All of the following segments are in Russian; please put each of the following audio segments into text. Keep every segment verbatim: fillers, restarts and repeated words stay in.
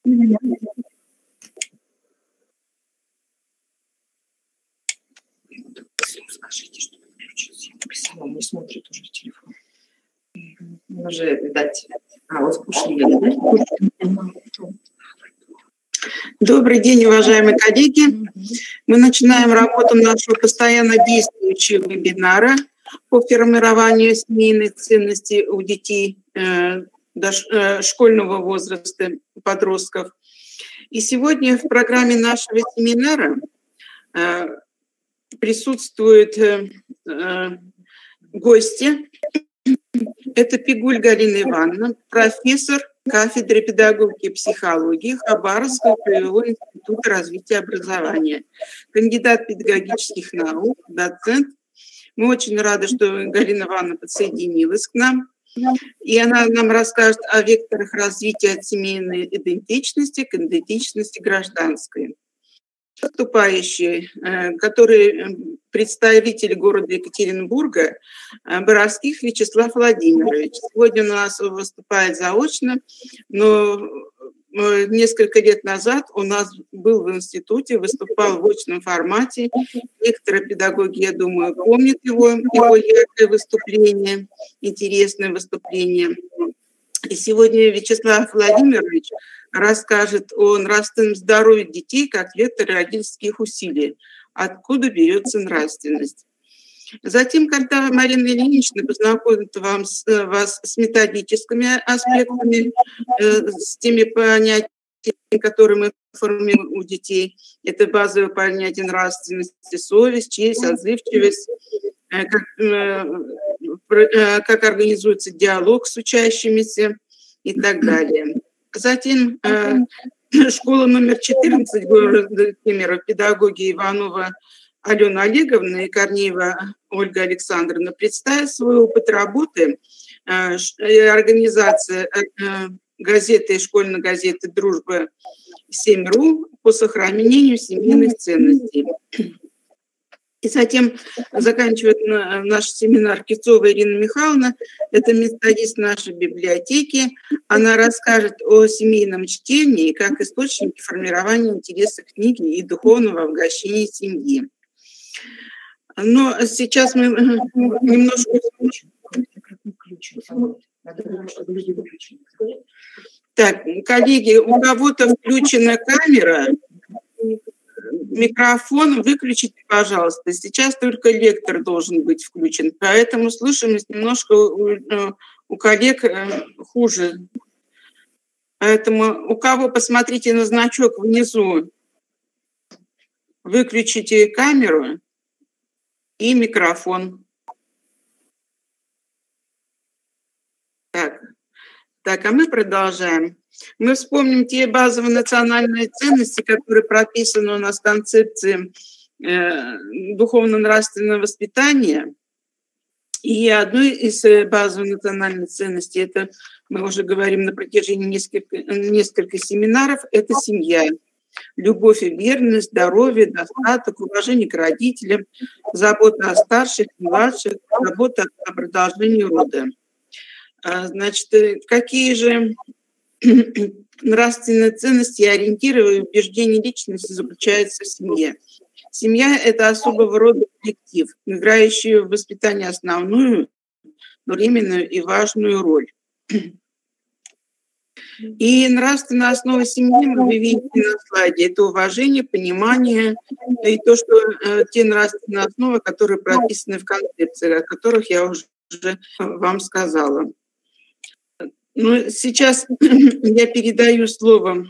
Скажите, что включился. Я написала, он не смотрит уже в телефон. Уже, видать. А, вот скушали, да? Добрый день, уважаемые коллеги. Мы начинаем работу нашего постоянно действующего вебинара по формированию семейных ценностей у детей э, школьного возраста, подростков. И сегодня в программе нашего семинара э, присутствуют э, э, гости. Это Пигуль Галина Ивановна, профессор кафедры педагогики и психологии Хабаровского краевого института развития образования, кандидат педагогических наук, доцент. Мы очень рады, что Галина Ивановна подсоединилась к нам. И она нам расскажет о векторах развития от семейной идентичности к идентичности гражданской. Выступающие, которые представитель города Екатеринбурга, Боровских Вячеслав Владимирович. Сегодня у нас выступает заочно, но несколько лет назад у нас был в институте, выступал в очном формате. Некоторые педагоги, я думаю, помнят его, его яркое выступление, интересное выступление. И сегодня Вячеслав Владимирович расскажет о нравственном здоровье детей как вектор родительских усилий, откуда берется нравственность. Затем, когда Марина Ильинична познакомит вам с, вас с методическими аспектами, э, с теми понятиями, которые мы формируем у детей, это базовые понятия нравственности, совесть, честь, отзывчивость, э, как, э, э, как организуется диалог с учащимися и так далее. Затем э, школа номер четырнадцать города Кемерово, педагоги Иванова Алена Олеговна и Корнеева Ольга Александровна представят свой опыт работы э, организации э, газеты, школьной газеты «Дружба семь точка ру» по сохранению семейных ценностей. И затем заканчивает наш семинар Кицова Ирина Михайловна, это методист нашей библиотеки. Она расскажет о семейном чтении как источнике формирования интереса к книге и духовного обогащения семьи. Но сейчас мы немножко... Так, коллеги, у кого-то включена камера, микрофон выключите, пожалуйста. Сейчас только лектор должен быть включен, поэтому слышимость немножко у, у коллег хуже. Поэтому у кого, посмотрите на значок внизу, выключите камеру и микрофон. Так, так, а мы продолжаем. Мы вспомним те базовые национальные ценности, которые прописаны у нас в концепции э, духовно-нравственного воспитания. И одной из базовых национальных ценностей, это мы уже говорим на протяжении нескольких несколько семинаров, это семья. Любовь и верность, здоровье, достаток, уважение к родителям, забота о старших, младших, забота о продолжении рода. Значит, какие же нравственные ценности, ориентиры и убеждения личности заключаются в семье? Семья – это особого рода коллектив, играющий в воспитании основную, временную и важную роль. И нравственная основа семьи вы видите на слайде. Это уважение, понимание и то, что э, те нравственные основы, которые прописаны в концепции, о которых я уже вам сказала. Ну, сейчас я передаю слово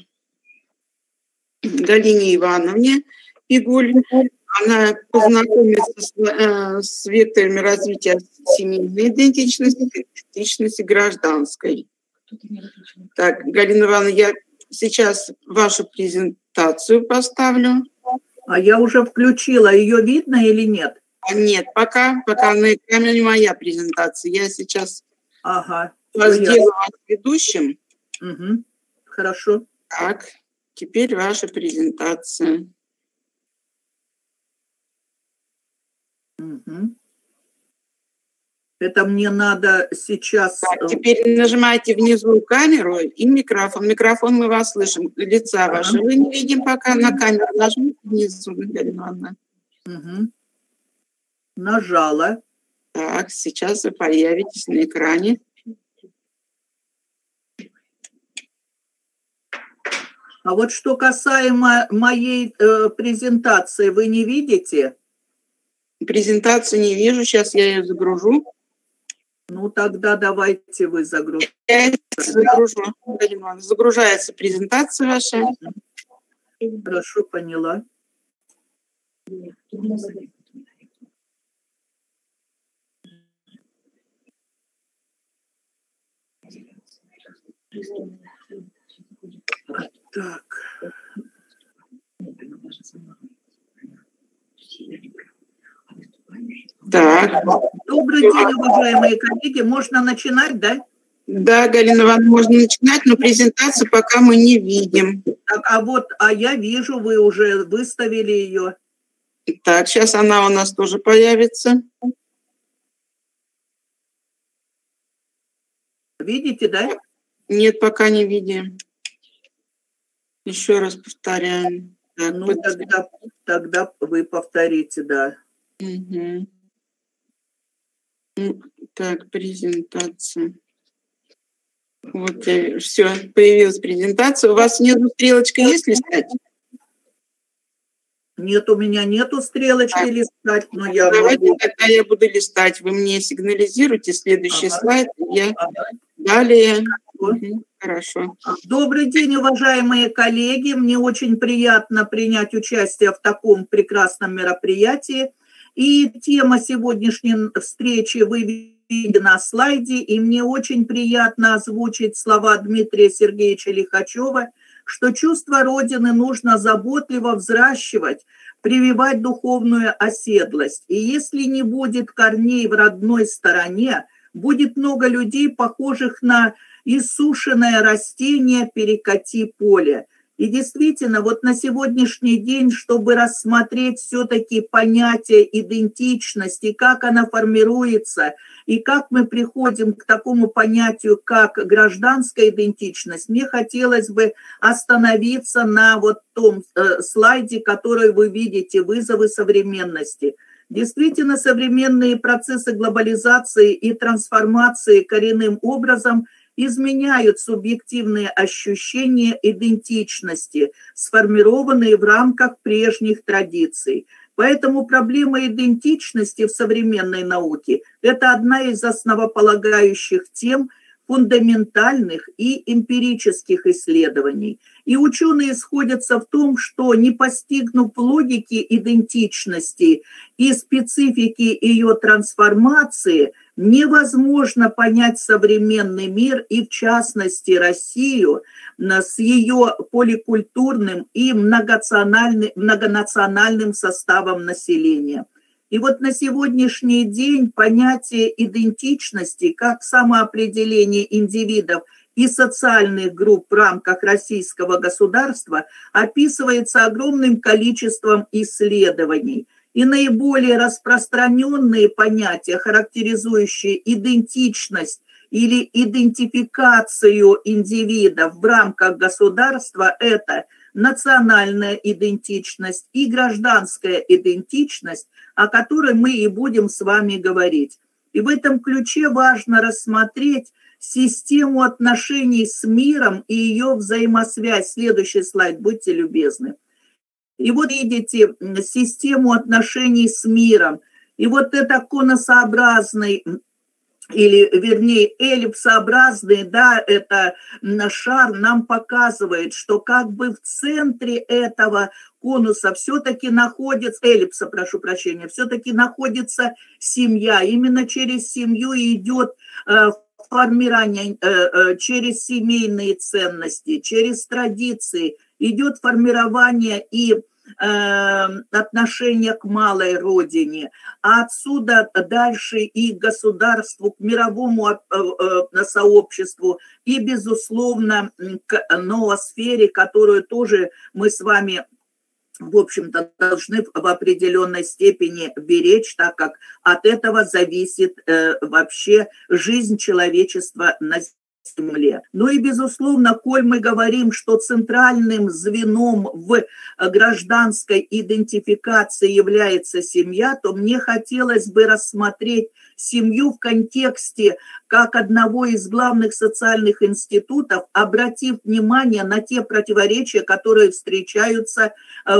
Галине Ивановне Пигуль. Она познакомится с, э, с векторами развития семейной идентичности, идентичности гражданской. Так, Галина Ивановна, я сейчас вашу презентацию поставлю. А я уже включила. Ее видно или нет? А нет, пока, пока на экране не моя презентация. Я сейчас ага. вас сделаю ведущим. Угу. Хорошо. Так, теперь ваша презентация. Угу. Это мне надо сейчас... Так, теперь нажимаете внизу камеру и микрофон. Микрофон мы вас слышим, лица Ага. ваши. Мы не видим пока на камеру. Нажмите внизу, Галина Ивановна. Угу. Нажала. Так, сейчас вы появитесь на экране. А вот что касаемо моей э, презентации, вы не видите? Презентацию не вижу, сейчас я ее загружу. Ну, тогда давайте вы загрузите. Я загружу. Галина Ивановна, загружается презентация ваша. Хорошо, поняла. Так. Так. Добрый день, уважаемые коллеги. Можно начинать, да? Да, Галина Ивановна, можно начинать, но презентацию пока мы не видим. Так, а вот, а я вижу, вы уже выставили ее. Так, сейчас она у нас тоже появится. Видите, да? Нет, пока не видим. Еще раз повторяем. Так, Ну, под... тогда, тогда вы повторите, да. Угу. Так, презентация. Вот, все, появилась презентация. У вас внизу стрелочка есть листать? Нет, у меня нету стрелочки так. Листать, но я Давайте могу... тогда я буду листать. Вы мне сигнализируете следующий ага. слайд. Я ага. далее... Угу. Хорошо. Добрый день, уважаемые коллеги. Мне очень приятно принять участие в таком прекрасном мероприятии. И тема сегодняшней встречи выведена на слайде. И мне очень приятно озвучить слова Дмитрия Сергеевича Лихачева, что чувство Родины нужно заботливо взращивать, прививать духовную оседлость. И если не будет корней в родной стороне, будет много людей, похожих на иссушенное растение перекати поле. И действительно, вот на сегодняшний день, чтобы рассмотреть все-таки понятие идентичности, как она формируется, и как мы приходим к такому понятию, как гражданская идентичность, мне хотелось бы остановиться на вот том э, слайде, который вы видите, «Вызовы современности». Действительно, современные процессы глобализации и трансформации коренным образом изменяют субъективные ощущения идентичности, сформированные в рамках прежних традиций. Поэтому проблема идентичности в современной науке – это одна из основополагающих тем фундаментальных и эмпирических исследований. И ученые сходятся в том, что не постигнув логики идентичности и специфики ее трансформации, невозможно понять современный мир и, в частности, Россию с ее поликультурным и многонациональным, многонациональным составом населения. И вот на сегодняшний день понятие идентичности как самоопределение индивидов и социальных групп в рамках российского государства описывается огромным количеством исследований. И наиболее распространенные понятия, характеризующие идентичность или идентификацию индивидов в рамках государства, это национальная идентичность и гражданская идентичность, о которой мы и будем с вами говорить. И в этом ключе важно рассмотреть систему отношений с миром и ее взаимосвязь. Следующий слайд, будьте любезны. И вот видите систему отношений с миром. И вот это конусообразный, или вернее эллипсообразный, да, это шар нам показывает, что как бы в центре этого конуса все-таки находится, эллипса, прошу прощения, все-таки находится семья. Именно через семью идет э, формирование, э, э, через семейные ценности, через традиции идет формирование и отношение к малой родине, а отсюда дальше и к государству, к мировому сообществу и, безусловно, к ноосфере, которую тоже мы с вами в общем-то, должны в определенной степени беречь, так как от этого зависит э, вообще жизнь человечества на Земле. Ну и, безусловно, коль мы говорим, что центральным звеном в гражданской идентификации является семья, то мне хотелось бы рассмотреть семью в контексте как одного из главных социальных институтов, обратив внимание на те противоречия, которые встречаются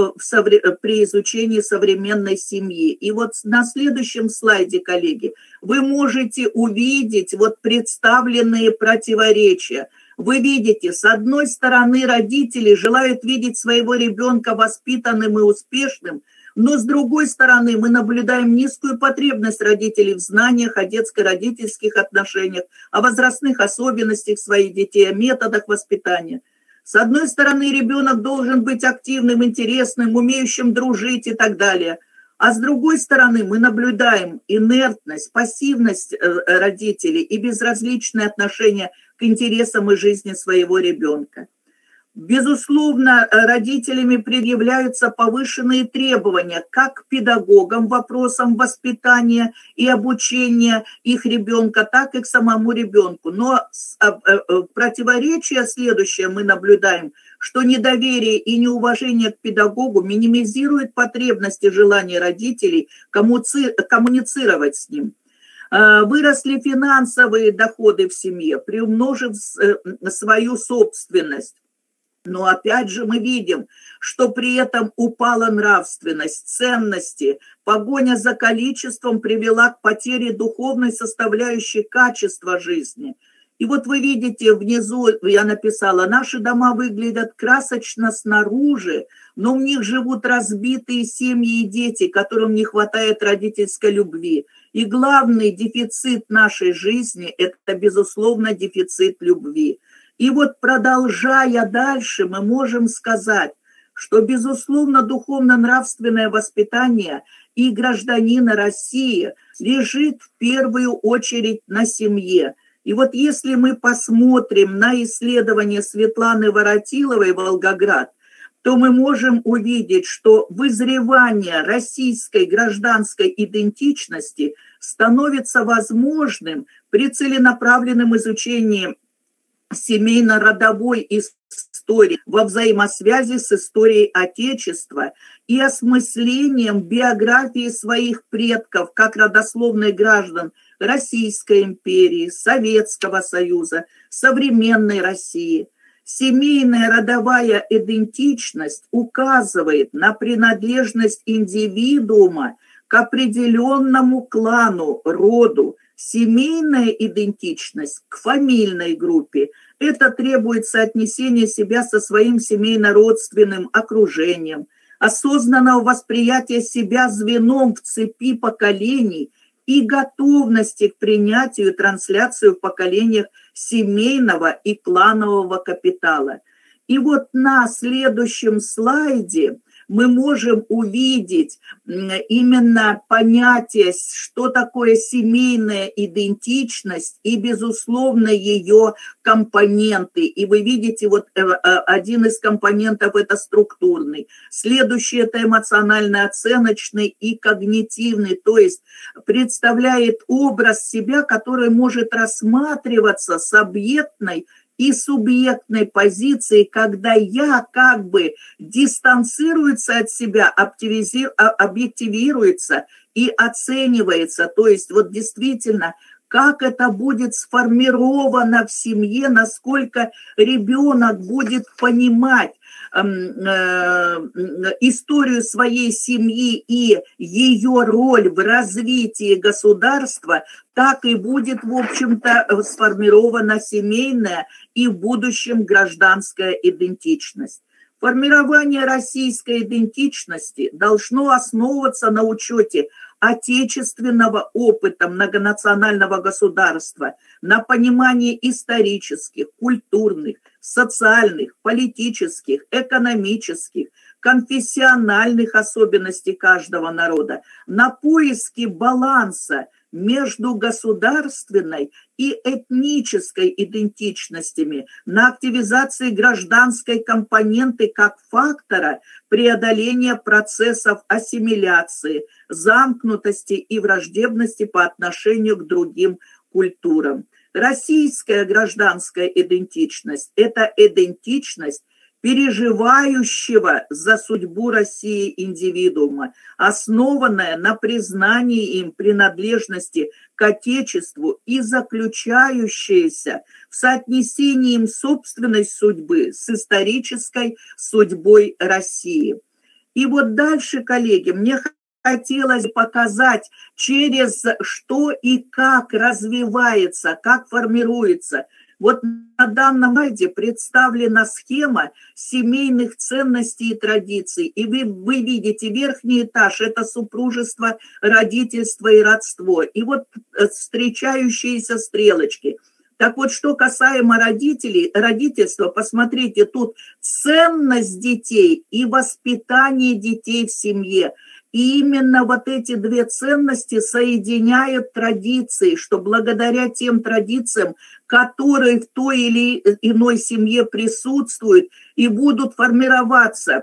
при изучении современной семьи. И вот на следующем слайде, коллеги, вы можете увидеть вот представленные противоречия. Вы видите, с одной стороны, родители желают видеть своего ребенка воспитанным и успешным, но с другой стороны, мы наблюдаем низкую потребность родителей в знаниях о детско-родительских отношениях, о возрастных особенностях своих детей, о методах воспитания. С одной стороны, ребенок должен быть активным, интересным, умеющим дружить и так далее. А с другой стороны, мы наблюдаем инертность, пассивность родителей и безразличное отношение к интересам и жизни своего ребенка. Безусловно, родителями предъявляются повышенные требования как к педагогам вопросам воспитания и обучения их ребенка, так и к самому ребенку. Но противоречие следующее мы наблюдаем, что недоверие и неуважение к педагогу минимизирует потребности и желания родителей коммуницировать с ним. Выросли финансовые доходы в семье, приумножив свою собственность. Но опять же мы видим, что при этом упала нравственность, ценности, погоня за количеством привела к потере духовной составляющей качества жизни. И вот вы видите, внизу я написала, наши дома выглядят красочно снаружи, но в них живут разбитые семьи и дети, которым не хватает родительской любви. И главный дефицит нашей жизни – это, безусловно, дефицит любви. И вот, продолжая дальше, мы можем сказать, что, безусловно, духовно-нравственное воспитание и гражданина России лежит в первую очередь на семье. И вот если мы посмотрим на исследование Светланы Воротиловой «Волгоград», то мы можем увидеть, что вызревание российской гражданской идентичности становится возможным при целенаправленном изучении семейно-родовой истории во взаимосвязи с историей Отечества и осмыслением биографии своих предков как родословных граждан Российской империи, Советского Союза, современной России. Семейная родовая идентичность указывает на принадлежность индивидуума к определенному клану, роду. Семейная идентичность к фамильной группе. Это требует соотнесения себя со своим семейно-родственным окружением, осознанного восприятия себя звеном в цепи поколений и готовности к принятию и трансляцию в поколениях семейного и кланового капитала. И вот на следующем слайде мы можем увидеть именно понятие, что такое семейная идентичность и, безусловно, ее компоненты. И вы видите, вот один из компонентов – это структурный. Следующий – это эмоционально-оценочный и когнитивный, то есть представляет образ себя, который может рассматриваться с объектной и субъектной позиции, когда я как бы дистанцируется от себя, объективируется и оценивается. То есть вот действительно, как это будет сформировано в семье, насколько ребенок будет понимать э, э, историю своей семьи и ее роль в развитии государства, так и будет, в общем-то, сформирована семейная и в будущем гражданская идентичность. Формирование российской идентичности должно основываться на учете отечественного опыта многонационального государства, на понимании исторических, культурных, социальных, политических, экономических, конфессиональных особенностей каждого народа, на поиске баланса между государственной и этнической идентичностями, на активизации гражданской компоненты как фактора преодоления процессов ассимиляции, замкнутости и враждебности по отношению к другим культурам. Российская гражданская идентичность – это идентичность переживающего за судьбу России индивидуума, основанная на признании им принадлежности к Отечеству и заключающаяся в соотнесении им собственной судьбы с исторической судьбой России. И вот дальше, коллеги, мне хотелось показать, через что и как развивается, как формируется. Вот на данном слайде представлена схема семейных ценностей и традиций. И вы, вы видите верхний этаж – это супружество, родительство и родство. И вот встречающиеся стрелочки. Так вот, что касаемо родителей, родительства, посмотрите, тут ценность детей и воспитание детей в семье. И именно вот эти две ценности соединяют традиции, что благодаря тем традициям, которые в той или иной семье присутствуют и будут формироваться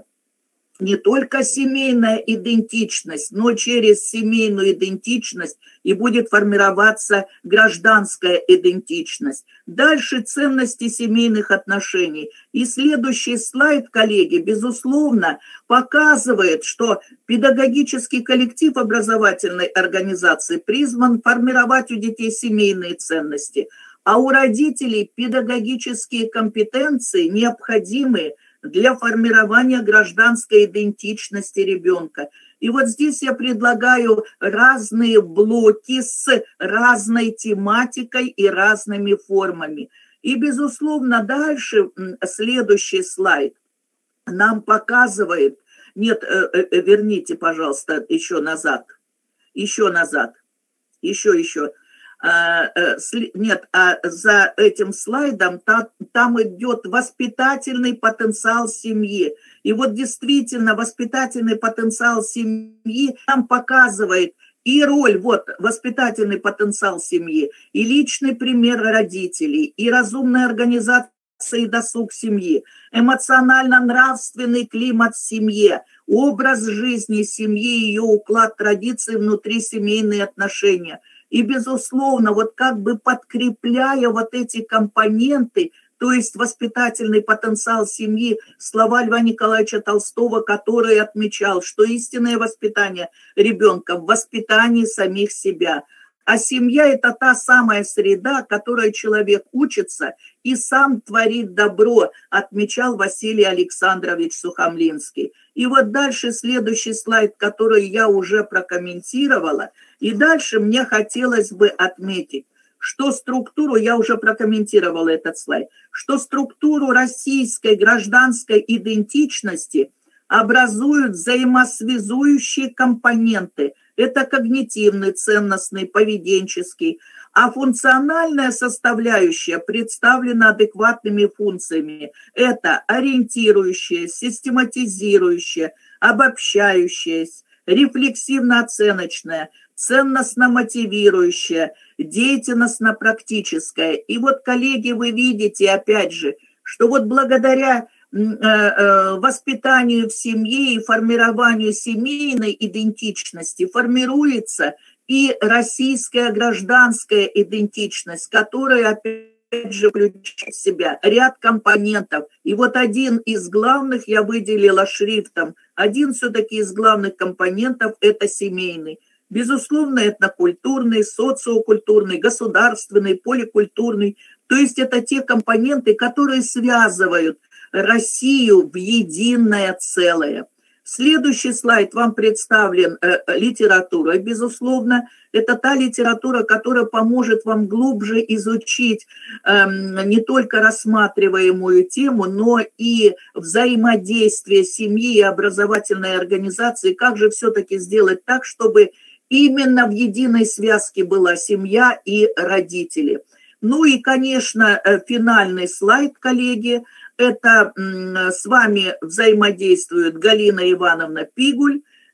не только семейная идентичность, но через семейную идентичность и будет формироваться гражданская идентичность. Дальше ценности семейных отношений. И следующий слайд, коллеги, безусловно, показывает, что педагогический коллектив образовательной организации призван формировать у детей семейные ценности, а у родителей педагогические компетенции, необходимые для формирования гражданской идентичности ребенка. И вот здесь я предлагаю разные блоки с разной тематикой и разными формами. И, безусловно, дальше следующий слайд нам показывает... Нет, верните, пожалуйста, еще назад. Еще назад. Еще, еще. Нет, а за этим слайдом там, там идет воспитательный потенциал семьи. И вот действительно воспитательный потенциал семьи нам показывает и роль, вот воспитательный потенциал семьи, и личный пример родителей, и разумная организация и досуг семьи, эмоционально-нравственный климат в семье, образ жизни семьи, ее уклад традиций внутри семейные отношения. И, безусловно, вот как бы подкрепляя вот эти компоненты, то есть воспитательный потенциал семьи, слова Льва Николаевича Толстого, который отмечал, что истинное воспитание ребенка в воспитании самих себя. А семья – это та самая среда, в которой человек учится и сам творит добро, отмечал Василий Александрович Сухомлинский. И вот дальше следующий слайд, который я уже прокомментировала. И дальше мне хотелось бы отметить, что структуру, я уже прокомментировала этот слайд, что структуру российской гражданской идентичности образуют взаимосвязующие компоненты. Это когнитивный, ценностный, поведенческий, а функциональная составляющая представлена адекватными функциями. Это ориентирующая, систематизирующая, обобщающая, рефлексивно-оценочная, ценностно-мотивирующая, деятельностно-практическая. И вот, коллеги, вы видите, опять же, что вот благодаря воспитанию в семье и формированию семейной идентичности формируется и российская гражданская идентичность, которая, опять же, включает в себя ряд компонентов. И вот один из главных я выделила шрифтом. Один все-таки из главных компонентов – это семейный. Безусловно, этнокультурный, социокультурный, государственный, поликультурный. То есть это те компоненты, которые связывают Россию в единое целое. Следующий слайд вам представлен э, литература. Безусловно, это та литература, которая поможет вам глубже изучить э, не только рассматриваемую тему, но и взаимодействие семьи и образовательной организации. Как же все-таки сделать так, чтобы именно в единой связке была семья и родители. Ну и, конечно, финальный слайд, коллеги. Это с вами взаимодействует Галина Ивановна Пигуль,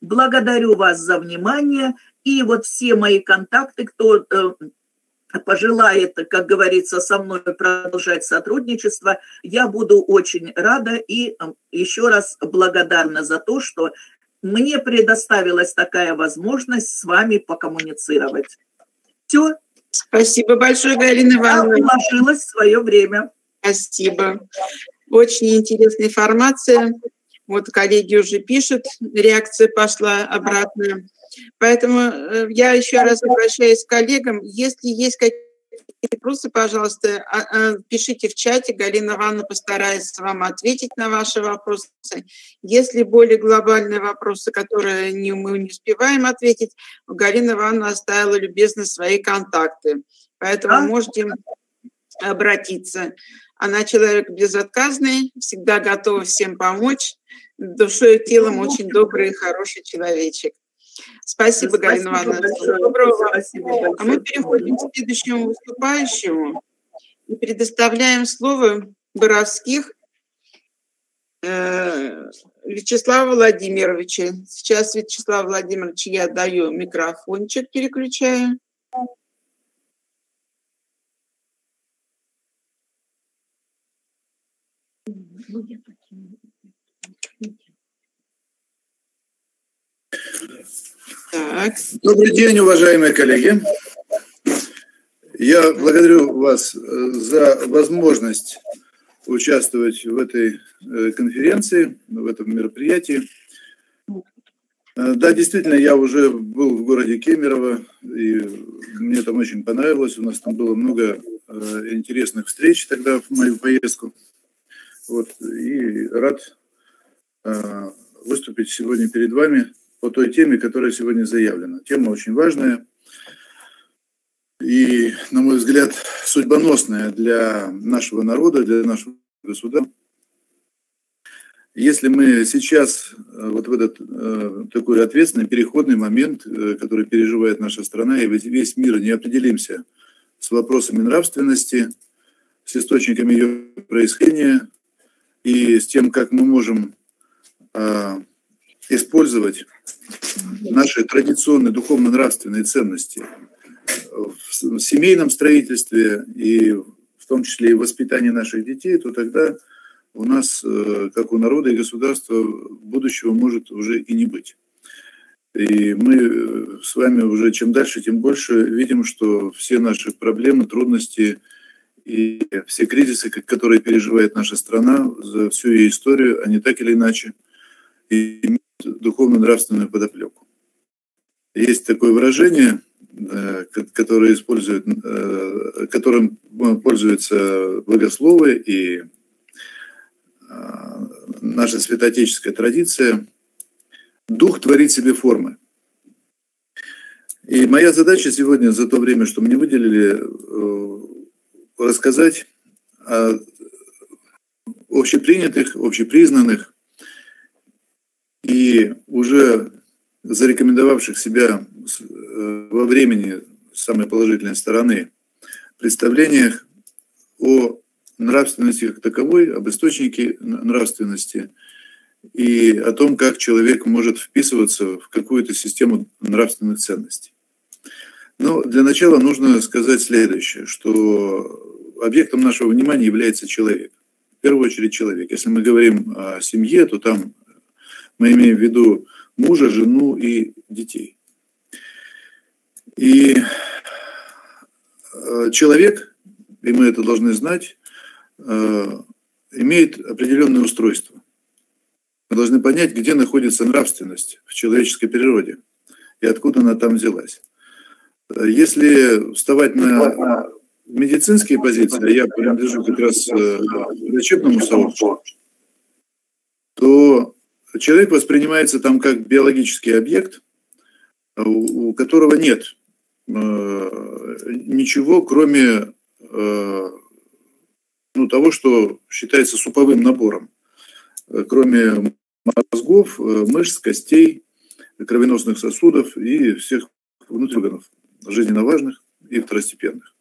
Благодарю вас за внимание. И вот все мои контакты, кто пожелает, как говорится, со мной продолжать сотрудничество, я буду очень рада и еще раз благодарна за то, что мне предоставилась такая возможность с вами покоммуницировать. Все. Спасибо большое, Галина Ивановна. Я уложилась в свое время. Спасибо. Очень интересная информация. Вот коллеги уже пишут, реакция пошла обратно. Поэтому я еще раз обращаюсь к коллегам. Если есть какие-то вопросы, пожалуйста, пишите в чате. Галина Ивановна постарается вам ответить на ваши вопросы. Если более глобальные вопросы, которые не, мы не успеваем ответить, Галина Ивановна оставила любезно свои контакты. Поэтому а? можете обратиться. Она человек безотказный, всегда готова всем помочь. Душой и телом очень добрый и хороший человечек. Спасибо, Спасибо Галина Ивановна. Доброго. Спасибо. А мы переходим к следующему выступающему и предоставляем слово Боровских э, Вячеслава Владимировича. Сейчас Вячеславу Владимировичу я даю микрофончик, переключаю. Так. Добрый день, уважаемые коллеги. Я благодарю вас за возможность участвовать в этой конференции, в этом мероприятии. Да, действительно, я уже был в городе Кемерово, и мне там очень понравилось. У нас там было много интересных встреч тогда в мою поездку. Вот, и рад выступить сегодня перед вами по той теме, которая сегодня заявлена. Тема очень важная и, на мой взгляд, судьбоносная для нашего народа, для нашего государства. Если мы сейчас, вот в этот э, такой ответственный переходный момент, э, который переживает наша страна и весь мир, не определимся с вопросами нравственности, с источниками ее происхождения и с тем, как мы можем э, использовать наши традиционные духовно-нравственные ценности в семейном строительстве и в том числе и в воспитании наших детей, то тогда у нас, как у народа и государства, будущего может уже и не быть. И мы с вами уже чем дальше, тем больше видим, что все наши проблемы, трудности и все кризисы, которые переживает наша страна за всю ее историю, они так или иначе имеют духовно-нравственную подоплеку. Есть такое выражение, которое используют, которым пользуются богословы и наша святоотеческая традиция. Дух творит себе формы. И моя задача сегодня за то время, что мне выделили, рассказать о общепринятых, общепризнанных и уже зарекомендовавших себя во времени с самой положительной стороны представлениях о нравственности как таковой, об источнике нравственности и о том, как человек может вписываться в какую-то систему нравственных ценностей. Но для начала нужно сказать следующее, что объектом нашего внимания является человек. В первую очередь человек. Если мы говорим о семье, то там мы имеем в виду мужа, жену и детей. И человек, и мы это должны знать, имеет определенное устройство. Мы должны понять, где находится нравственность в человеческой природе и откуда она там взялась. Если вставать на медицинские позиции, а я принадлежу как раз к лечебному сообществу, то человек воспринимается там как биологический объект, у которого нет ничего, кроме ну, того, что считается суповым набором, кроме мозгов, мышц, костей, кровеносных сосудов и всех внутренних органов, жизненно важных и второстепенных.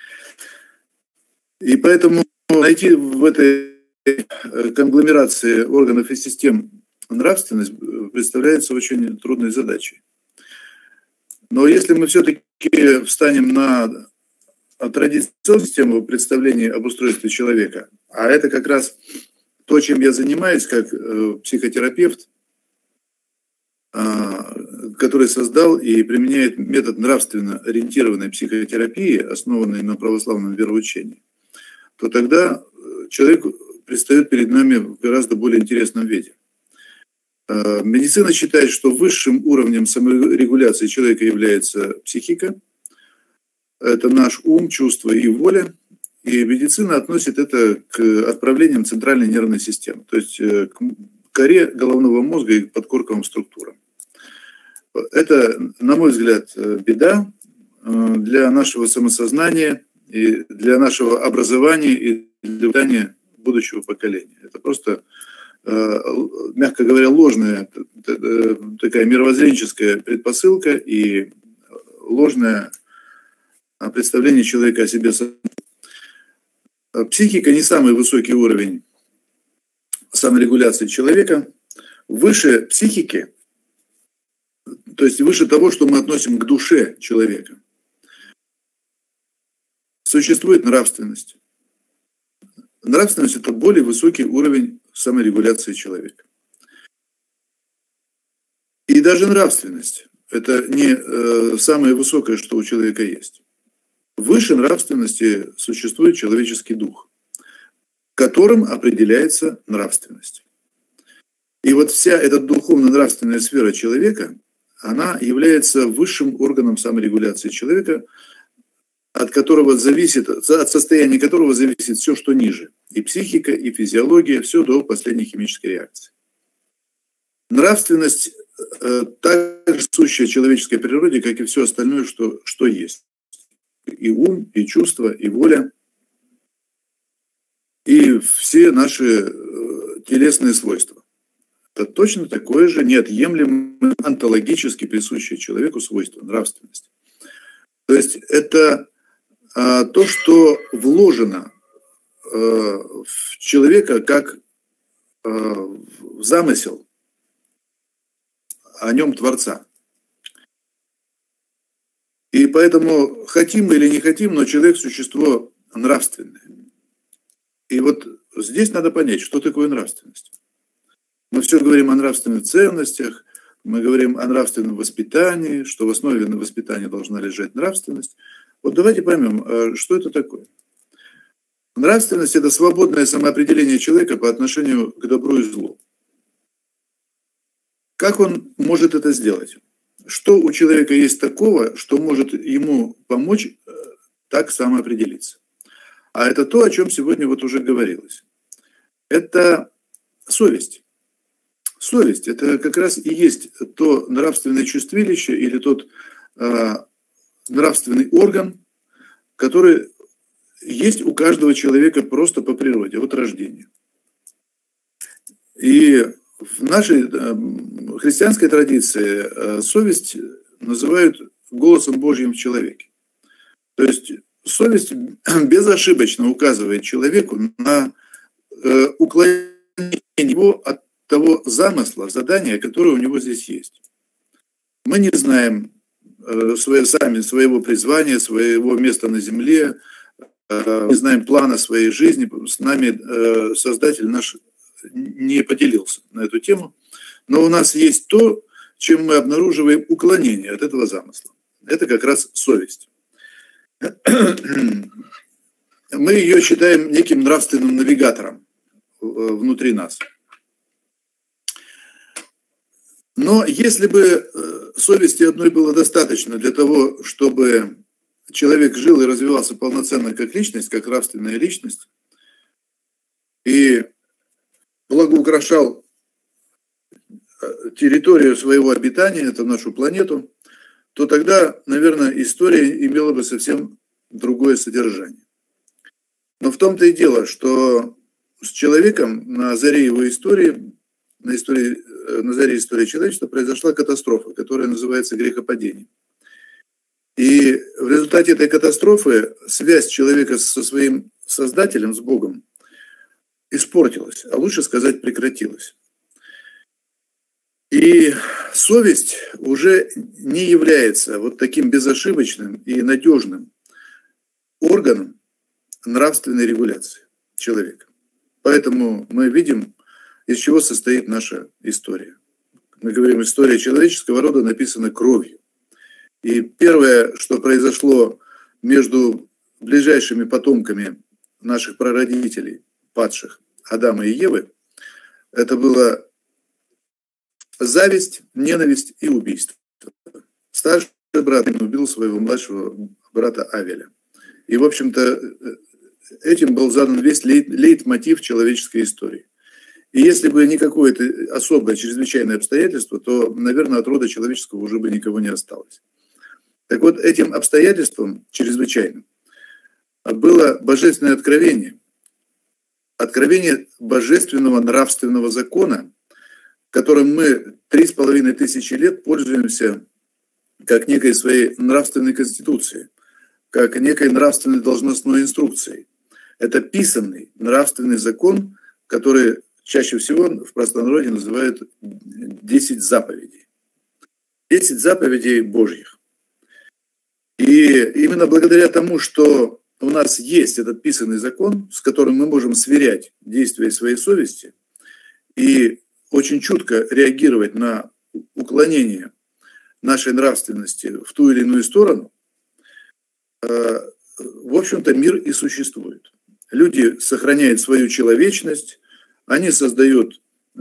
И поэтому найти в этой конгломерации органов и систем нравственность представляется очень трудной задачей. Но если мы все-таки встанем на традиционную систему представления об устройстве человека, а это как раз то, чем я занимаюсь как психотерапевт, который создал и применяет метод нравственно ориентированной психотерапии, основанной на православном вероучении, то тогда человек предстает перед нами в гораздо более интересном виде. Медицина считает, что высшим уровнем саморегуляции человека является психика. Это наш ум, чувства и воля. И медицина относит это к отправлениям центральной нервной системы, то есть к коре головного мозга и к подкорковым структурам. Это, на мой взгляд, беда для нашего самосознания, и для нашего образования и для воспитания будущего поколения. Это просто, мягко говоря, ложная такая мировоззренческая предпосылка и ложное представление человека о себе. Психика не самый высокий уровень саморегуляции человека. Выше психики, то есть выше того, что мы относим к душе человека, существует нравственность. Нравственность – это более высокий уровень саморегуляции человека. И даже нравственность – это не э, самое высокое, что у человека есть. Выше нравственности существует человеческий дух, которым определяется нравственность. И вот вся эта духовно-нравственная сфера человека, она является высшим органом саморегуляции человека, от которого зависит, от состояния которого зависит все, что ниже. И психика, и физиология, все до последней химической реакции. Нравственность э, так же сущая человеческой природе, как и все остальное, что, что есть. И ум, и чувства, и воля, и все наши э, телесные свойства. Это точно такое же неотъемлемое, онтологически присущее человеку свойство, нравственность. То есть это э, то, что вложено э, в человека как э, в замысел о нем Творца. И поэтому, хотим мы или не хотим, но человек – существо нравственное. И вот здесь надо понять, что такое нравственность. Мы все говорим о нравственных ценностях, мы говорим о нравственном воспитании, что в основе воспитания должна лежать нравственность. Вот давайте поймем, что это такое. Нравственность – это свободное самоопределение человека по отношению к добру и злу. Как он может это сделать? Что у человека есть такого, что может ему помочь так самоопределиться? А это то, о чем сегодня вот уже говорилось. Это совесть. Совесть – это как раз и есть то нравственное чувствилище или тот э, нравственный орган, который есть у каждого человека просто по природе, от рождения. И в нашей э, христианской традиции э, совесть называют голосом Божьим в человеке. То есть совесть безошибочно указывает человеку на э, уклонение его от того замысла, задания, которое у него здесь есть. Мы не знаем э, свое, сами своего призвания, своего места на земле, э, не знаем плана своей жизни. С нами э, Создатель наш не поделился на эту тему, но у нас есть то, чем мы обнаруживаем уклонение от этого замысла. Это как раз совесть. Мы ее считаем неким нравственным навигатором внутри нас. Но если бы совести одной было достаточно для того, чтобы человек жил и развивался полноценно как личность, как нравственная личность, и благоукрашал территорию своего обитания, это нашу планету, то тогда, наверное, история имела бы совсем другое содержание. Но в том-то и дело, что с человеком на заре его истории, на, истории, на заре истории человечества произошла катастрофа, которая называется грехопадением. И в результате этой катастрофы связь человека со своим Создателем, с Богом, испортилась, а лучше сказать, прекратилась. И И совесть уже не является вот таким безошибочным и надежным органом нравственной регуляции человека. Поэтому мы видим, из чего состоит наша история. Мы говорим, история человеческого рода написана кровью. И первое, что произошло между ближайшими потомками наших прародителей, падших, Адама и Евы, это была зависть, ненависть и убийство. Старший брат убил своего младшего брата Авеля. И, в общем-то, этим был задан весь лейт, лейтмотив человеческой истории. И если бы не какое-то особое чрезвычайное обстоятельство, то, наверное, от рода человеческого уже бы никого не осталось. Так вот, этим обстоятельством чрезвычайным было божественное откровение. Откровение божественного нравственного закона, которым мы три с половиной тысячи лет пользуемся как некой своей нравственной конституцией, как некой нравственной должностной инструкцией. Это писанный нравственный закон, который чаще всего в простонародье называют десять заповедей. десять заповедей Божьих. И именно благодаря тому, что у нас есть этот писанный закон, с которым мы можем сверять действия своей совести и очень чутко реагировать на уклонение нашей нравственности в ту или иную сторону, в общем-то, мир и существует. Люди сохраняют свою человечность, они создают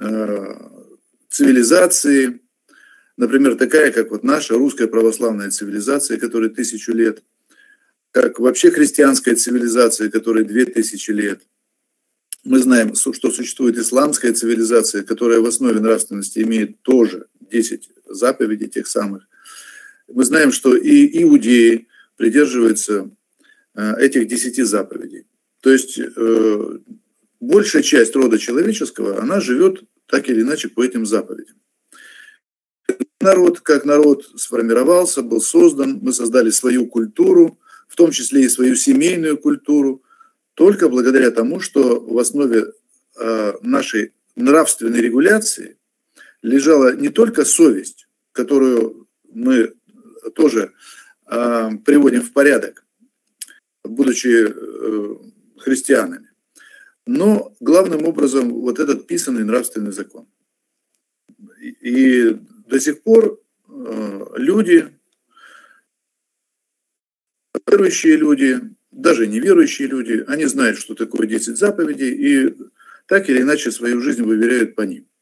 цивилизации, например, такая, как вот наша русская православная цивилизация, которой тысячу лет, как вообще христианская цивилизация, которой две тысячи лет. Мы знаем, что существует исламская цивилизация, которая в основе нравственности имеет тоже десять заповедей тех самых. Мы знаем, что и иудеи придерживаются этих десяти заповедей. То есть большая часть рода человеческого, она живет так или иначе по этим заповедям. Народ, как народ сформировался, был создан, мы создали свою культуру, в том числе и свою семейную культуру, только благодаря тому, что в основе э, нашей нравственной регуляции лежала не только совесть, которую мы тоже э, приводим в порядок, будучи э, христианами, но главным образом вот этот писанный нравственный закон. И до сих пор э, люди, верующие люди, даже неверующие люди, они знают, что такое десять заповедей, и так или иначе свою жизнь выверяют по ним.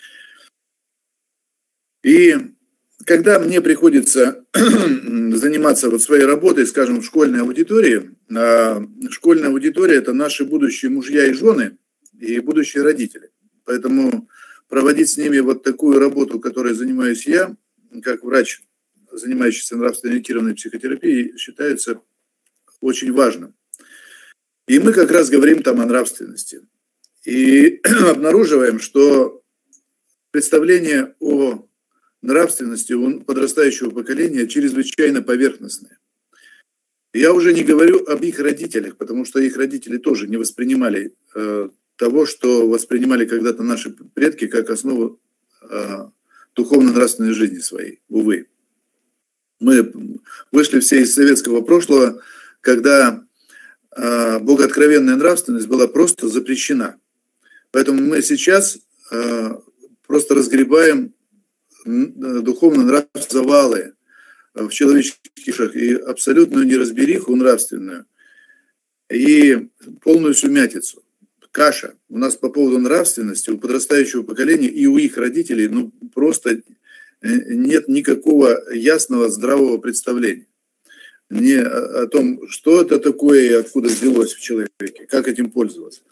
И когда мне приходится заниматься вот своей работой, скажем, в школьной аудитории, а школьная аудитория – это наши будущие мужья и жены, и будущие родители. Поэтому проводить с ними вот такую работу, которой занимаюсь я, как врач, занимающийся нравственно-ориентированной психотерапией, считается очень важным. И мы как раз говорим там о нравственности. И обнаруживаем, что представление о нравственности у подрастающего поколения чрезвычайно поверхностное. Я уже не говорю об их родителях, потому что их родители тоже не воспринимали э, того, что воспринимали когда-то наши предки как основу э, духовно-нравственной жизни своей, увы. Мы вышли все из советского прошлого, когда э, богооткровенная нравственность была просто запрещена. Поэтому мы сейчас э, просто разгребаем духовно-нравственные завалы в человеческих душах и абсолютную неразбериху нравственную, и полную сумятицу. Каша у нас по поводу нравственности у подрастающего поколения и у их родителей, ну, просто нет никакого ясного, здравого представления не о том, что это такое и откуда взялось в человеке, как этим пользоваться.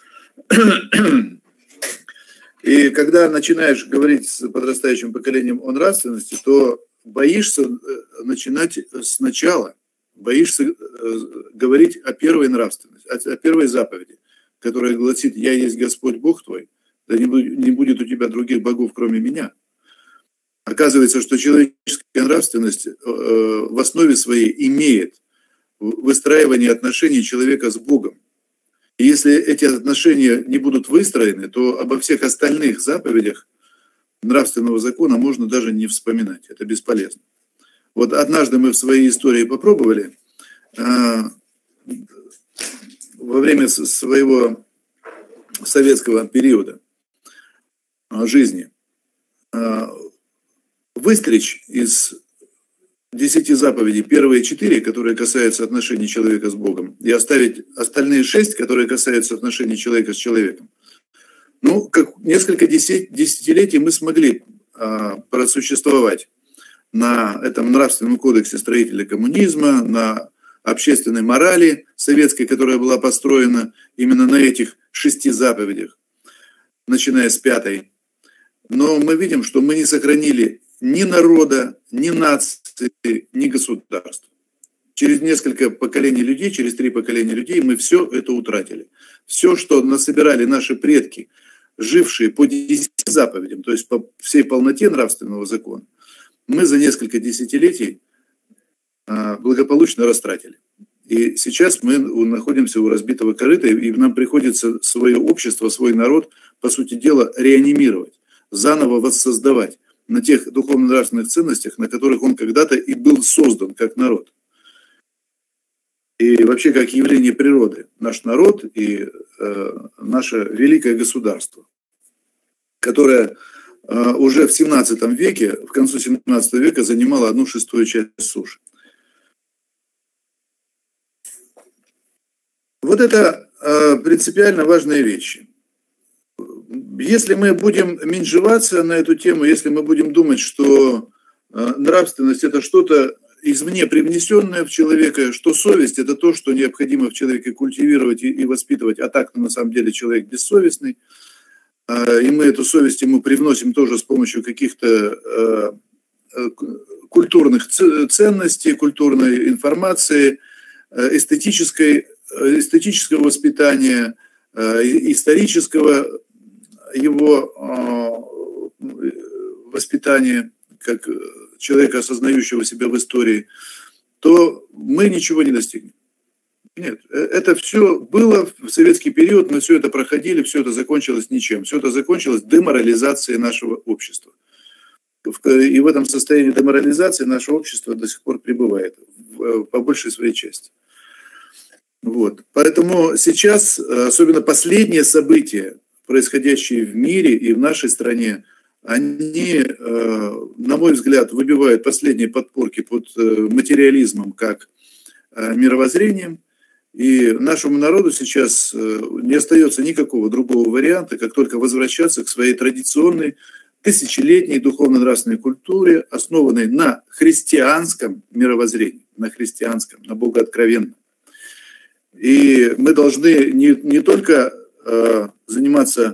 И когда начинаешь говорить с подрастающим поколением о нравственности, то боишься начинать сначала, боишься говорить о первой нравственности, о первой заповеди, которая гласит: «Я есть Господь Бог твой, да не будет у тебя других богов, кроме меня». Оказывается, что человеческая нравственность в основе своей имеет выстраивание отношений человека с Богом. И если эти отношения не будут выстроены, то обо всех остальных заповедях нравственного закона можно даже не вспоминать. Это бесполезно. Вот однажды мы в своей истории попробовали во время своего советского периода жизни выстричь из десяти заповедей первые четыре, которые касаются отношений человека с Богом, и оставить остальные шесть, которые касаются отношений человека с человеком. Ну, как несколько десятилетий мы смогли а, просуществовать на этом нравственном кодексе строителя коммунизма, на общественной морали советской, которая была построена именно на этих шести заповедях, начиная с пятой. Но мы видим, что мы не сохранили ни народа, ни нации, ни государства. Через несколько поколений людей, через три поколения людей мы все это утратили. Все, что насобирали наши предки, жившие по десяти заповедям, то есть по всей полноте нравственного закона, мы за несколько десятилетий благополучно растратили. И сейчас мы находимся у разбитого корыта, и нам приходится свое общество, свой народ, по сути дела, реанимировать, заново воссоздавать на тех духовно-нравственных ценностях, на которых он когда-то и был создан как народ. И вообще как явление природы. Наш народ и э, наше великое государство, которое э, уже в семнадцатом веке, в конце семнадцатого века занимало одну шестую часть суши. Вот это э, принципиально важные вещи. Если мы будем меньшеваться на эту тему, если мы будем думать, что э, нравственность – это что-то извне привнесенное в человека, что совесть – это то, что необходимо в человеке культивировать и, и воспитывать, а так на самом деле человек бессовестный, э, и мы эту совесть ему привносим тоже с помощью каких-то э, культурных ценностей, культурной информации, э, эстетической, эстетического воспитания, э, исторического его воспитание как человека, осознающего себя в истории, то мы ничего не достигнем. Нет, это все было в советский период, мы все это проходили, все это закончилось ничем. Все это закончилось деморализацией нашего общества. И в этом состоянии деморализации наше общество до сих пор пребывает, по большей своей части. Вот. Поэтому сейчас, особенно последние события, происходящие в мире и в нашей стране, они, на мой взгляд, выбивают последние подпорки под материализмом как мировоззрением. И нашему народу сейчас не остается никакого другого варианта, как только возвращаться к своей традиционной, тысячелетней духовно-нравственной культуре, основанной на христианском мировоззрении, на христианском, на богооткровенном. И мы должны не, не только заниматься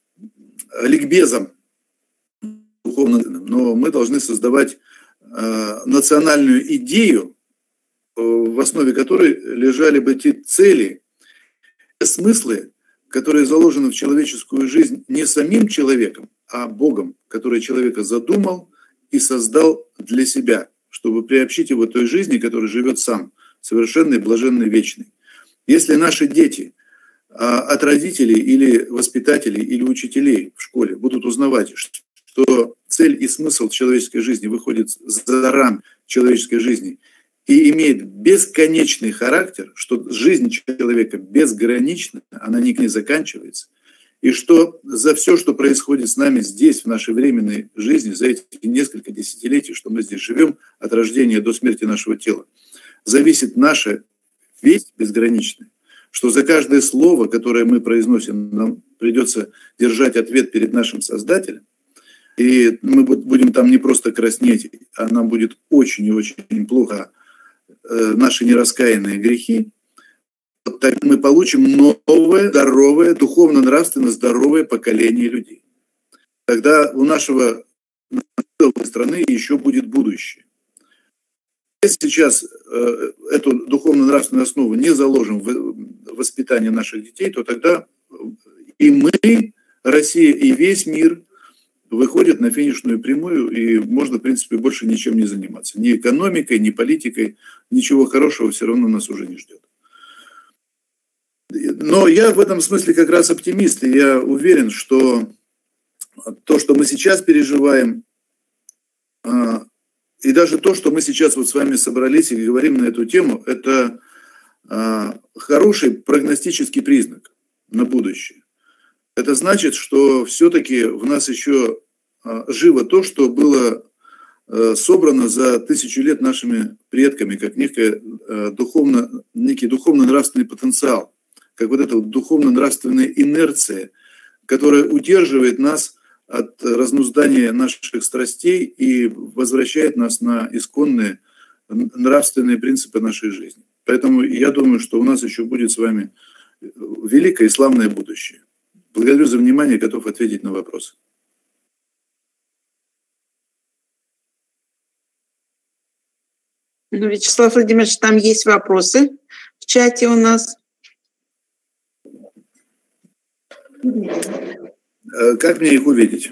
ликбезом духовным, но мы должны создавать национальную идею, в основе которой лежали бы те цели, смыслы, которые заложены в человеческую жизнь не самим человеком, а Богом, который человека задумал и создал для себя, чтобы приобщить его к той жизни, которой живет сам, совершенной, блаженной, вечной. Если наши дети от родителей или воспитателей или учителей в школе будут узнавать, что цель и смысл человеческой жизни выходит за рамки человеческой жизни и имеет бесконечный характер, что жизнь человека безгранична, она никогда не заканчивается, и что за все, что происходит с нами здесь, в нашей временной жизни, за эти несколько десятилетий, что мы здесь живем, от рождения до смерти нашего тела, зависит наша весть безграничная, что за каждое слово, которое мы произносим, нам придется держать ответ перед нашим Создателем, и мы будем там не просто краснеть, а нам будет очень и очень плохо э, наши нераскаянные грехи, вот так мы получим новое, здоровое, духовно-нравственно здоровое поколение людей. Тогда у нашего страны еще будет будущее. Если сейчас э, эту духовно-нравственную основу не заложим в воспитание наших детей, то тогда и мы, Россия, и весь мир выходят на финишную прямую, и можно, в принципе, больше ничем не заниматься. Ни экономикой, ни политикой, ничего хорошего все равно нас уже не ждет. Но я в этом смысле как раз оптимист, и я уверен, что то, что мы сейчас переживаем, и даже то, что мы сейчас вот с вами собрались и говорим на эту тему, это хороший прогностический признак на будущее. Это значит, что все-таки в нас еще живо то, что было собрано за тысячу лет нашими предками, как некое духовно, некий духовно-нравственный потенциал, как вот эта вот духовно-нравственная инерция, которая удерживает нас от разнуздания наших страстей и возвращает нас на исконные нравственные принципы нашей жизни. Поэтому я думаю, что у нас еще будет с вами великое и славное будущее. Благодарю за внимание, готов ответить на вопросы. Ну, Вячеслав Владимирович, там есть вопросы в чате у нас. Как мне их увидеть?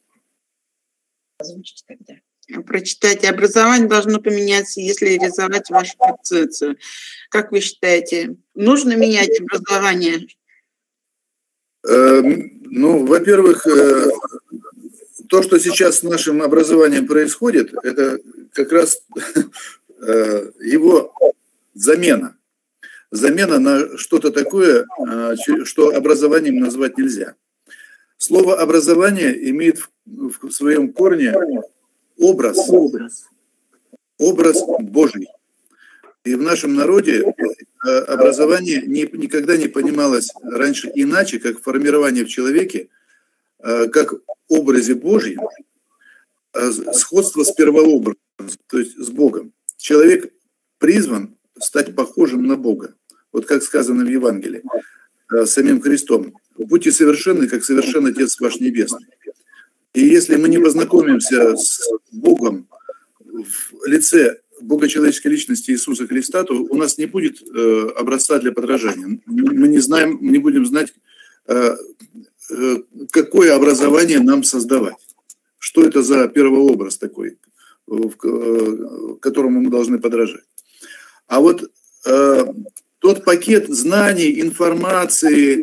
Озвучите тогда. Прочитайте. Образование должно поменяться, если реализовать вашу концепцию. Как вы считаете, нужно менять образование? Э, ну, во-первых, э, то, что сейчас с нашим образованием происходит, это как раз э, его замена. Замена на что-то такое, э, что образованием назвать нельзя. Слово «образование» имеет в, в своем корне образ, образ, образ Божий. И в нашем народе образование не, никогда не понималось раньше иначе, как формирование в человеке, как образе Божьем, сходство с первообразом, то есть с Богом. Человек призван стать похожим на Бога. Вот как сказано в Евангелии самим Христом. «Будьте совершенны, как совершен Отец ваш Небесный». И если мы не познакомимся с Богом в лице богочеловеческой личности Иисуса Христа, то у нас не будет э, образца для подражания. Мы не знаем, не будем знать, э, э, какое образование нам создавать. Что это за первообраз такой, в, э, которому мы должны подражать. А вот э, тот пакет знаний, информации,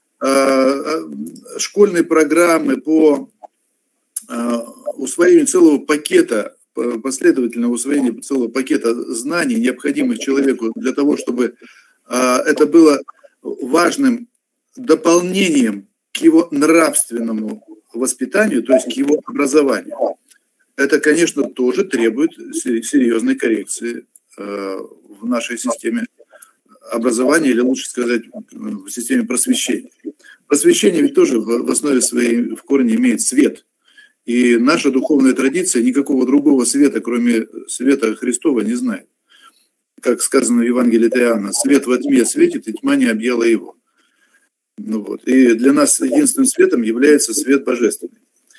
э, школьной программы по э, усвоению целого пакета, последовательного усвоения целого пакета знаний, необходимых человеку для того, чтобы а, это было важным дополнением к его нравственному воспитанию, то есть к его образованию. Это, конечно, тоже требует серьезной коррекции а, в нашей системе образования, или лучше сказать, в системе просвещения. Просвещение ведь тоже в основе своей, в корне имеет свет. И наша духовная традиция никакого другого света, кроме света Христова, не знает. Как сказано в Евангелии от Иоанна, свет во тьме светит, и тьма не объяла его. Ну вот. И для нас единственным светом является свет божественный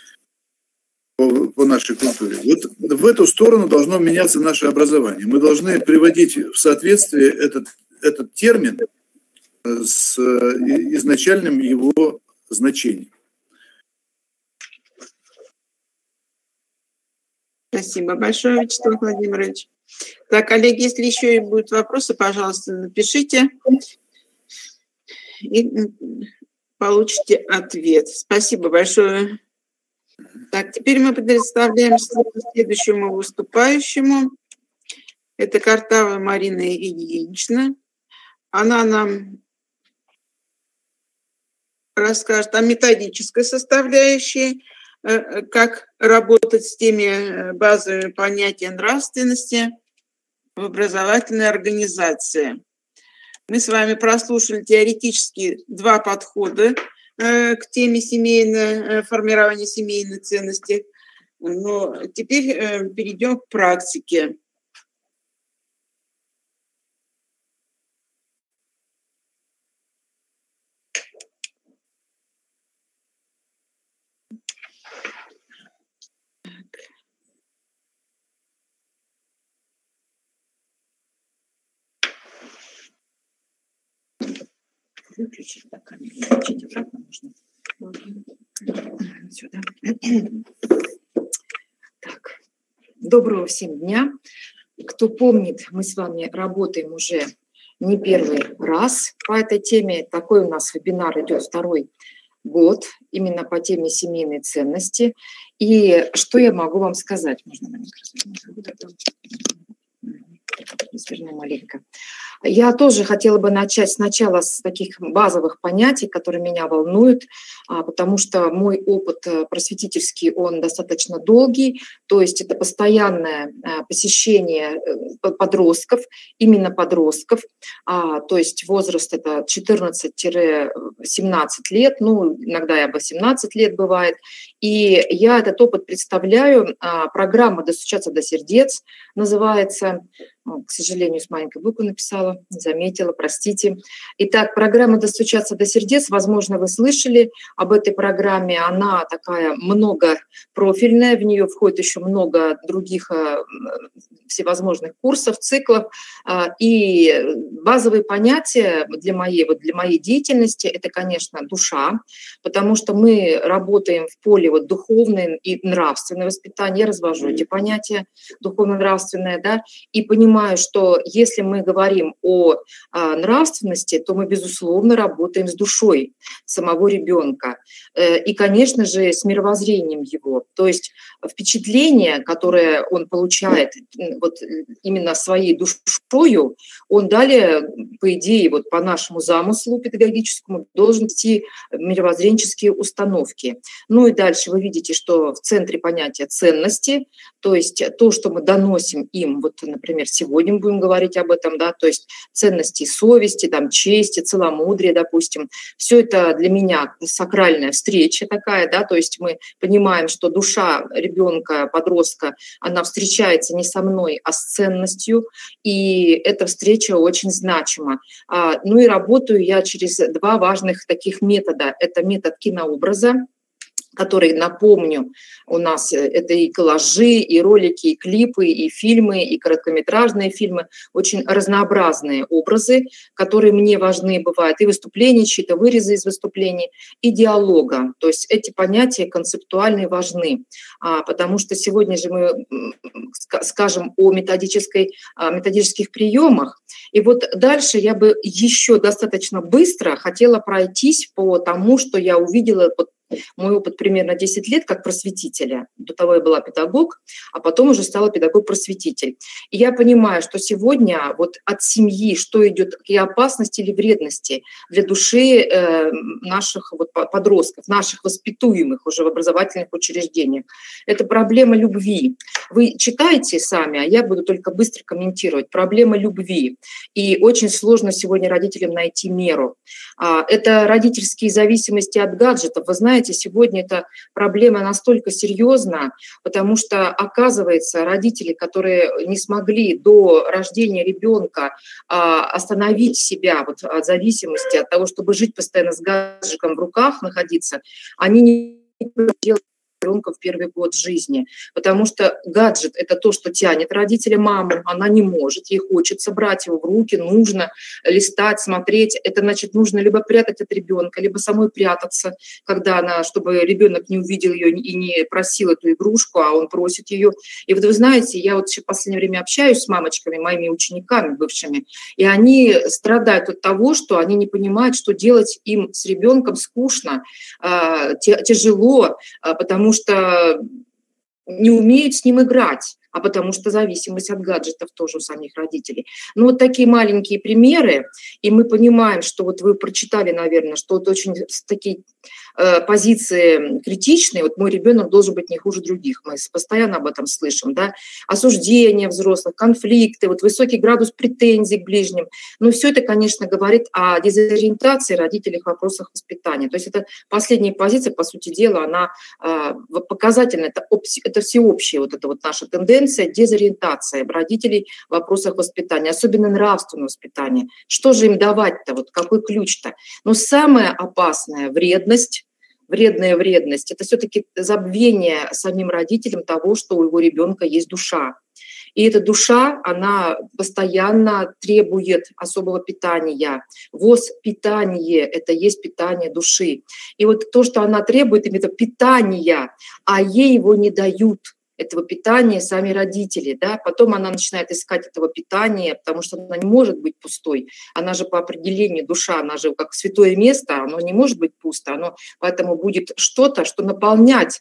по, по нашей культуре. Вот в эту сторону должно меняться наше образование. Мы должны приводить в соответствие этот, этот термин с изначальным его значением. Спасибо большое, Вячеслав Владимирович. Так, коллеги, если еще будут вопросы, пожалуйста, напишите и получите ответ. Спасибо большое. Так, теперь мы предоставляем следующему выступающему. Это Картава Марина Ильинична. Она нам расскажет о методической составляющей, как работать с теми базовыми понятиями нравственности в образовательной организации. Мы с вами прослушали теоретически два подхода к теме семейного формирования семейной ценности, но теперь перейдем к практике. Выключить, так, выключить обратно можно. Сюда. Так. Доброго всем дня. Кто помнит, мы с вами работаем уже не первый раз по этой теме. Такой у нас вебинар идет второй год именно по теме семейной ценности. И что я могу вам сказать? Можно маленько разверну маленько. Я тоже хотела бы начать сначала с таких базовых понятий, которые меня волнуют, потому что мой опыт просветительский, он достаточно долгий, то есть это постоянное посещение подростков, именно подростков, то есть возраст это четырнадцать-семнадцать лет, ну, иногда и восемнадцать лет бывает, и я этот опыт представляю, программа «Достучаться до сердец» называется. К сожалению, с маленькой буквы написала, не заметила, простите. Итак, программа «Достучаться до сердец», возможно, вы слышали об этой программе. Она такая многопрофильная, в нее входит еще много других всевозможных курсов, циклов. И базовые понятия для моей, вот для моей деятельности – это, конечно, душа, потому что мы работаем в поле вот духовное и нравственное воспитание. Я развожу эти понятия, духовно-нравственное, да, и понимаю, Понимаю, что если мы говорим о а, нравственности, то мы, безусловно, работаем с душой самого ребенка э, и, конечно же, с мировоззрением его. То есть впечатление, которое он получает вот именно своей душою, он далее, по идее, вот по нашему замыслу педагогическому, должен вести мировоззренческие установки. Ну и дальше вы видите, что в центре понятия ценности, то есть то, что мы доносим им, вот, например, сегодня мы будем говорить об этом, да, то есть ценности совести, там, чести, целомудрия, допустим. Все это для меня сакральная встреча такая, да, то есть мы понимаем, что душа ребенка, подростка, она встречается не со мной, а с ценностью, и эта встреча очень значима. А, ну и работаю я через два важных таких метода. Это метод кинообраза, который, напомню, у нас это и коллажи, и ролики, и клипы, и фильмы, и короткометражные фильмы, очень разнообразные образы, которые мне важны бывают, и выступления, чьи-то вырезы из выступлений, и диалога. То есть эти понятия концептуальные важны, потому что сегодня же мы скажем о методической, о методических приемах. И вот дальше я бы еще достаточно быстро хотела пройтись по тому, что я увидела. Мой опыт примерно десять лет как просветителя. До того я была педагог, а потом уже стала педагог-просветитель. И я понимаю, что сегодня вот от семьи, что идет, какие опасности или вредности для души э, наших вот подростков, наших воспитуемых уже в образовательных учреждениях. Это проблема любви. Вы читаете сами, а я буду только быстро комментировать. Проблема любви. И очень сложно сегодня родителям найти меру. А, это родительские зависимости от гаджетов. Вы знаете, сегодня эта проблема настолько серьезна, потому что, оказывается, родители, которые не смогли до рождения ребенка а, остановить себя вот, от зависимости, от того, чтобы жить постоянно с гаджетом в руках, находиться, они не делают ребенка в первый год жизни, потому что гаджет – это то, что тянет родителя, маму, она не может, ей хочется брать его в руки, нужно листать, смотреть, это значит, нужно либо прятать от ребенка, либо самой прятаться, когда она, чтобы ребенок не увидел ее и не просил эту игрушку, а он просит ее. И вот вы знаете, я вот в последнее время общаюсь с мамочками, моими учениками бывшими, и они страдают от того, что они не понимают, что делать им с ребенком скучно, тяжело, потому что не умеют с ним играть, а потому что зависимость от гаджетов тоже у самих родителей. Ну вот такие маленькие примеры, и мы понимаем, что вот вы прочитали, наверное, что вот очень такие э, позиции критичные, вот мой ребенок должен быть не хуже других, мы постоянно об этом слышим, да, осуждение взрослых, конфликты, вот высокий градус претензий к ближним, но все это, конечно, говорит о дезориентации родителей в вопросах воспитания, то есть это последняя позиция, по сути дела, она э, показательна, это, это всеобщая вот эта вот наша тенденция, дезориентация родителей в вопросах воспитания, особенно нравственного воспитания. Что же им давать-то, вот какой ключ-то? Но самая опасная вредность, вредная вредность, это все-таки забвение самим родителям того, что у его ребенка есть душа. И эта душа, она постоянно требует особого питания. Воспитание – это есть питание души. И вот то, что она требует, это питание, а ей его не дают. этого питания сами родители, да, потом она начинает искать этого питания, потому что она не может быть пустой, она же по определению душа, она же как святое место, оно не может быть пусто, оно поэтому будет что-то, что наполнять,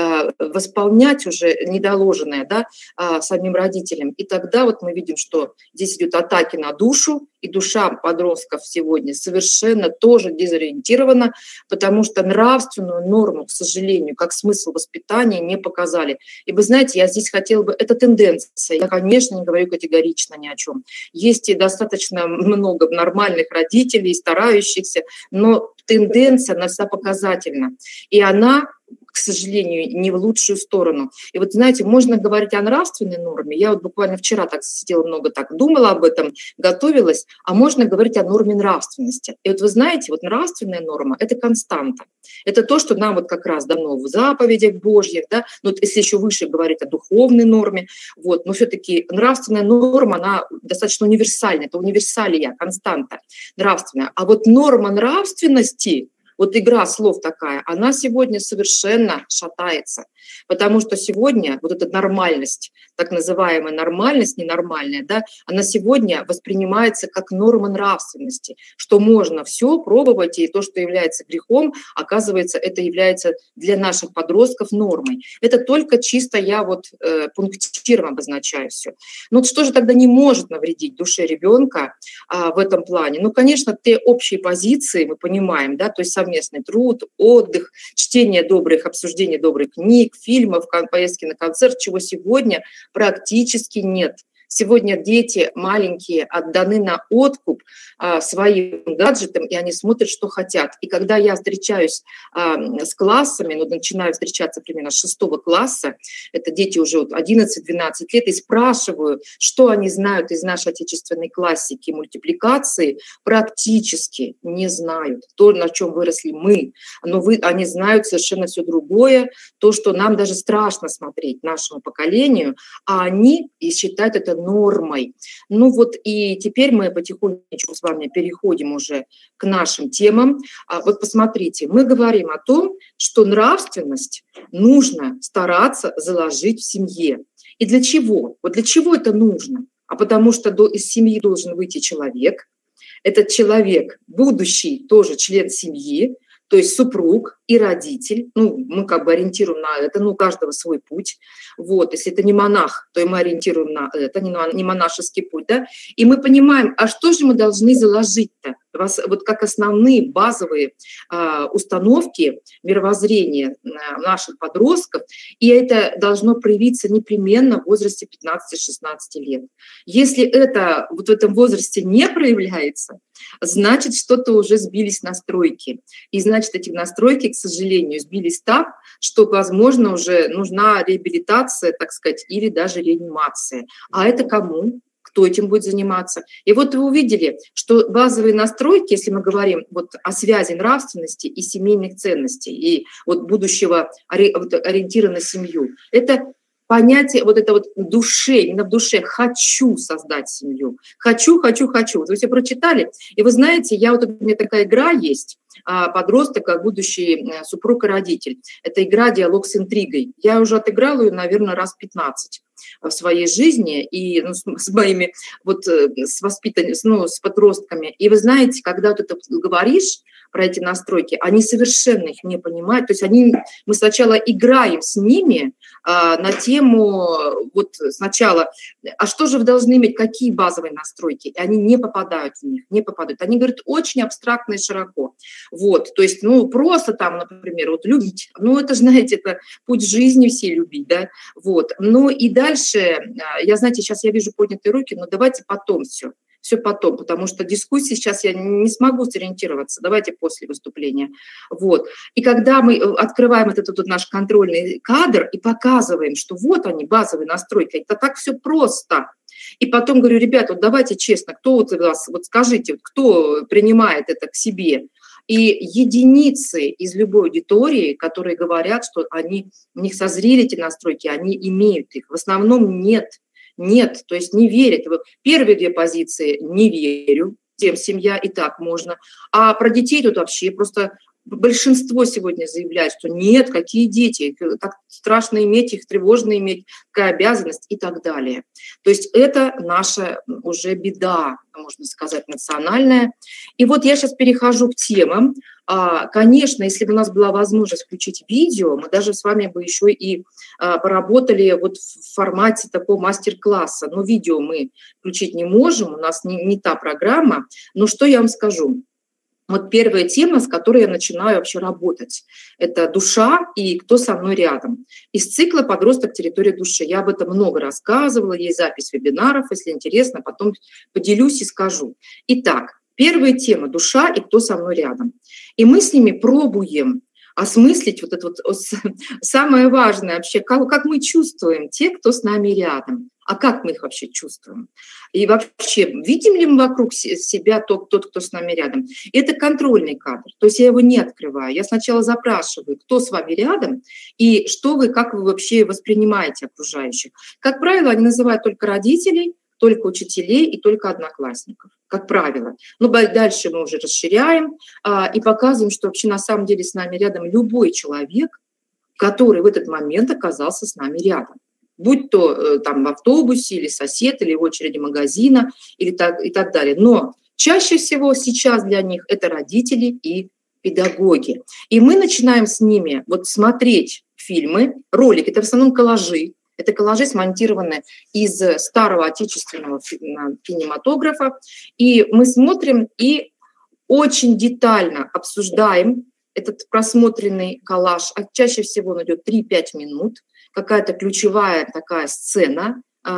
восполнять уже недоложенное, да, самим родителям, и тогда вот мы видим, что здесь идут атаки на душу, и душа подростков сегодня совершенно тоже дезориентирована, потому что нравственную норму, к сожалению, как смысл воспитания не показали. И вы знаете, я здесь хотела бы, это тенденция, я, конечно, не говорю категорично ни о чем. Есть и достаточно много нормальных родителей, старающихся, но тенденция, она всегда показательна. И она, к сожалению, не в лучшую сторону. И вот, знаете, можно говорить о нравственной норме. Я вот буквально вчера так сидела много, так думала об этом, готовилась, а можно говорить о норме нравственности. И вот вы знаете, вот нравственная норма – это константа. Это то, что нам вот как раз дано в заповедях Божьих, да, ну, вот если еще выше говорить о духовной норме, вот, но все-таки нравственная норма, она достаточно универсальная, это универсалия, константа нравственная. А вот норма нравственности, вот игра слов такая, она сегодня совершенно шатается, потому что сегодня вот эта нормальность, так называемая нормальность, ненормальная, да, она сегодня воспринимается как норма нравственности, что можно все пробовать, и то, что является грехом, оказывается, это является для наших подростков нормой. Это только чисто я вот э, пунктиром обозначаю все. Ну вот что же тогда не может навредить душе ребенка а, в этом плане? Ну, конечно, те общие позиции мы понимаем, да, то есть совместный труд, отдых, чтение добрых, обсуждение добрых книг, фильмов, поездки на концерт, чего сегодня практически нет. Сегодня дети маленькие отданы на откуп а, своим гаджетам, и они смотрят, что хотят. И когда я встречаюсь а, с классами, ну, начинаю встречаться примерно с шестого класса, это дети уже вот одиннадцать-двенадцать лет, и спрашиваю, что они знают из нашей отечественной классики мультипликации, практически не знают. То, на чем выросли мы, но вы, они знают совершенно все другое, то, что нам даже страшно смотреть нашему поколению, а они и считают это нормой. Ну вот и теперь мы потихонечку с вами переходим уже к нашим темам. А вот посмотрите, мы говорим о том, что нравственность нужно стараться заложить в семье. И для чего? Вот для чего это нужно? А потому что до, из семьи должен выйти человек. Этот человек, будущий тоже член семьи, то есть супруг и родитель, ну, мы как бы ориентируем на это, ну, у каждого свой путь. Вот, если это не монах, то и мы ориентируем на это, не, на, не монашеский путь, да. И мы понимаем, а что же мы должны заложить-то? Вот как основные базовые а, установки мировоззрения наших подростков, и это должно проявиться непременно в возрасте пятнадцати-шестнадцати лет. Если это вот в этом возрасте не проявляется, значит, что-то уже сбились настройки. И значит, эти настройки, к сожалению, сбились так, что, возможно, уже нужна реабилитация, так сказать, или даже реанимация. А это кому? Кто этим будет заниматься? И вот вы увидели, что базовые настройки, если мы говорим вот о связи нравственности и семейных ценностей, и вот будущего ориентира на семью, это понятие вот это вот души, именно в душе «хочу создать семью», «хочу, хочу, хочу». Вот вы все прочитали, и вы знаете, я вот, у меня такая игра есть, подросток, как будущий супруг и родитель. Это игра «Диалог с интригой». Я уже отыграла ее, наверное, раз пятнадцать в своей жизни и ну, с, с моими вот с воспитанными, ну, с подростками. И вы знаете, когда вот это говоришь про эти настройки, они совершенно их не понимают. То есть они, мы сначала играем с ними а, на тему вот сначала, а что же вы должны иметь, какие базовые настройки? И они не попадают в них, не попадают. Они говорят очень абстрактно и широко. Вот, то есть, ну, просто там, например, вот любить. Ну, это, знаете, это путь жизни все любить, да. Вот. Ну и дальше, я, знаете, сейчас я вижу поднятые руки, но давайте потом все. Все потом, потому что дискуссии сейчас я не смогу сориентироваться. Давайте после выступления. Вот. И когда мы открываем этот, этот наш контрольный кадр и показываем, что вот они, базовые настройки, это так все просто. И потом говорю, ребята, вот давайте честно, кто вот у вас, вот скажите, вот кто принимает это к себе? И единицы из любой аудитории, которые говорят, что они, у них созрели эти настройки, они имеют их. В основном нет. Нет, то есть не верят. Первые две позиции не верю, тем семья и так можно. А про детей тут вообще просто большинство сегодня заявляет, что нет, какие дети, как страшно иметь их, тревожно иметь, какая обязанность и так далее. То есть это наша уже беда, можно сказать, национальная. И вот я сейчас перехожу к темам. Конечно, если бы у нас была возможность включить видео, мы даже с вами бы еще и поработали вот в формате такого мастер-класса. Но видео мы включить не можем, у нас не, не та программа. Но что я вам скажу? Вот первая тема, с которой я начинаю вообще работать, это душа и кто со мной рядом. Из цикла «Подросток. Территория души». Я об этом много рассказывала, есть запись вебинаров, если интересно, потом поделюсь и скажу. Итак, первая тема – душа и кто со мной рядом. И мы с ними пробуем осмыслить вот это вот самое важное вообще, как, как мы чувствуем те, кто с нами рядом. А как мы их вообще чувствуем? И вообще, видим ли мы вокруг себя тот, тот, кто с нами рядом? И это контрольный кадр, то есть я его не открываю. Я сначала запрашиваю, кто с вами рядом и что вы, как вы вообще воспринимаете окружающих. Как правило, они называют только родителей, только учителей и только одноклассников, как правило. Но дальше мы уже расширяем а, и показываем, что вообще на самом деле с нами рядом любой человек, который в этот момент оказался с нами рядом. Будь то там в автобусе, или сосед, или в очереди магазина, или так, и так далее. Но чаще всего сейчас для них это родители и педагоги. И мы начинаем с ними вот смотреть фильмы, ролики, это в основном коллажи. Это коллажи, смонтированные из старого отечественного кинематографа. И мы смотрим и очень детально обсуждаем этот просмотренный коллаж. А чаще всего он идет три-пять минут. Какая-то ключевая такая сцена,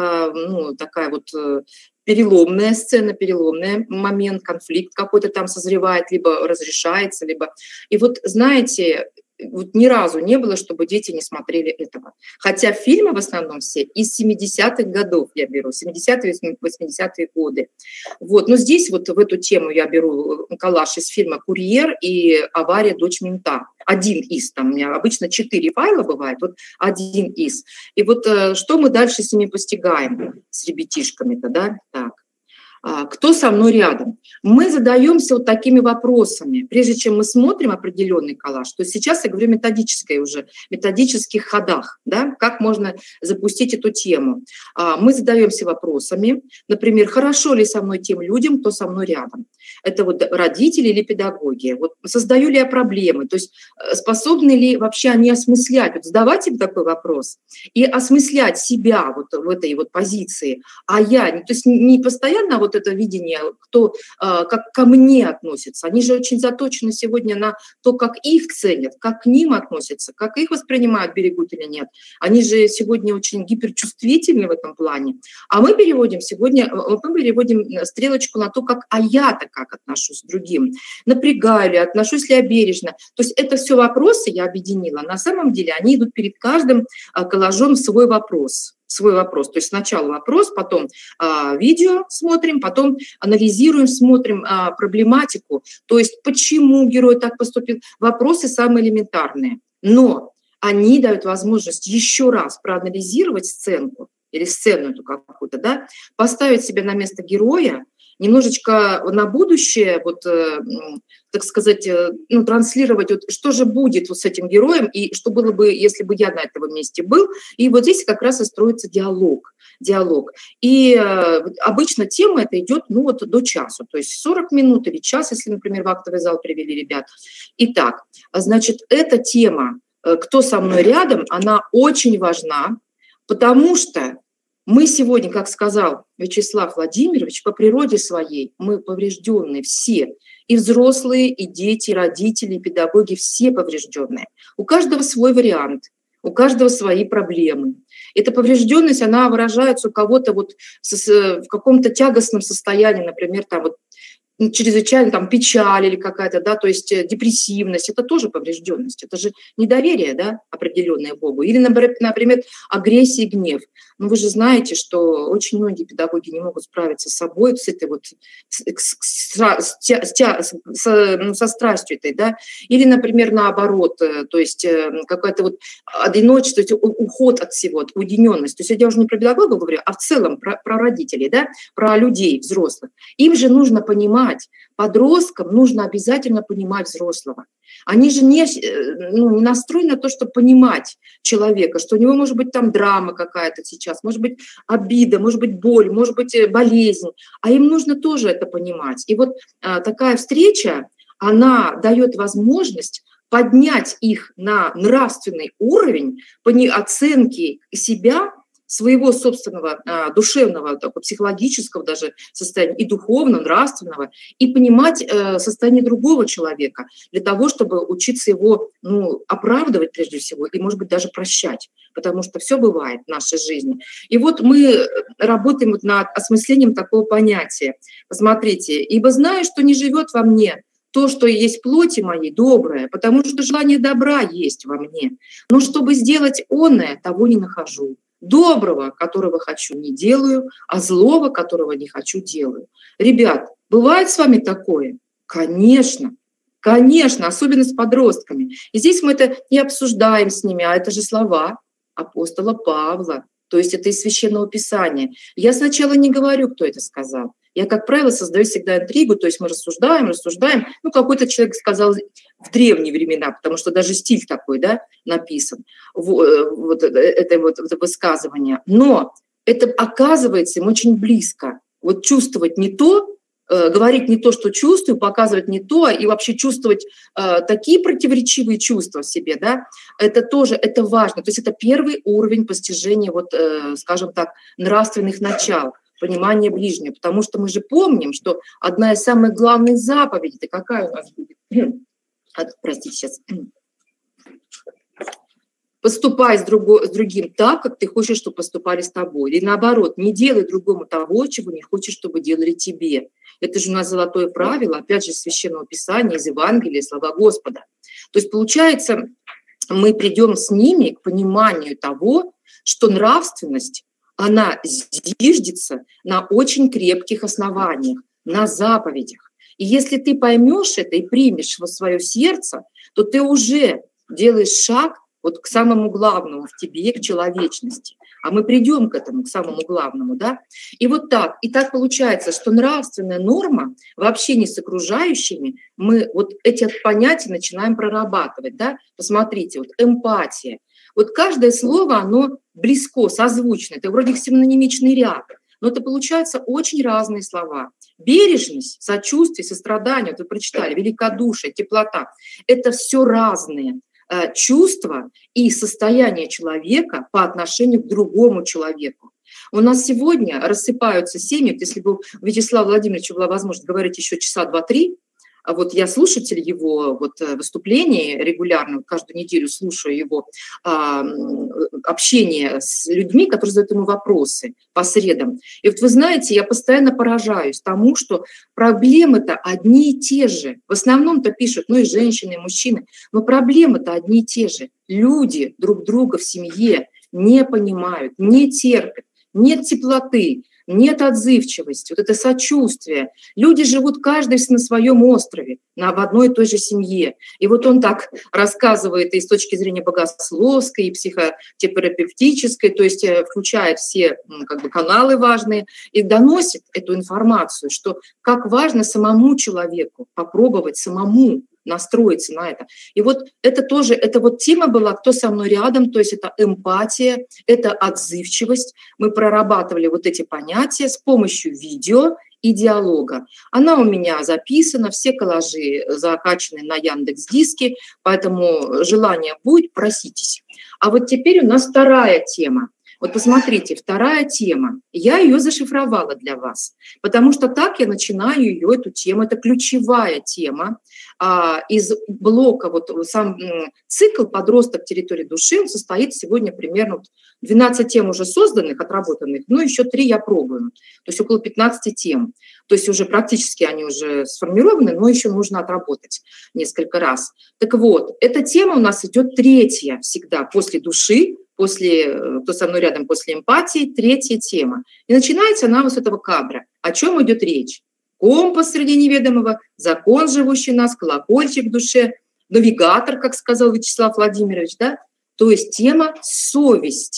ну, такая вот переломная сцена, переломный момент, конфликт какой-то там созревает, либо разрешается, либо... И вот, знаете, вот ни разу не было, чтобы дети не смотрели этого. Хотя фильмы в основном все из семидесятых годов я беру, семидесятые, восьмидесятые годы. Вот. Но здесь вот в эту тему я беру коллаж из фильма «Курьер» и «Авария. Дочь мента». Один из, там у меня обычно четыре файла бывает, вот один из. И вот что мы дальше с ними постигаем, с ребятишками-то, да? Так. Кто со мной рядом? Мы задаемся вот такими вопросами, прежде чем мы смотрим определенный коллаж. То есть сейчас я говорю методической уже, методических ходах, да, как можно запустить эту тему. Мы задаемся вопросами, например, хорошо ли со мной тем людям, кто со мной рядом? Это вот родители или педагоги? Вот создаю ли я проблемы? То есть способны ли вообще они осмыслять? Вот задавать им такой вопрос и осмыслять себя вот в этой вот позиции. А я, то есть не постоянно вот это видение, кто как ко мне относится. Они же очень заточены сегодня на то, как их ценят, как к ним относятся, как их воспринимают, берегут или нет. Они же сегодня очень гиперчувствительны в этом плане. А мы переводим сегодня, мы переводим стрелочку на то, как а я-то как отношусь к другим. Напрягаю ли, отношусь ли я бережно. То есть это все вопросы я объединила. На самом деле они идут перед каждым коллажом в свой вопрос. свой вопрос. То есть сначала вопрос, потом а, видео смотрим, потом анализируем, смотрим а, проблематику. То есть почему герой так поступил. Вопросы самые элементарные. Но они дают возможность еще раз проанализировать сценку или сцену эту какую-то, да, поставить себя на место героя, немножечко на будущее, вот, э, так сказать, э, ну, транслировать, вот, что же будет вот с этим героем, и что было бы, если бы я на этом месте был. И вот здесь как раз и строится диалог. диалог. И э, обычно тема эта идет ну, вот, до часу, то есть сорок минут или час, если, например, в актовый зал привели ребят. Итак, значит, эта тема э, «Кто со мной рядом», она очень важна, потому что мы сегодня, как сказал Вячеслав Владимирович, по природе своей мы поврежденные все, и взрослые, и дети, и родители, и педагоги, все поврежденные. У каждого свой вариант, у каждого свои проблемы. Эта поврежденность, она выражается у кого-то вот в каком-то тягостном состоянии, например, там вот чрезвычайно там печаль или какая-то, да, то есть депрессивность, это тоже поврежденность, это же недоверие, да, определенное Богу. Или, например, агрессия и гнев. Но вы же знаете, что очень многие педагоги не могут справиться с собой, с этой вот, с, с, с, с, с, ну, со страстью этой, да. Или, например, наоборот, то есть какое-то вот одиночество, то есть уход от всего, от уединенность. То есть я уже не про педагога говорю, а в целом про, про родителей, да, про людей взрослых. Им же нужно понимать, понимать. Подросткам нужно обязательно понимать взрослого. Они же не, ну, не настроены на то, чтобы понимать человека, что у него может быть там драма какая-то сейчас, может быть обида, может быть боль, может быть болезнь. А им нужно тоже это понимать. И вот а, такая встреча, она дает возможность поднять их на нравственный уровень оценки себя, своего собственного а, душевного, такого, психологического даже состояния, и духовного, нравственного, и понимать э, состояние другого человека для того, чтобы учиться его, ну, оправдывать прежде всего и, может быть, даже прощать, потому что все бывает в нашей жизни. И вот мы работаем вот над осмыслением такого понятия. Посмотрите, «Ибо знаю, что не живет во мне то, что есть в плоти моей, доброе, потому что желание добра есть во мне, но чтобы сделать оное, того не нахожу. Доброго, которого хочу, не делаю, а злого, которого не хочу, делаю». Ребят, бывает с вами такое? Конечно, конечно, особенно с подростками. И здесь мы это не обсуждаем с ними, а это же слова апостола Павла, то есть это из Священного Писания. Я сначала не говорю, кто это сказал. Я, как правило, создаю всегда интригу, то есть мы рассуждаем, рассуждаем. Ну, какой-то человек сказал в древние времена, потому что даже стиль такой, да, написан, вот это вот это высказывание. Но это оказывается им очень близко. Вот чувствовать не то, э, говорить не то, что чувствую, показывать не то, и вообще чувствовать э, такие противоречивые чувства в себе, да, это тоже, это важно. То есть это первый уровень постижения, вот, э, скажем так, нравственных начал, понимание ближнего, потому что мы же помним, что одна из самых главных заповедей, это какая у нас будет? Простите, сейчас. Поступай с, друго, с другим так, как ты хочешь, чтобы поступали с тобой. Или наоборот, не делай другому того, чего не хочешь, чтобы делали тебе. Это же у нас золотое правило, опять же, из Священного Писания, из Евангелия, слова Господа. То есть, получается, мы придем с ними к пониманию того, что нравственность, она зиждется на очень крепких основаниях, на заповедях. И если ты поймешь это и примешь в свое сердце, то ты уже делаешь шаг вот к самому главному в тебе, к человечности. А мы придем к этому, к самому главному, да? И вот так. И так получается, что нравственная норма в общении с окружающими, мы вот эти понятия начинаем прорабатывать, да? Посмотрите, вот эмпатия. Вот каждое слово, оно близко, созвучно. Это вроде синонимичный ряд. Но это получаются очень разные слова. Бережность, сочувствие, сострадание, вот вы прочитали, великодушие, теплота. Это все разные э, чувства и состояние человека по отношению к другому человеку. У нас сегодня рассыпаются семьи. Если бы у Вячеслава Владимировича была возможность говорить еще часа два-три, а вот я слушатель его вот выступлений регулярно, каждую неделю слушаю его а, общение с людьми, которые задают ему вопросы по средам. И вот вы знаете, я постоянно поражаюсь тому, что проблемы-то одни и те же. В основном-то пишут, ну и женщины, и мужчины, но проблемы-то одни и те же. Люди друг друга в семье не понимают, не терпят, нет теплоты, нет отзывчивости, вот это сочувствие. Люди живут каждый на своем острове, на, в одной и той же семье. И вот он так рассказывает и с точки зрения богословской, и психотерапевтической, то есть включает все как бы, каналы важные и доносит эту информацию, что как важно самому человеку попробовать самому настроиться на это. И вот это тоже, это вот тема была «Кто со мной рядом?», то есть это эмпатия, это отзывчивость. Мы прорабатывали вот эти понятия с помощью видео и диалога. Она у меня записана, все коллажи закачаны на Яндекс.Диске, поэтому желание будет, проситесь. А вот теперь у нас вторая тема. Вот посмотрите, вторая тема. Я ее зашифровала для вас, потому что так я начинаю ее, эту тему. Это ключевая тема а, из блока. Вот сам цикл «Подросток. Территория души» он состоит сегодня примерно двенадцать тем уже созданных, отработанных, но еще три я пробую. То есть около пятнадцати тем. То есть уже практически они уже сформированы, но еще нужно отработать несколько раз. Так вот, эта тема у нас идет третья всегда после души, после, кто со мной рядом, после эмпатии, третья тема. И начинается она вот с этого кадра. О чем идет речь? Компас среди неведомого, закон, живущий в нас, колокольчик в душе, навигатор, как сказал Вячеслав Владимирович, да? То есть тема совести.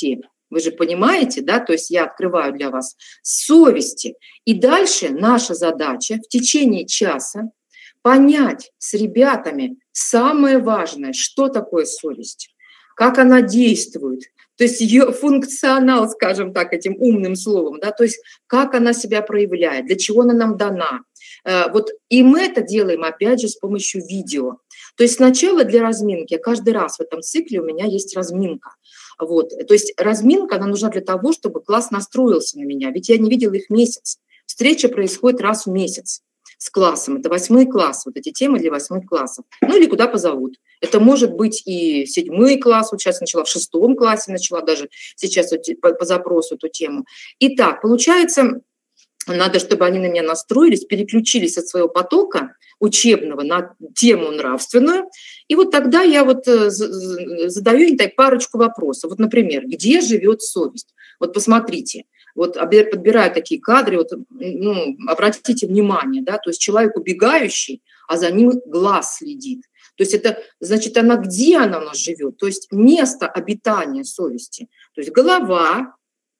Вы же понимаете, да, то есть я открываю для вас совести. И дальше наша задача в течение часа понять с ребятами самое важное, что такое совесть, как она действует, то есть ее функционал, скажем так, этим умным словом, да, то есть как она себя проявляет, для чего она нам дана. Вот, и мы это делаем, опять же, с помощью видео. То есть сначала для разминки, каждый раз в этом цикле у меня есть разминка. Вот. То есть разминка, она нужна для того, чтобы класс настроился на меня, ведь я не видела их месяц. Встреча происходит раз в месяц с классом. Это восьмой класс, вот эти темы для восьмых классов. Ну или куда позовут. Это может быть и седьмой класс, вот сейчас начала в шестом классе, начала даже сейчас вот по, по запросу эту тему. Итак, получается, надо, чтобы они на меня настроились, переключились от своего потока учебного на тему нравственную. И вот тогда я вот задаю им так парочку вопросов. Вот, например, где живет совесть? Вот посмотрите, вот подбираю такие кадры, вот, ну, обратите внимание, да, то есть человек убегающий, а за ним глаз следит. То есть это, значит, она где она у нас живет? То есть место обитания совести. То есть голова,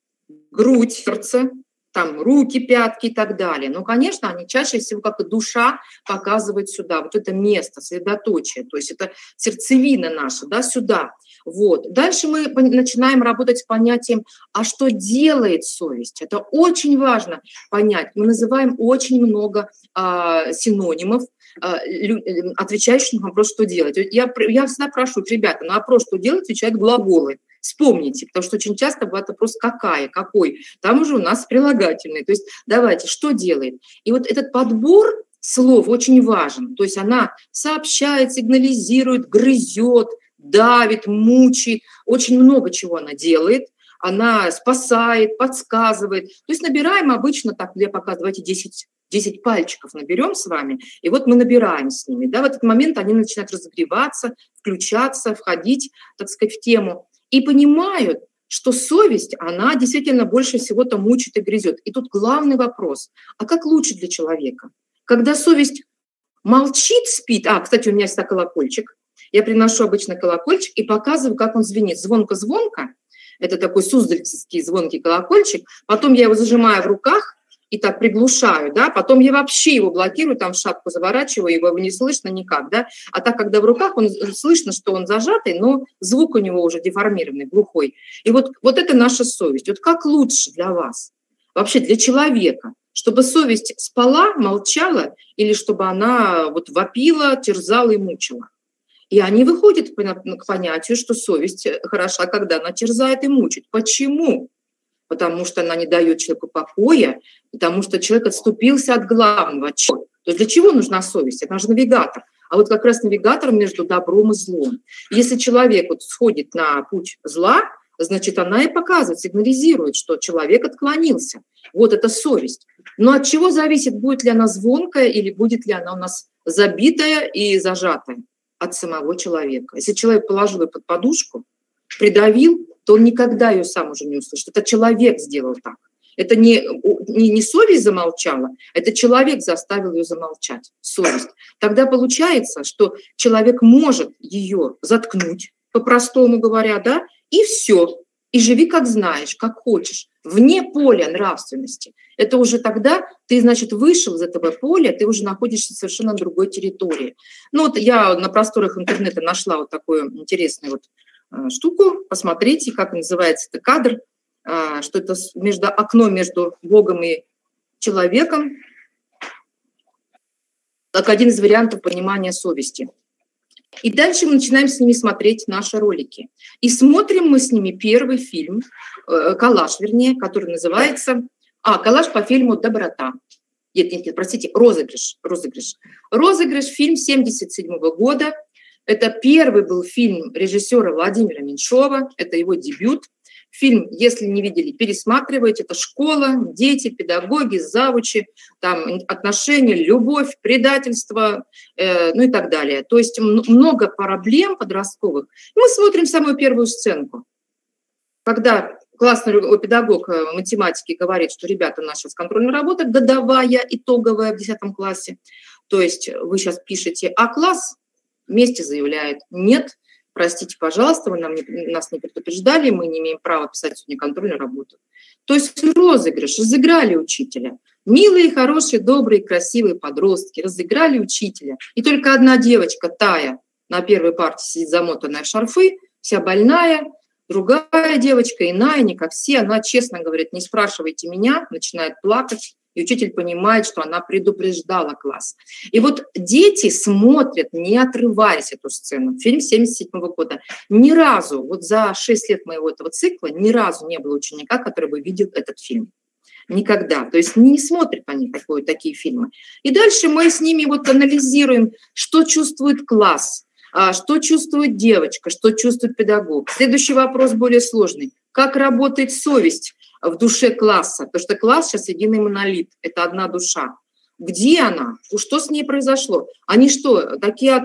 грудь, сердце, там руки, пятки и так далее. Но, конечно, они чаще всего как и душа показывает сюда, вот это место, средоточие, то есть это сердцевина наша, да, сюда. Вот. Дальше мы начинаем работать с понятием, а что делает совесть? Это очень важно понять. Мы называем очень много а, синонимов, а, лю, отвечающих на вопрос, что делать. Я, я всегда прошу, ребята, на вопрос, что делать, отвечают глаголы. Вспомните, потому что очень часто бывает вопрос «какая?», «какой?». Там уже у нас прилагательные. То есть давайте, что делает? И вот этот подбор слов очень важен. То есть она сообщает, сигнализирует, грызет, давит, мучает. Очень много чего она делает. Она спасает, подсказывает. То есть набираем обычно, так, я показываю, давайте десять, десять пальчиков наберем с вами, и вот мы набираем с ними. Да, в этот момент они начинают разогреваться, включаться, входить, так сказать, в тему. И понимают, что совесть, она действительно больше всего-то мучит и грызет. И тут главный вопрос, а как лучше для человека? Когда совесть молчит, спит, а, кстати, у меня есть колокольчик, я приношу обычно колокольчик и показываю, как он звенит. Звонко-звонко, это такой суздальский звонкий колокольчик, потом я его зажимаю в руках, и так приглушаю, да, потом я вообще его блокирую, там в шапку заворачиваю, его не слышно никак, да, а так, когда в руках, он слышно, что он зажатый, но звук у него уже деформированный, глухой. И вот, вот это наша совесть. Вот как лучше для вас, вообще для человека, чтобы совесть спала, молчала, или чтобы она вот вопила, терзала и мучила? И они выходят к понятию, что совесть хороша, когда она терзает и мучит. Почему? Потому что она не дает человеку покоя, потому что человек отступился от главного. То есть для чего нужна совесть? Это наш навигатор. А вот как раз навигатор между добром и злом. Если человек вот сходит на путь зла, значит, она и показывает, сигнализирует, что человек отклонился. Вот это совесть. Но от чего зависит, будет ли она звонкая или будет ли она у нас забитая и зажатая? От самого человека. Если человек положил ее под подушку, придавил, то он никогда ее сам уже не услышит. Это человек сделал так. Это не, не, не совесть замолчала, это человек заставил ее замолчать, совесть. Тогда получается, что человек может ее заткнуть, по-простому говоря, да, и все. И живи как знаешь, как хочешь, вне поля нравственности. Это уже тогда ты, значит, вышел из этого поля, ты уже находишься совершенно на другой территории. Ну вот я на просторах интернета нашла вот такую интересную вот штуку, посмотрите, как называется этот кадр, что это между, окно между Богом и человеком, как один из вариантов понимания совести. И дальше мы начинаем с ними смотреть наши ролики. И смотрим мы с ними первый фильм, коллаж, вернее, который называется... А, коллаж по фильму «Доброта». Нет, нет, нет, простите, «Розыгрыш». «Розыгрыш». «Розыгрыш» — фильм семьдесят седьмого года. Это первый был фильм режиссера Владимира Меньшова, это его дебют. Фильм, если не видели, пересматривайте. Это школа, дети, педагоги, завучи, там отношения, любовь, предательство, э, ну и так далее. То есть много проблем подростковых. И мы смотрим самую первую сценку. Когда классный педагог математики говорит, что ребята, у нас сейчас контрольная работа, годовая, итоговая в десятом классе. То есть вы сейчас пишете, а класс вместе заявляет, нет, простите, пожалуйста, вы нам не, нас не предупреждали, мы не имеем права писать сегодня контрольную работу. То есть розыгрыш, разыграли учителя. Милые, хорошие, добрые, красивые подростки разыграли учителя. И только одна девочка, Тая, на первой партии сидит замотанная в шарфы, вся больная. Другая девочка, иная, не как все, она честно говорит, не спрашивайте меня, начинает плакать. И учитель понимает, что она предупреждала класс. И вот дети смотрят, не отрываясь эту сцену. Фильм семьдесят седьмого года. Ни разу, вот за шесть лет моего этого цикла, ни разу не было ученика, который бы видел этот фильм. Никогда. То есть не смотрят они такое, такие фильмы. И дальше мы с ними вот анализируем, что чувствует класс, что чувствует девочка, что чувствует педагог. Следующий вопрос более сложный. Как работает совесть в душе класса? Потому что класс сейчас единый монолит, это одна душа. Где она? Что с ней произошло? Они что, такие,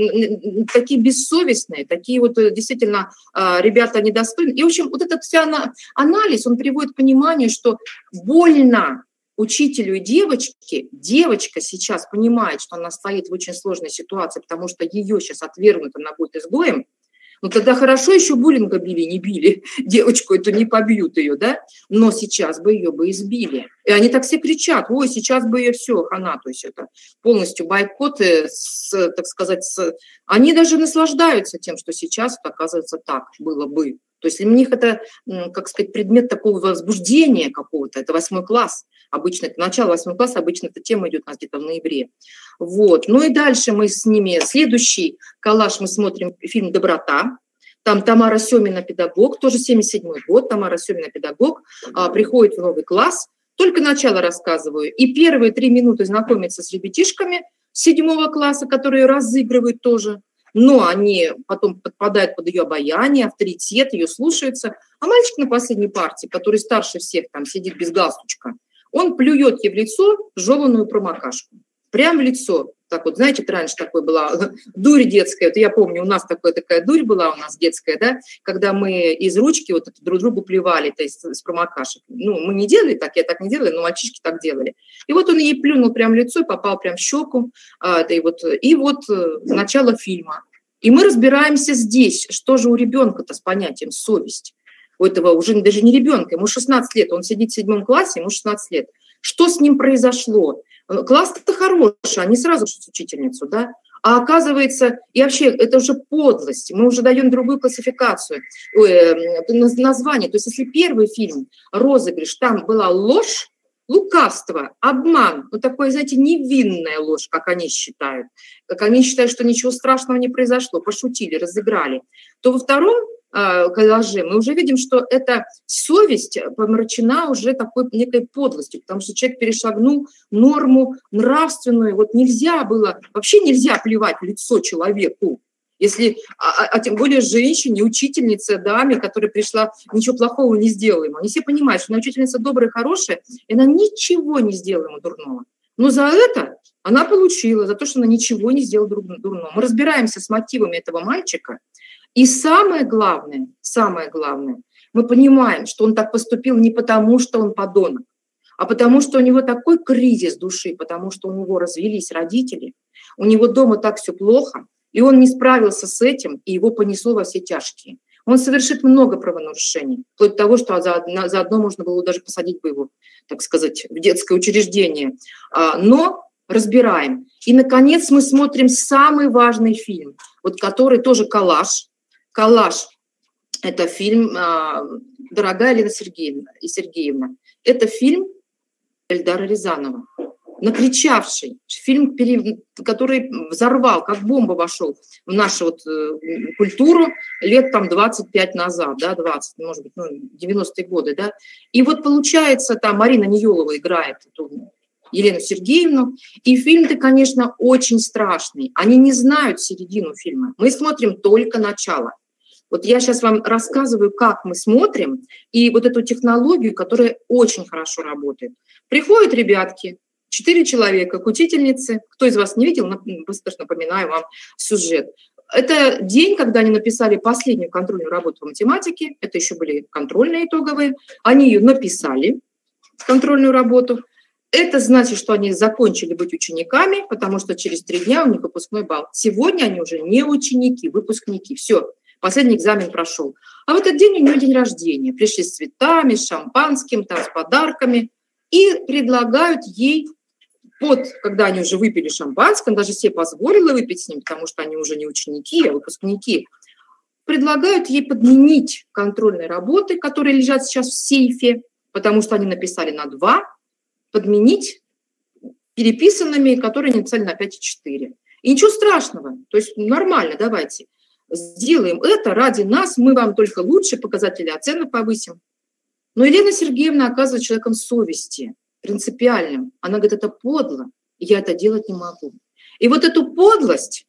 такие бессовестные, такие вот действительно ребята недостойные? И, в общем, вот этот вся анализ, он приводит к пониманию, что больно учителю и девочке. Девочка сейчас понимает, что она стоит в очень сложной ситуации, потому что ее сейчас отвергнут, она будет изгоем. Ну, тогда хорошо еще буллинга били, не били. Девочку эту не побьют ее, да? Но сейчас бы ее бы избили. И они так все кричат, ой, сейчас бы ее все, хана. То есть это полностью бойкоты, с, так сказать, с... они даже наслаждаются тем, что сейчас это, оказывается, так было бы. То есть для них это, как сказать, предмет такого возбуждения какого-то. Это восьмой класс. Обычно это начало восьмого класса, обычно эта тема идет у нас где-то в ноябре. Вот. Ну и дальше мы с ними, следующий коллаж, мы смотрим фильм «Доброта». Там Тамара Семина, педагог, тоже семьдесят седьмой год, Тамара Семина, педагог, а, приходит в новый класс. Только начало рассказываю. И первые три минуты знакомится с ребятишками седьмого класса, которые разыгрывают тоже. Но они потом подпадают под ее обаяние, авторитет, ее слушаются. А мальчик на последней партии, который старше всех, там сидит без галстучка, он плюет ей в лицо жеваную промокашку. Прямо в лицо. Так вот, знаете, раньше такой была дурь детская. Это я помню, у нас такая, такая дурь была у нас детская, да, когда мы из ручки вот это друг другу плевали, то есть с промокашек. Ну, мы не делали так, я так не делала, но мальчишки так делали. И вот он ей плюнул прямо в лицо и попал прямо в щеку. А, и, вот, и вот начало фильма. И мы разбираемся здесь, что же у ребенка-то с понятием совесть. У этого уже даже не ребенка, ему шестнадцать лет, он сидит в седьмом классе, ему шестнадцать лет. Что с ним произошло? Класс-то хороший, они сразу с учительницу, да? А оказывается, и вообще, это уже подлость, мы уже даем другую классификацию, ой, название. То есть если первый фильм «Розыгрыш», там была ложь, лукавство, обман, ну такое, знаете, невинная ложь, как они считают, как они считают, что ничего страшного не произошло, пошутили, разыграли, то во втором коллаже мы уже видим, что эта совесть помрачена уже такой некой подлостью, потому что человек перешагнул норму нравственную. Вот нельзя было, вообще нельзя плевать в лицо человеку, если, а, а тем более женщине, учительнице, даме, которая пришла, ничего плохого не сделала ему. Они все понимают, что она учительница добрая, хорошая, и она ничего не сделала ему дурного. Но за это она получила, за то, что она ничего не сделала дурного. Мы разбираемся с мотивами этого мальчика. И самое главное, самое главное, мы понимаем, что он так поступил не потому, что он подонок, а потому что у него такой кризис души, потому что у него развелись родители, у него дома так все плохо, и он не справился с этим, и его понесло во все тяжкие. Он совершит много правонарушений, вплоть до того, что заодно можно было даже посадить бы его, так сказать, в детское учреждение. Но разбираем. И, наконец, мы смотрим самый важный фильм, вот который тоже коллаж. Коллаж – это фильм «Дорогая Елена Сергеевна» и Сергеевна. Это фильм Эльдара Рязанова, накричавший, фильм, который взорвал, как бомба вошел в нашу вот культуру лет там двадцать пять назад, да, двадцать, может быть, ну, девяностые годы, да. И вот получается, там Марина Ниелова играет эту Елену Сергеевну, и фильм-то, конечно, очень страшный. Они не знают середину фильма. Мы смотрим только начало. Вот я сейчас вам рассказываю, как мы смотрим, и вот эту технологию, которая очень хорошо работает. Приходят ребятки, четыре человека к учительнице. Кто из вас не видел, быстро напоминаю вам сюжет. Это день, когда они написали последнюю контрольную работу по математике. Это еще были контрольные итоговые. Они ее написали, контрольную работу. Это значит, что они закончили быть учениками, потому что через три дня у них выпускной балл. Сегодня они уже не ученики, выпускники. Все, последний экзамен прошел. А в этот день у нее день рождения. Пришли с цветами, с шампанским, там, с подарками. И предлагают ей, под, когда они уже выпили шампанское, даже себе позволила выпить с ним, потому что они уже не ученики, а выпускники, предлагают ей подменить контрольные работы, которые лежат сейчас в сейфе, потому что они написали на два, подменить переписанными, которые они написали на пять и четыре. И ничего страшного, то есть нормально, давайте сделаем это ради нас, мы вам только лучше показатели оценок повысим. Но Елена Сергеевна оказывается человеком совести, принципиальным. Она говорит, это подло, и я это делать не могу. И вот эту подлость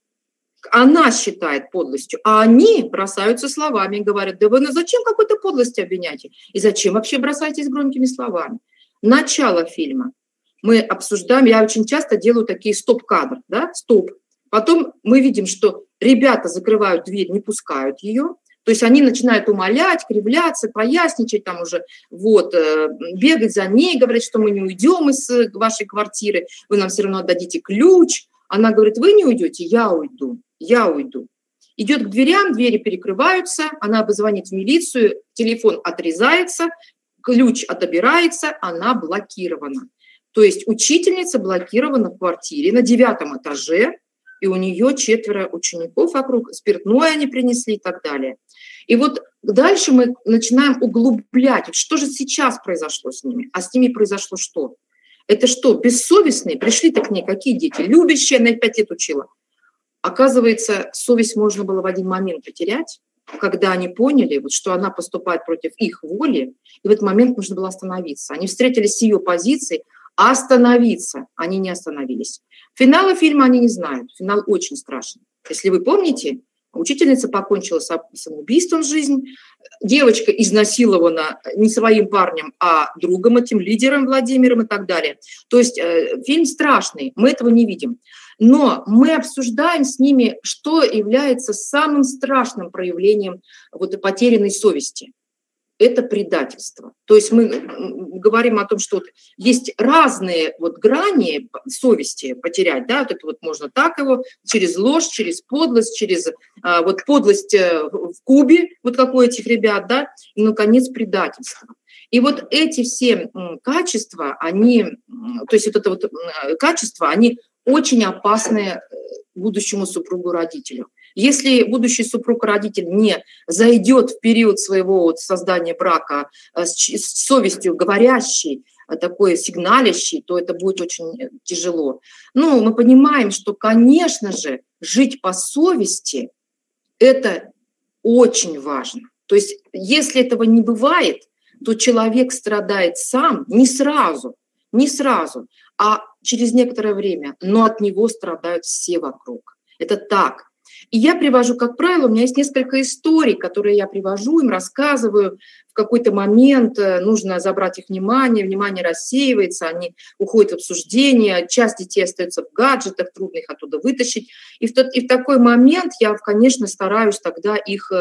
она считает подлостью, а они бросаются словами и говорят, да вы ну зачем какой-то подлости обвиняете? И зачем вообще бросаетесь громкими словами? Начало фильма мы обсуждаем, я очень часто делаю такие стоп-кадры, да, стоп. Потом мы видим, что ребята закрывают дверь, не пускают ее, то есть они начинают умолять, кривляться, поясничать, там уже, вот, бегать за ней, говорить, что мы не уйдем из вашей квартиры, вы нам все равно отдадите ключ. Она говорит, вы не уйдете, я уйду, я уйду. Идет к дверям, двери перекрываются, она звонит в милицию, телефон отрезается, ключ отобирается, она блокирована. То есть учительница блокирована в квартире на девятом этаже, и у нее четверо учеников вокруг, спиртное они принесли и так далее. И вот дальше мы начинаем углублять, что же сейчас произошло с ними, а с ними произошло что? Это что, бессовестные? Пришли-то к ней какие дети? Любящие, она их пять лет учила. Оказывается, совесть можно было в один момент потерять, когда они поняли, вот, что она поступает против их воли, и в этот момент нужно было остановиться. Они встретились с ее позицией, остановиться. Они не остановились. Финала фильма они не знают. Финал очень страшный. Если вы помните, учительница покончила самоубийством жизнь, девочка изнасилована не своим парнем, а другом, этим лидером Владимиром и так далее. То есть э, фильм страшный, мы этого не видим. Но мы обсуждаем с ними, что является самым страшным проявлением вот, потерянной совести. Это предательство. То есть мы говорим о том, что вот есть разные вот грани совести потерять, да, вот это вот можно так его, через ложь, через подлость, через а, вот подлость в кубе, вот как у этих ребят, да, и, наконец, предательство. И вот эти все качества, они, то есть вот это вот качество, они очень опасны будущему супругу-родителю. Если будущий супруг-родитель не зайдет в период своего вот создания брака с, с совестью говорящей, такой сигналящей, то это будет очень тяжело. Ну, мы понимаем, что, конечно же, жить по совести – это очень важно. То есть если этого не бывает, то человек страдает сам не сразу, не сразу, а через некоторое время, но от него страдают все вокруг. Это так. И я привожу, как правило, у меня есть несколько историй, которые я привожу, им рассказываю. В какой-то момент нужно забрать их внимание, внимание рассеивается, они уходят в обсуждение, часть детей остается в гаджетах, трудно их оттуда вытащить. И в, тот, и в такой момент я, конечно, стараюсь тогда их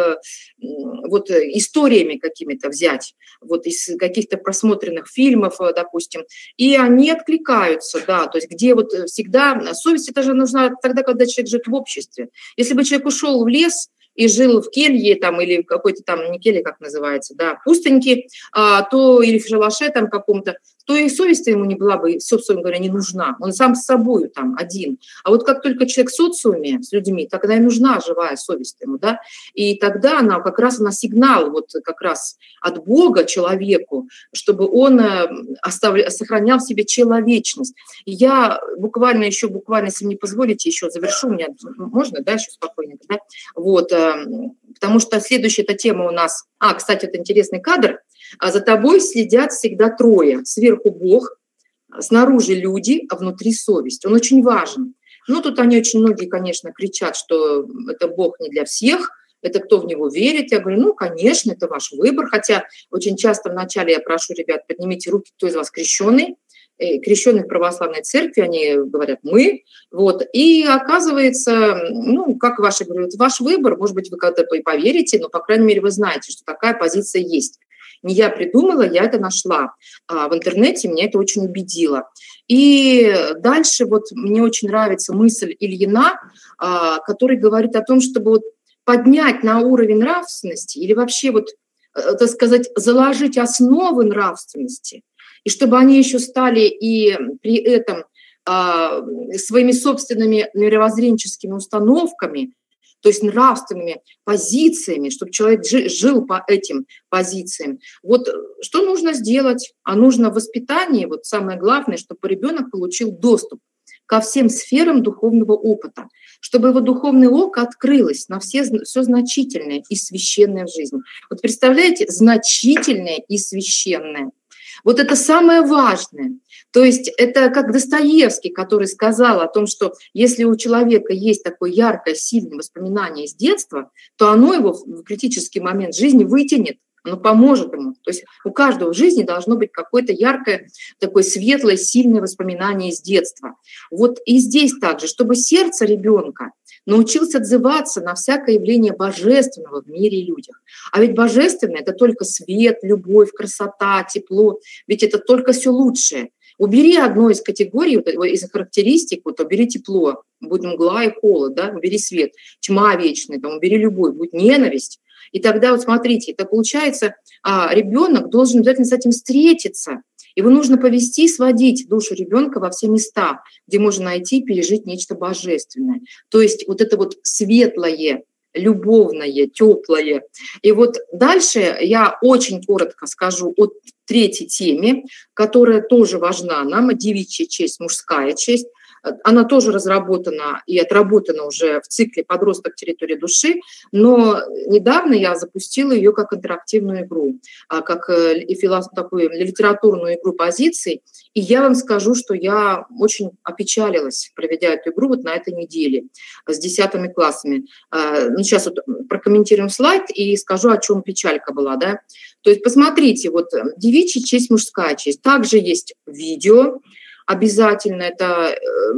вот, историями какими-то взять, вот из каких-то просмотренных фильмов, допустим, и они откликаются, да, то есть где вот всегда совесть, это же нужна тогда, когда человек живет в обществе. Если бы человек ушел в лес и жил в келье там, или какой-то там, не келье, как называется, да, пустыньки, а, то или в шалаше там каком-то, то и совесть ему не была бы, собственно говоря, не нужна. Он сам с собой там один. А вот как только человек в социуме с людьми, тогда и нужна живая совесть ему, да, и тогда она как раз она сигнал вот как раз от Бога человеку, чтобы он оставля, сохранял в себе человечность. И я буквально еще, буквально, если мне позволите, еще завершу, у меня можно, да, еще спокойненько, да, вот, потому что следующая эта тема у нас, а, кстати, это интересный кадр, а за тобой следят всегда трое. Сверху Бог, снаружи люди, а внутри совесть. Он очень важен. Ну, тут они очень многие, конечно, кричат, что это Бог не для всех, это кто в него верит. Я говорю, ну, конечно, это ваш выбор. Хотя очень часто вначале я прошу ребят, поднимите руки, кто из вас крещеный. Крещенных в православной церкви, они говорят «мы». Вот. И оказывается, ну, как ваши говорят, ваш выбор, может быть, вы когда-то и поверите, но, по крайней мере, вы знаете, что такая позиция есть. Не я придумала, я это нашла в интернете, меня это очень убедило. И дальше вот мне очень нравится мысль Ильина, который говорит о том, чтобы вот поднять на уровень нравственности или вообще вот, так сказать, заложить основы нравственности, и чтобы они еще стали и при этом своими собственными мировоззренческими установками, то есть нравственными позициями, чтобы человек жил по этим позициям. Вот что нужно сделать? А нужно в воспитании, вот самое главное, чтобы ребенок получил доступ ко всем сферам духовного опыта, чтобы его духовное око открылось на все, все значительное и священное в жизни. Вот представляете, значительное и священное. Вот это самое важное. То есть это как Достоевский, который сказал о том, что если у человека есть такое яркое, сильное воспоминание из детства, то оно его в критический момент жизни вытянет, оно поможет ему. То есть у каждого в жизни должно быть какое-то яркое, такое светлое, сильное воспоминание из детства. Вот и здесь также, чтобы сердце ребенка научился отзываться на всякое явление божественного в мире и людях. А ведь божественное – это только свет, любовь, красота, тепло. Ведь это только все лучшее. Убери одну из категорий, из характеристик, вот, убери тепло, будет мгла и холод, да? Убери свет, тьма вечная, там, убери любовь, будет ненависть. И тогда вот смотрите, это получается, а, ребенок должен обязательно с этим встретиться. Его нужно повести, сводить душу ребенка во все места, где можно найти и пережить нечто божественное. То есть вот это вот светлое, любовное, теплое. И вот дальше я очень коротко скажу о третьей теме, которая тоже важна нам, девичья честь, мужская честь. Она тоже разработана и отработана уже в цикле «Подросток. Территория души», но недавно я запустила ее как интерактивную игру, как такую литературную игру позиций. И я вам скажу, что я очень опечалилась, проведя эту игру вот на этой неделе с десятыми классами. Ну, сейчас вот прокомментируем слайд и скажу, о чем печалька была. Да? То есть посмотрите, вот девичья честь, мужская честь. Также есть видео. Обязательно это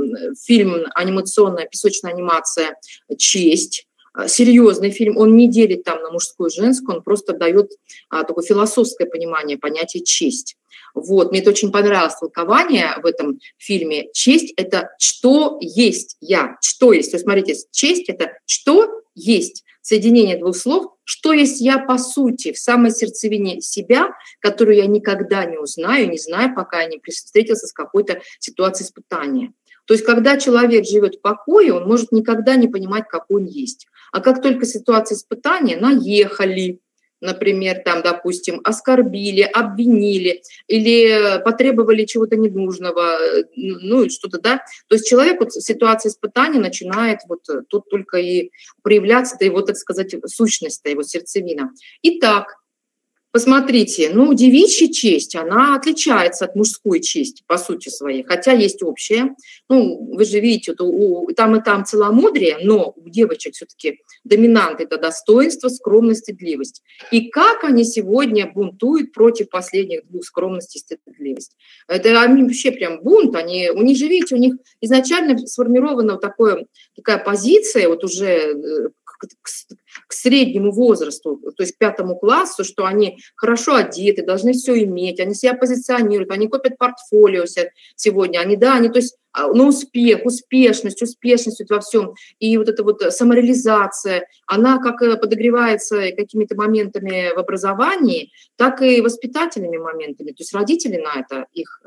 фильм анимационная, песочная анимация «Честь». Серьезный фильм, он не делит там на мужскую и женскую, он просто дает а, такое философское понимание понятия «честь». Вот, мне это очень понравилось толкование в этом фильме. Честь – это что есть я, что есть. То есть, смотрите, честь – это что есть. Соединение двух слов, что есть я по сути, в самой сердцевине себя, которую я никогда не узнаю, не знаю, пока я не встретился с какой-то ситуацией испытания. То есть, когда человек живет в покое, он может никогда не понимать, какой он есть. А как только ситуация испытания, наехали, например, там, допустим, оскорбили, обвинили или потребовали чего-то ненужного, ну, что-то, да. То есть человек вот в ситуации испытания начинает вот тут только и проявляться-то его, так сказать, сущность-то, его сердцевина. Итак, посмотрите, ну, девичья честь, она отличается от мужской чести по сути своей, хотя есть общая. Ну, вы же видите, вот у, там и там целомудрие, но у девочек все-таки доминант – это достоинство, скромность, стыдливость. И как они сегодня бунтуют против последних двух – скромности и стыдливость. Это они вообще прям бунт, они, у них же, видите, у них изначально сформирована вот такое, такая позиция, вот уже к, к среднему возрасту, то есть к пятому классу, что они хорошо одеты, должны все иметь, они себя позиционируют, они копят портфолио сегодня, они, да, они, то есть на успех, успешность, успешность во всем. И вот эта вот самореализация, она как подогревается какими-то моментами в образовании, так и воспитательными моментами. То есть родители на это их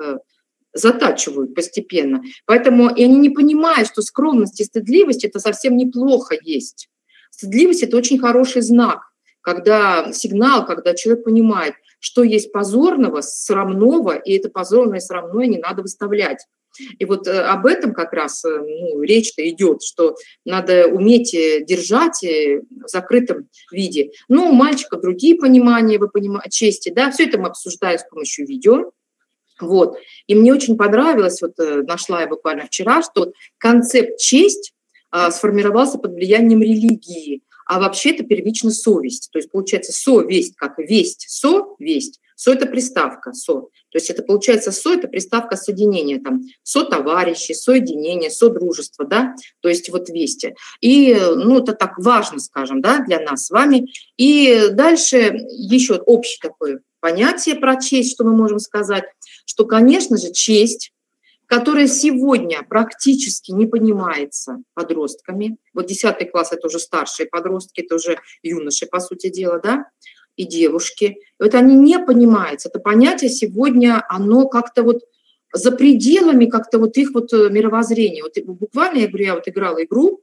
затачивают постепенно. Поэтому и они не понимают, что скромность и стыдливость – это совсем неплохо есть. Стыдливость – это очень хороший знак, когда сигнал, когда человек понимает, что есть позорного, срамного, и это позорное и срамное не надо выставлять. И вот об этом как раз ну, речь-то идет, что надо уметь держать в закрытом виде. Ну, у мальчиков другие понимания, вы понимаете, чести, да, все это мы обсуждаем с помощью видео. Вот. И мне очень понравилось, вот нашла я буквально вчера, что концепт «честь» сформировался под влиянием религии, а вообще это первично совесть. То есть получается совесть, как весть, совесть. Со – это приставка, со. То есть это получается со – это приставка соединения, там, со-товарищи, соединение, содружество, да, то есть вот вести. И, ну, это так важно, скажем, да, для нас с вами. И дальше еще общий такой понятие про честь, что мы можем сказать, что, конечно же, честь, которая сегодня практически не понимается подростками. Вот десятый класс – это уже старшие подростки, это уже юноши, по сути дела, да, и девушки. Вот они не понимаются. Это понятие сегодня, оно как-то вот за пределами как-то вот их вот мировоззрения. Вот буквально, я говорю, я вот играла игру,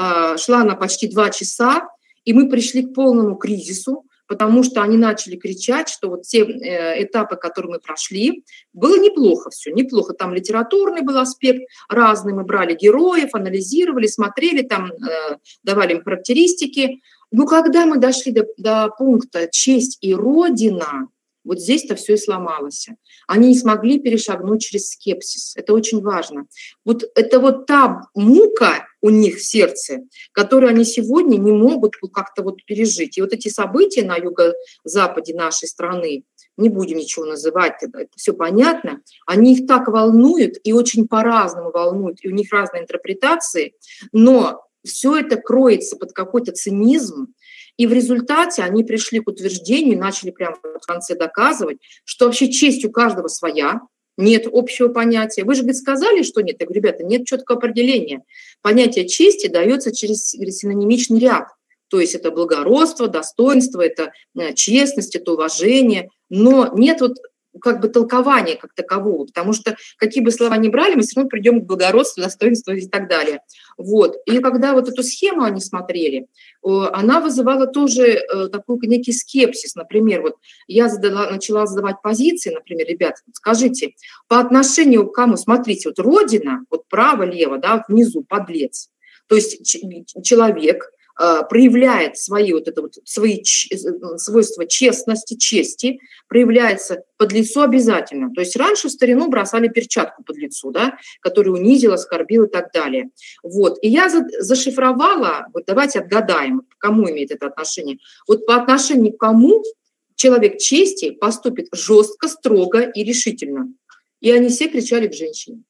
шла она почти два часа, и мы пришли к полному кризису, потому что они начали кричать, что вот те этапы, которые мы прошли, было неплохо все, неплохо. Там литературный был аспект разный, мы брали героев, анализировали, смотрели, там давали им характеристики. Но когда мы дошли до, до пункта «честь и Родина», вот здесь-то все и сломалось. Они не смогли перешагнуть через скепсис. Это очень важно. Вот это вот та мука у них в сердце, которую они сегодня не могут как-то вот пережить. И вот эти события на юго-западе нашей страны, не будем ничего называть, это все понятно, они их так волнуют и очень по-разному волнуют, и у них разные интерпретации, но все это кроется под какой-то цинизм. И в результате они пришли к утверждению, начали прямо в конце доказывать, что вообще честь у каждого своя, нет общего понятия. Вы же, говорит, сказали, что нет. Я говорю, ребята, нет четкого определения. Понятие чести дается через синонимичный ряд. То есть это благородство, достоинство, это честность, это уважение. Но нет вот как бы толкования как такового, потому что какие бы слова ни брали, мы все равно придем к благородству, достоинству и так далее. Вот. И когда вот эту схему они смотрели, она вызывала тоже такой некий скепсис. Например, вот я задала, начала задавать позиции, например, ребят, скажите, по отношению к кому, смотрите, вот Родина, вот право-лево, да, внизу, подлец, то есть человек проявляет свои, вот это вот, свои свойства честности, чести, проявляется под лицо обязательно. То есть раньше в старину бросали перчатку под лицо, да, которая унизила, оскорбила и так далее. Вот. И я зашифровала, вот давайте отгадаем, к кому имеет это отношение. Вот по отношению к кому человек чести поступит жестко, строго и решительно. И они все кричали к женщине.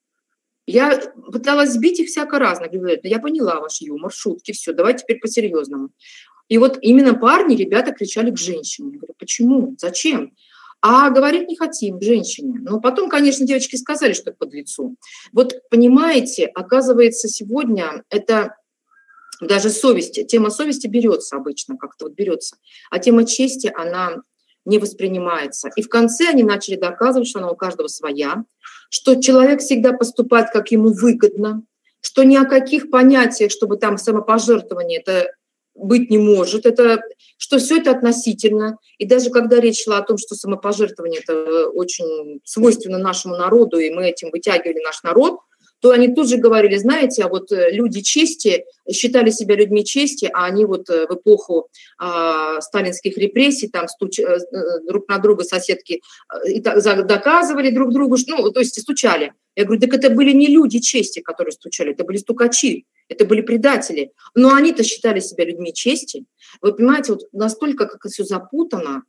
Я пыталась сбить их всяко разно. Говорю, я поняла ваш юмор, шутки, все, давайте теперь по-серьезному. И вот именно парни, ребята кричали к женщине. Я говорю, почему? Зачем? А говорить не хотим к женщине. Но потом, конечно, девочки сказали, что это подлецу. Вот понимаете, оказывается, сегодня это даже совесть, тема совести берется обычно, как-то вот берется, а тема чести, она не воспринимается. И в конце они начали доказывать, что она у каждого своя, что человек всегда поступает, как ему выгодно, что ни о каких понятиях, чтобы там самопожертвование это быть не может, это, что все это относительно. И даже когда речь шла о том, что самопожертвование это очень свойственно нашему народу, и мы этим вытягивали наш народ, то они тут же говорили, знаете, а вот люди чести, считали себя людьми чести, а они вот в эпоху э, сталинских репрессий там стуч, э, друг на друга соседки э, и так, доказывали друг другу, ну, то есть стучали. Я говорю, так это были не люди чести, которые стучали, это были стукачи, это были предатели. Но они-то считали себя людьми чести. Вы понимаете, вот настолько как все запутано,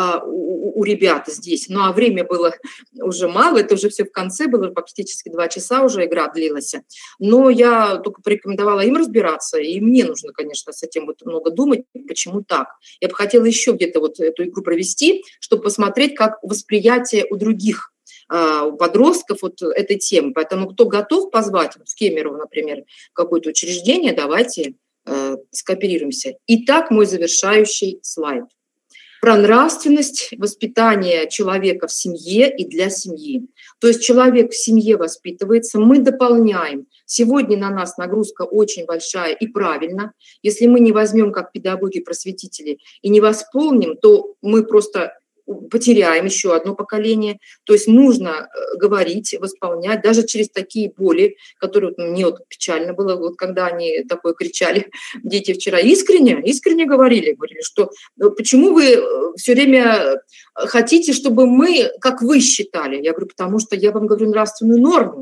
У, у ребят здесь. Ну, а время было уже мало, это уже все в конце было, практически два часа уже игра длилась. Но я только порекомендовала им разбираться, и мне нужно, конечно, с этим вот много думать, почему так. Я бы хотела еще где-то вот эту игру провести, чтобы посмотреть, как восприятие у других у подростков вот этой темы. Поэтому кто готов позвать, вот в Кемерово, например, какое-то учреждение, давайте э, скооперируемся. Итак, мой завершающий слайд. Про нравственность воспитания человека в семье и для семьи. То есть человек в семье воспитывается, мы дополняем. Сегодня на нас нагрузка очень большая и правильно. Если мы не возьмем как педагоги, просветители и не восполним, то мы просто потеряем еще одно поколение. То есть нужно говорить, восполнять, даже через такие боли, которые вот, мне вот печально было, вот, когда они такое кричали, дети вчера искренне, искренне говорили, говорили, что почему вы все время хотите, чтобы мы, как вы считали? Я говорю, потому что я вам говорю нравственную норму.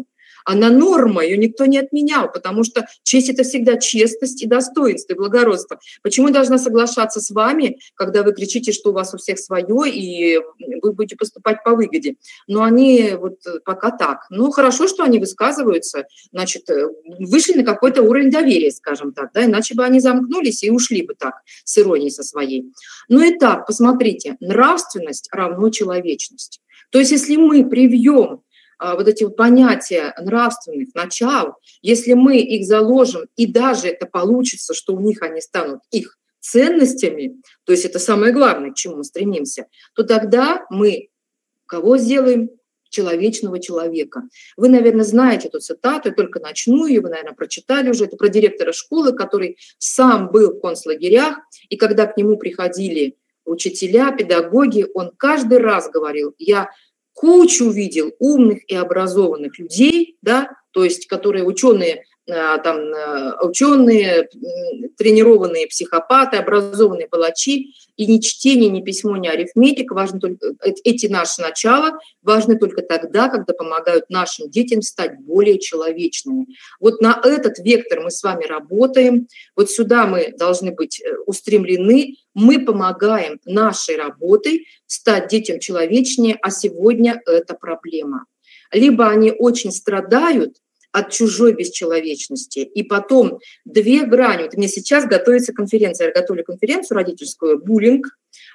она норма, ее никто не отменял, потому что честь – это всегда честность и достоинство, и благородство. Почему я должна соглашаться с вами, когда вы кричите, что у вас у всех свое, и вы будете поступать по выгоде? Но они вот пока так. Ну, хорошо, что они высказываются, значит, вышли на какой-то уровень доверия, скажем так, да, иначе бы они замкнулись и ушли бы так, с иронией со своей. Ну и так, посмотрите, нравственность равно человечность. То есть если мы привьем а, вот эти вот понятия нравственных начал, если мы их заложим, и даже это получится, что у них они станут их ценностями, то есть это самое главное, к чему мы стремимся, то тогда мы кого сделаем? Человечного человека. Вы, наверное, знаете эту цитату, я только начну ее, вы, наверное, прочитали уже, это про директора школы, который сам был в концлагерях, и когда к нему приходили учителя, педагоги, он каждый раз говорил: я кучу видел умных и образованных людей, да, то есть которые ученые, там, ученые, тренированные психопаты, образованные палачи, и ни чтение, ни письмо, ни арифметика, важно только, эти наши начала важны только тогда, когда помогают нашим детям стать более человечными. Вот на этот вектор мы с вами работаем, вот сюда мы должны быть устремлены, мы помогаем нашей работой стать детям человечнее, а сегодня это проблема. Либо они очень страдают от чужой бесчеловечности. И потом две грани. Вот у меня сейчас готовится конференция, я готовлю конференцию родительскую, буллинг,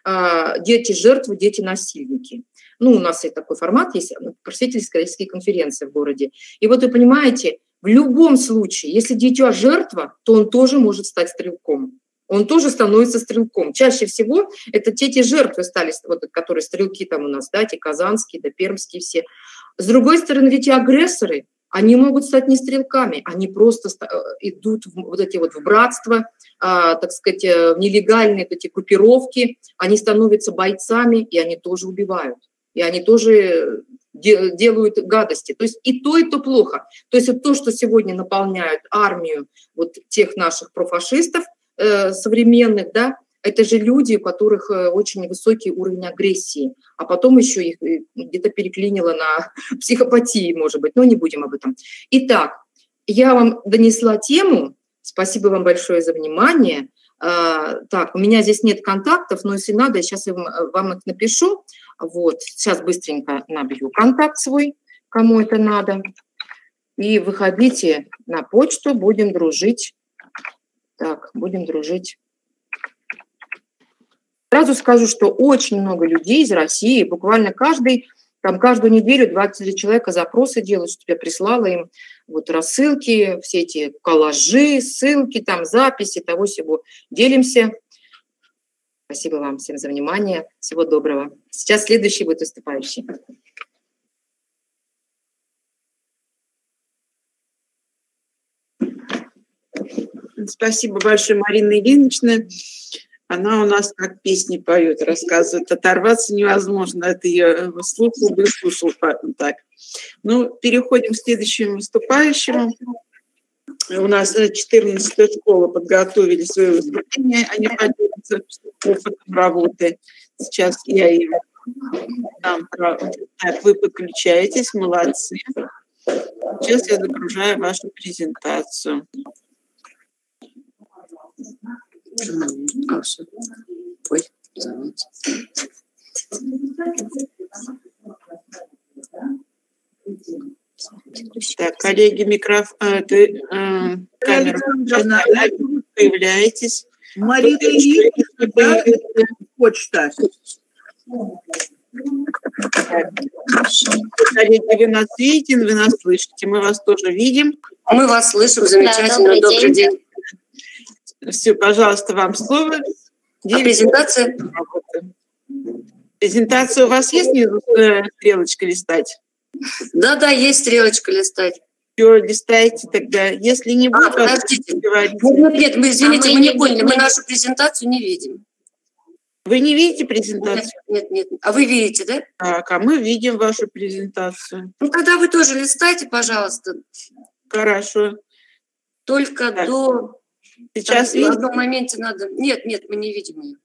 дети-жертвы, дети-насильники. Ну, у нас и такой формат есть, просветительские конференции в городе. И вот вы понимаете, в любом случае, если дитя жертва, то он тоже может стать стрелком. Он тоже становится стрелком. Чаще всего это те, те жертвы стали, вот, которые стрелки там у нас, да, те казанские, да, пермские все. С другой стороны, ведь и агрессоры, они могут стать не стрелками, они просто идут в, вот эти вот в братство, а, так сказать, в нелегальные эти группировки, они становятся бойцами, и они тоже убивают, и они тоже де, делают гадости. То есть и то, и то плохо. То есть вот то, что сегодня наполняют армию вот тех наших профашистов э, современных, да, это же люди, у которых очень высокий уровень агрессии, а потом еще их где-то переклинило на психопатии, может быть, но не будем об этом. Итак, я вам донесла тему, спасибо вам большое за внимание. Так, у меня здесь нет контактов, но если надо, я сейчас вам их напишу. Вот, сейчас быстренько набью контакт свой, кому это надо. И выходите на почту, будем дружить. Так, будем дружить. Сразу скажу, что очень много людей из России, буквально каждый, там каждую неделю двадцать человека запросы делают, что я прислала им вот рассылки, все эти коллажи, ссылки, там записи, того-сего. Делимся. Спасибо вам всем за внимание. Всего доброго. Сейчас следующий будет выступающий. Спасибо большое, Марина Ильинична. Она у нас как песни поет, рассказывает. Оторваться невозможно от ее слуха, бы слушал так. Ну, переходим к следующему выступающему. У нас четырнадцатая школа подготовили свое выступление. Они поделятся опытом работы. Сейчас я им дам право. Так, вы подключаетесь, молодцы. Сейчас я загружаю вашу презентацию. Ой, так, коллеги, микрофон, э, э, камера, появляетесь. Марина Ильинична, почта. Коллеги, вы нас видите, вы нас слышите, мы вас тоже видим. Мы вас слышим, замечательно, да, добрый, добрый день. день. Все, пожалуйста, вам слово. А презентация? Презентация у вас есть внизу стрелочка листать? Да, да, есть стрелочка листать. Все, листайте тогда. Если не будет... А, подождите. Нет, нет, мы, извините, а мы, мы не поняли, мы нашу презентацию не видим. Вы не видите презентацию? Нет, нет, нет. А вы видите, да? Так, а мы видим вашу презентацию. Ну, тогда вы тоже листайте, пожалуйста. Хорошо. Только так. до... Сейчас так, в одном моменте надо... Нет, нет, мы не видим ее.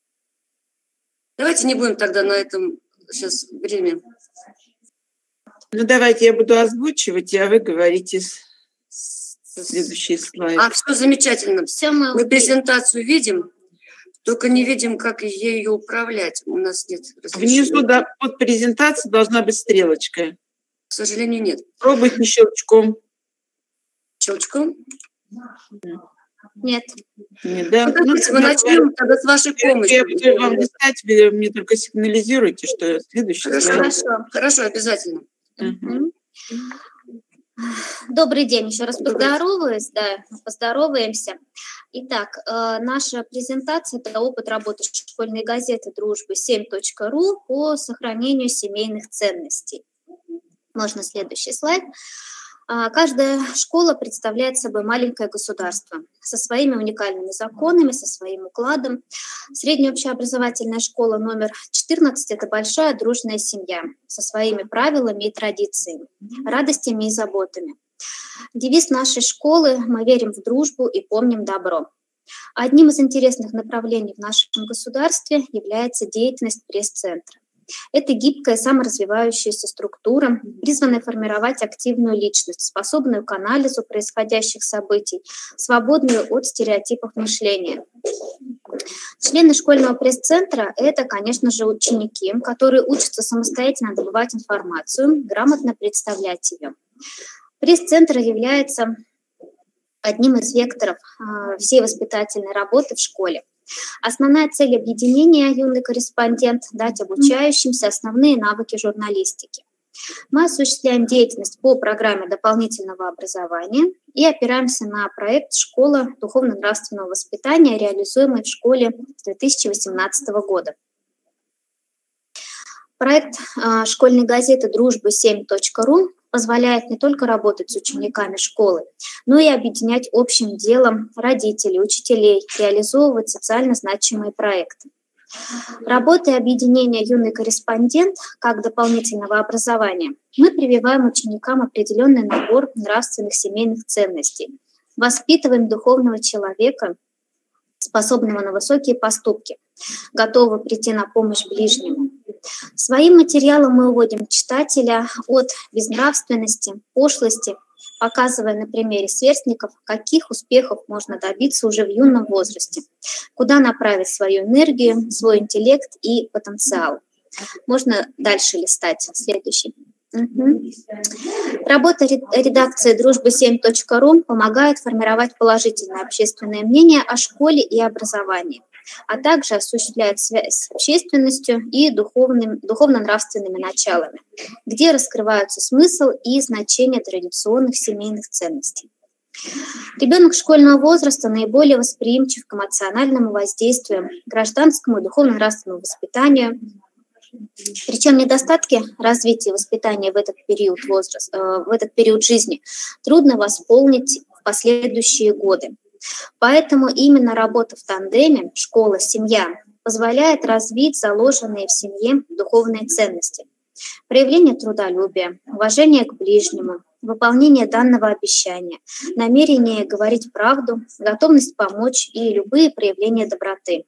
Давайте не будем тогда на этом сейчас время. Ну, давайте я буду озвучивать, а вы говорите следующий слайд. А, все замечательно. Все мы, мы презентацию видим, только не видим, как ею управлять. У нас нет разрешения. Внизу да, под презентацией должна быть стрелочка. К сожалению, нет. Пробуйте щелчком. Щелчком? Нет. Нет, да? Ну, давайте мы начнем тогда с вашей помощью. Я буду вам листать, вы мне только сигнализируйте, что следующий Хорошо, слайд. хорошо, хорошо, обязательно. Угу. Добрый день, еще раз поздороваюсь, да, поздороваемся. Итак, э, наша презентация – это опыт работы школьной газеты «Дружбы семь точка ру» по сохранению семейных ценностей. Можно следующий слайд. Каждая школа представляет собой маленькое государство со своими уникальными законами, со своим укладом. Средняя общеобразовательная школа номер четырнадцать – это большая дружная семья со своими правилами и традициями, радостями и заботами. Девиз нашей школы «Мы верим в дружбу и помним добро». Одним из интересных направлений в нашем государстве является деятельность пресс-центра. Это гибкая, саморазвивающаяся структура, призванная формировать активную личность, способную к анализу происходящих событий, свободную от стереотипов мышления. Члены школьного пресс-центра – это, конечно же, ученики, которые учатся самостоятельно добывать информацию, грамотно представлять ее. Пресс-центр является одним из векторов всей воспитательной работы в школе. Основная цель объединения «Юный корреспондент» – дать обучающимся основные навыки журналистики. Мы осуществляем деятельность по программе дополнительного образования и опираемся на проект «Школа духовно-нравственного воспитания», реализуемый в школе с две тысячи восемнадцатого года. Проект школьной газеты «Дружбы семь точка ру» позволяет не только работать с учениками школы, но и объединять общим делом родителей, учителей, реализовывать социально значимые проекты. Работая объединения «Юный корреспондент» как дополнительного образования, мы прививаем ученикам определенный набор нравственных семейных ценностей, воспитываем духовного человека, способного на высокие поступки, готового прийти на помощь ближнему. Своим материалом мы уводим читателя от безнравственности, пошлости, показывая на примере сверстников, каких успехов можно добиться уже в юном возрасте, куда направить свою энергию, свой интеллект и потенциал. Можно дальше листать. Следующий. Угу. Работа редакции «Дружбы семь точка ру» помогает формировать положительное общественное мнение о школе и образовании, а также осуществляет связь с общественностью и духовным, духовно-нравственными началами, где раскрываются смысл и значение традиционных семейных ценностей. Ребенок школьного возраста наиболее восприимчив к эмоциональному воздействию, гражданскому и духовно-нравственному воспитанию. Причем недостатки развития и воспитания в этот период, возраст, э, в этот период жизни трудно восполнить в последующие годы. Поэтому именно работа в тандеме школа-семья позволяет развить заложенные в семье духовные ценности. Проявление трудолюбия, уважение к ближнему, выполнение данного обещания, намерение говорить правду, готовность помочь и любые проявления доброты.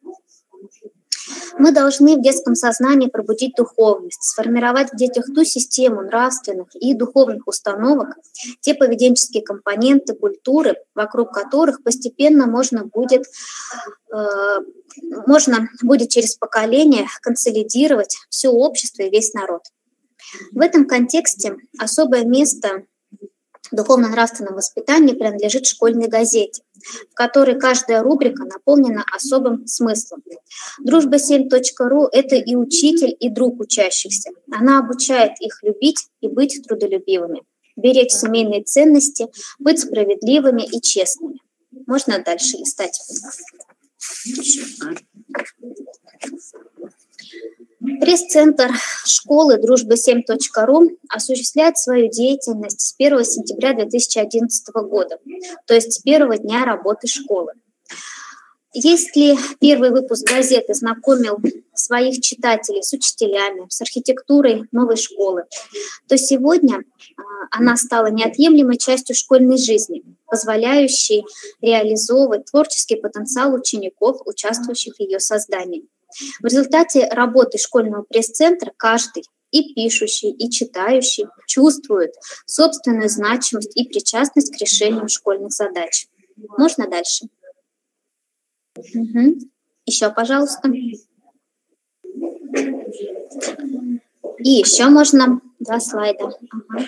Мы должны в детском сознании пробудить духовность, сформировать в детях ту систему нравственных и духовных установок, те поведенческие компоненты культуры, вокруг которых постепенно можно будет, э, можно будет через поколение консолидировать все общество и весь народ. В этом контексте особое место в духовно-нравственном воспитании принадлежит школьной газете, в которой каждая рубрика наполнена особым смыслом. «Дружба семь точка ру» – это и учитель, и друг учащихся. Она обучает их любить и быть трудолюбивыми, беречь семейные ценности, быть справедливыми и честными. Можно дальше листать. Пресс-центр школы «Дружба семь точка ру» осуществляет свою деятельность с первого сентября две тысячи одиннадцатого года, то есть с первого дня работы школы. Если первый выпуск газеты знакомил своих читателей с учителями, с архитектурой новой школы, то сегодня она стала неотъемлемой частью школьной жизни, позволяющей реализовывать творческий потенциал учеников, участвующих в ее создании. В результате работы школьного пресс-центра каждый, и пишущий, и читающий чувствуют собственную значимость и причастность к решению школьных задач. Можно дальше? Угу. Еще, пожалуйста. И еще можно два слайда. Ага.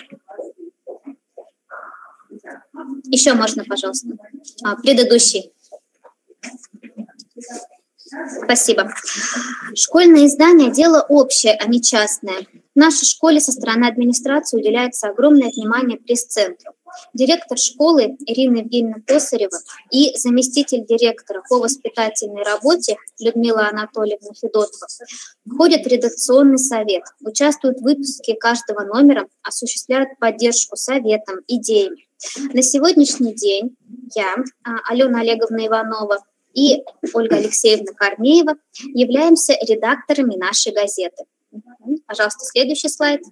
Еще можно, пожалуйста. А, предыдущий. Спасибо. Школьное издание – дело общее, а не частное. В нашей школе со стороны администрации уделяется огромное внимание пресс-центру. Директор школы Ирина Евгеньевна Косарева и заместитель директора по воспитательной работе Людмила Анатольевна Федотова входят в редакционный совет, участвуют в выпуске каждого номера, осуществляют поддержку советам, идеями. На сегодняшний день я, Алена Олеговна Иванова и Ольга Алексеевна Корнеева являемся редакторами нашей газеты. Пожалуйста, следующий слайд.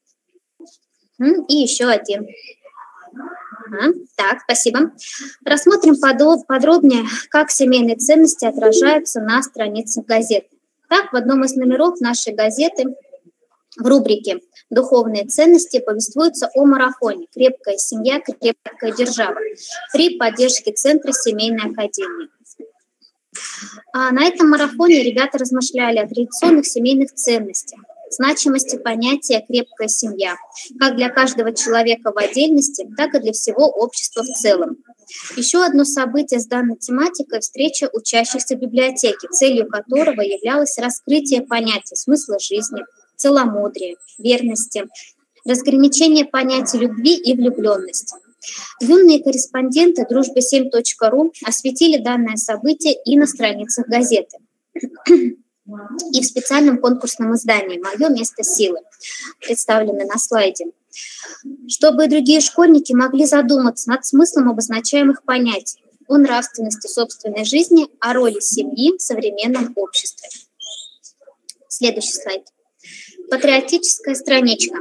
И еще один. Ага, так, спасибо. Рассмотрим подробнее, как семейные ценности отражаются на страницах газеты. Так, в одном из номеров нашей газеты в рубрике «Духовные ценности» повествуется о марафоне «Крепкая семья, крепкая держава» при поддержке Центра семейной академии. А на этом марафоне ребята размышляли о традиционных семейных ценностях, значимости понятия «крепкая семья» как для каждого человека в отдельности, так и для всего общества в целом. Еще одно событие с данной тематикой – встреча учащихся библиотеки, целью которого являлось раскрытие понятия смысла жизни, целомудрия, верности, разграничение понятий любви и влюбленности. Юные корреспонденты дружба семь точка ру осветили данное событие и на страницах газеты, и в специальном конкурсном издании «Мое место силы», представленное на слайде, чтобы другие школьники могли задуматься над смыслом обозначаемых понятий о нравственности собственной жизни, о роли семьи в современном обществе. Следующий слайд. Патриотическая страничка.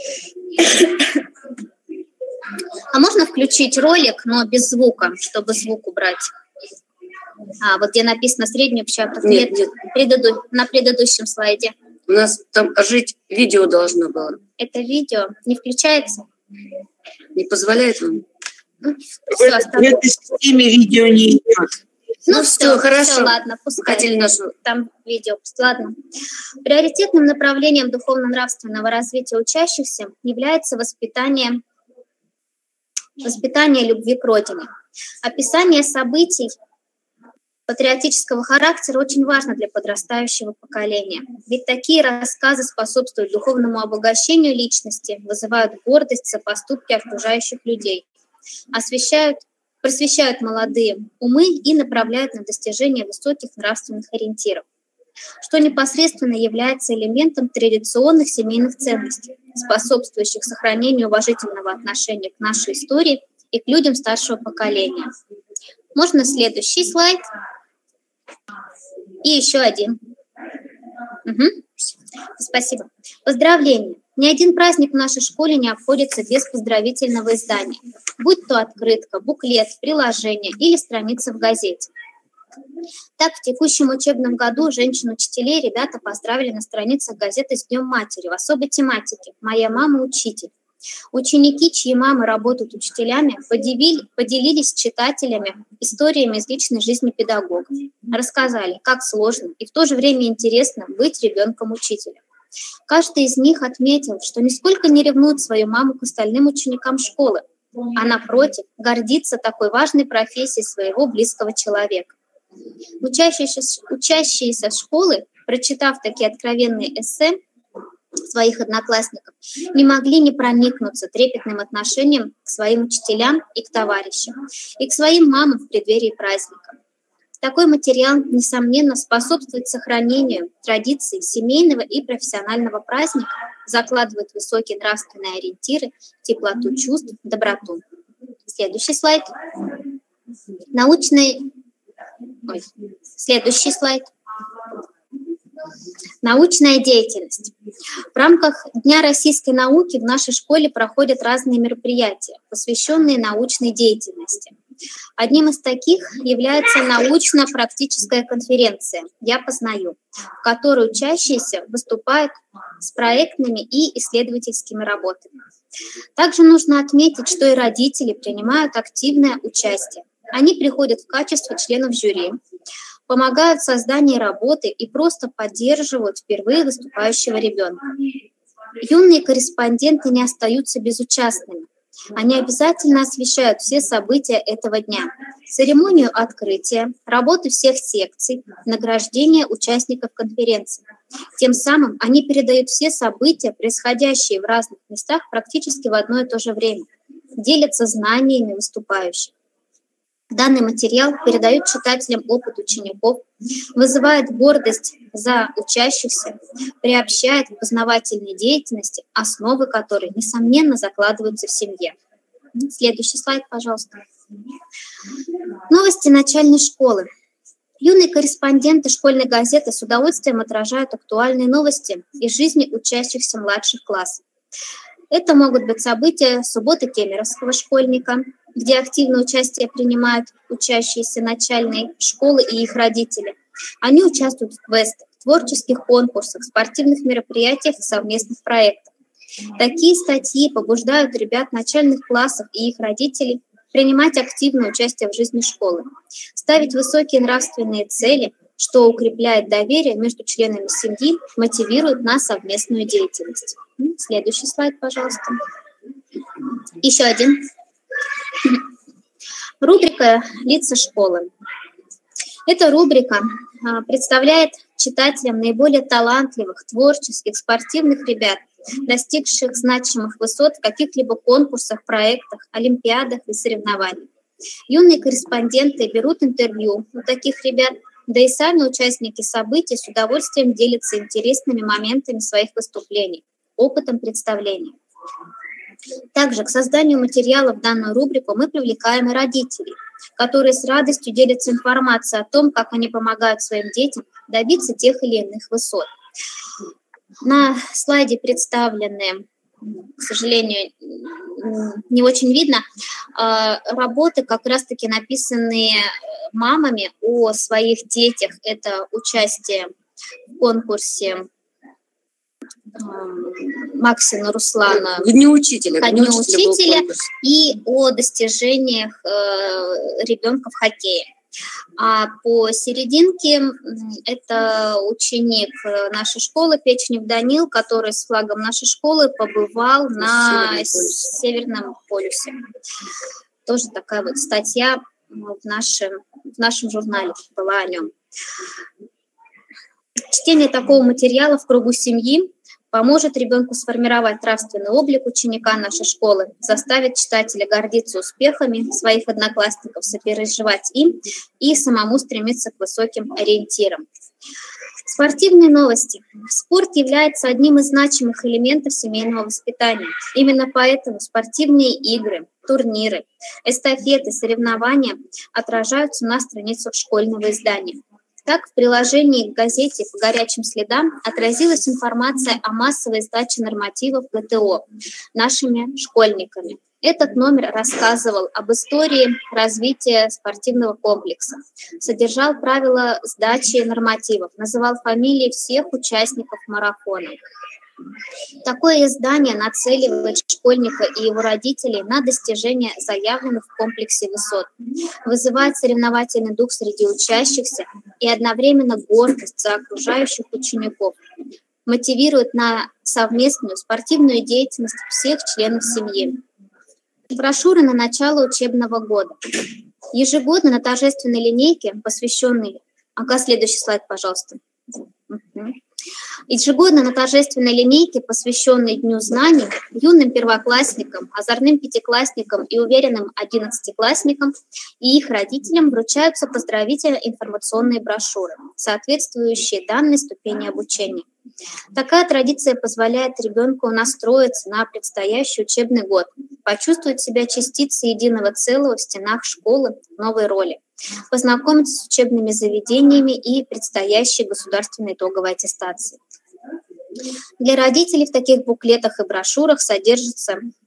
А можно включить ролик, но без звука, чтобы звук убрать? А, вот где написано среднюю общая нет, нет. Преду... на предыдущем слайде. У нас там жить видео должно было. Это видео не включается? Не позволяет вам? Ну, в, в этой системе видео не идет. Ну, ну все, все, хорошо. Все, ладно, пускай. Хотели нашу... Там видео, ладно. Приоритетным направлением духовно-нравственного развития учащихся является воспитание, воспитание любви к родине. Описание событий патриотического характера очень важно для подрастающего поколения. Ведь такие рассказы способствуют духовному обогащению личности, вызывают гордость за поступки окружающих людей, освещают просвещают молодые умы и направляют на достижение высоких нравственных ориентиров, что непосредственно является элементом традиционных семейных ценностей, способствующих сохранению уважительного отношения к нашей истории и к людям старшего поколения. Можно следующий слайд? И еще один. Угу. Спасибо. Поздравления. Ни один праздник в нашей школе не обходится без поздравительного издания, будь то открытка, буклет, приложение или страница в газете. Так, в текущем учебном году женщин-учителей ребята поздравили на страницах газеты «С Днем матери» в особой тематике «Моя мама – учитель». Ученики, чьи мамы работают учителями, поделили, поделились с читателями историями из личной жизни педагога. Рассказали, как сложно и в то же время интересно быть ребенком-учителем. Каждый из них отметил, что нисколько не ревнует свою маму к остальным ученикам школы, а напротив, гордится такой важной профессией своего близкого человека. Учащиеся, учащиеся школы, прочитав такие откровенные эссе своих одноклассников, не могли не проникнуться трепетным отношением к своим учителям и к товарищам, и к своим мамам в преддверии праздника. Такой материал, несомненно, способствует сохранению традиций семейного и профессионального праздника, закладывает высокие нравственные ориентиры, теплоту чувств, доброту. Следующий слайд. Научный... Ой. Следующий слайд. Научная деятельность. В рамках Дня российской науки в нашей школе проходят разные мероприятия, посвященные научной деятельности. Одним из таких является научно-практическая конференция «Я познаю», в которой учащиеся выступают с проектными и исследовательскими работами. Также нужно отметить, что и родители принимают активное участие. Они приходят в качестве членов жюри, помогают в создании работы и просто поддерживают впервые выступающего ребенка. Юные корреспонденты не остаются безучастными. Они обязательно освещают все события этого дня: церемонию открытия, работу всех секций, награждение участников конференции. Тем самым они передают все события, происходящие в разных местах, практически в одно и то же время, делятся знаниями выступающих. Данный материал передает читателям опыт учеников, вызывает гордость за учащихся, приобщает к познавательной деятельности, основы которой, несомненно, закладываются в семье. Следующий слайд, пожалуйста. Новости начальной школы. Юные корреспонденты школьной газеты с удовольствием отражают актуальные новости из жизни учащихся младших классов. Это могут быть события субботы кемеровского школьника, где активное участие принимают учащиеся начальной школы и их родители. Они участвуют в квестах, творческих конкурсах, спортивных мероприятиях и совместных проектах. Такие статьи побуждают ребят начальных классов и их родителей принимать активное участие в жизни школы, ставить высокие нравственные цели, что укрепляет доверие между членами семьи, мотивирует на совместную деятельность. Следующий слайд, пожалуйста. Еще один. Рубрика «Лица школы». Эта рубрика представляет читателям наиболее талантливых, творческих, спортивных ребят, достигших значимых высот в каких-либо конкурсах, проектах, олимпиадах и соревнованиях. Юные корреспонденты берут интервью у таких ребят, да и сами участники событий с удовольствием делятся интересными моментами своих выступлений, опытом представления. Также к созданию материала в данную рубрику мы привлекаем и родителей, которые с радостью делятся информацией о том, как они помогают своим детям добиться тех или иных высот. На слайде представлены, к сожалению, не очень видно, работы, как раз-таки написанные мамами о своих детях. Это участие в конкурсе Максина Руслана к Дню учителя, к Дню учителя и о достижениях ребенка в хоккее. А по серединке это ученик нашей школы Печенев Данил, который с флагом нашей школы побывал на Северном полюсе. Тоже такая вот статья в нашем, в нашем журнале была о нем. Чтение такого материала в кругу семьи поможет ребенку сформировать нравственный облик ученика нашей школы, заставит читателя гордиться успехами своих одноклассников, сопереживать им и самому стремиться к высоким ориентирам. Спортивные новости. Спорт является одним из значимых элементов семейного воспитания. Именно поэтому спортивные игры, турниры, эстафеты, соревнования отражаются на страницах школьного издания. Так, в приложении к газете «По горячим следам» отразилась информация о массовой сдаче нормативов ГТО нашими школьниками. Этот номер рассказывал об истории развития спортивного комплекса, содержал правила сдачи нормативов, называл фамилии всех участников марафона. Такое издание нацеливает школьника и его родителей на достижение заявленных в комплексе высот, вызывает соревновательный дух среди учащихся и одновременно гордость за окружающих учеников, мотивирует на совместную спортивную деятельность всех членов семьи. Брошюры на начало учебного года. Ежегодно на торжественной линейке, посвященной... Ага, следующий слайд, пожалуйста. Угу. Ежегодно на торжественной линейке, посвященной Дню знаний, юным первоклассникам, озорным пятиклассникам и уверенным одиннадцатиклассникам и их родителям вручаются поздравительные информационные брошюры, соответствующие данной ступени обучения. Такая традиция позволяет ребенку настроиться на предстоящий учебный год, почувствовать себя частицей единого целого в стенах школы в новой роли, познакомиться с учебными заведениями и предстоящей государственной итоговой аттестацией. Для родителей в таких буклетах и брошюрах содержатся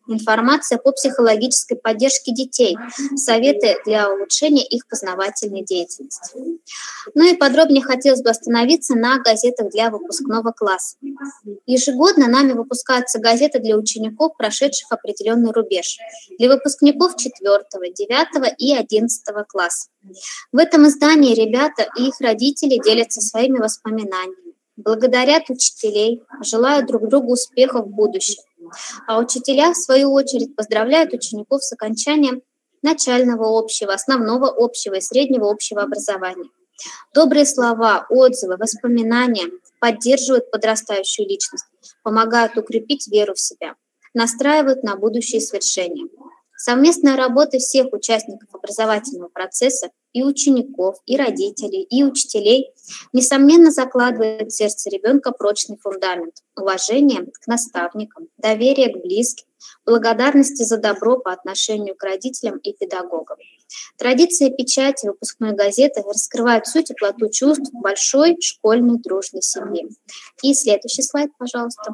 информация по психологической поддержке детей, советы для улучшения их познавательной деятельности. Ну и подробнее хотелось бы остановиться на газетах для выпускного класса. Ежегодно нами выпускаются газеты для учеников, прошедших определенный рубеж, для выпускников четвёртого, девятого и одиннадцатого класса. В этом издании ребята и их родители делятся своими воспоминаниями, благодарят учителей, желают друг другу успехов в будущем. А учителя, в свою очередь, поздравляют учеников с окончанием начального общего, основного общего и среднего общего образования. Добрые слова, отзывы, воспоминания поддерживают подрастающую личность, помогают укрепить веру в себя, настраивают на будущие свершения. Совместная работа всех участников образовательного процесса, и учеников, и родителей, и учителей, несомненно, закладывает в сердце ребенка прочный фундамент уважения к наставникам, доверия к близким, благодарности за добро по отношению к родителям и педагогам. Традиция печати выпускной газеты раскрывает всю теплоту чувств большой школьной дружной семьи. И следующий слайд, пожалуйста.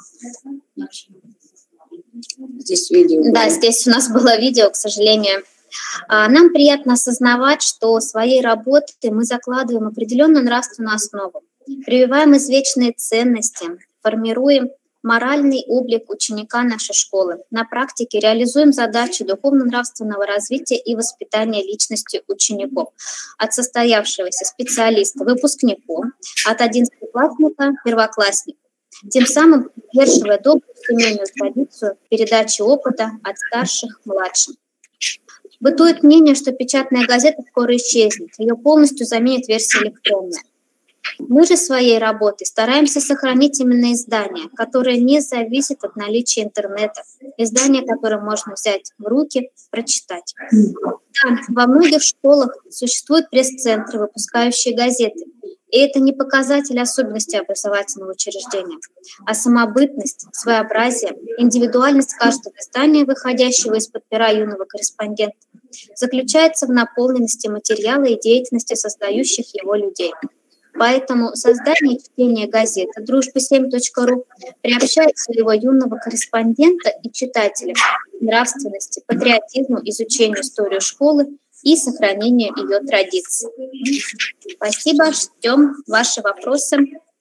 Здесь видео. Да, здесь у нас было видео, к сожалению. Нам приятно осознавать, что своей работой мы закладываем определенную нравственную основу, прививаем извечные ценности, формируем моральный облик ученика нашей школы. На практике реализуем задачи духовно-нравственного развития и воспитания личности учеников от состоявшегося специалиста выпускнику, от одиннадцатиклассника первокласснику, тем самым поддерживая добрую семейную традицию передачи опыта от старших к младшим. Бытует мнение, что печатная газета скоро исчезнет, ее полностью заменит версия электронная. Мы же своей работой стараемся сохранить именно издание, которое не зависит от наличия интернета, издание, которое можно взять в руки, прочитать. Да, во многих школах существуют пресс-центры, выпускающие газеты, и это не показатель особенностей образовательного учреждения, а самобытность, своеобразие, индивидуальность каждого издания, выходящего из-под пера юного корреспондента, заключается в наполненности материала и деятельности создающих его людей. Поэтому создание и чтение газеты дружба семь точка ру приобщает своего юного корреспондента и читателя к нравственности, патриотизму, изучению истории школы и сохранению ее традиций. Спасибо, ждем ваши вопросы.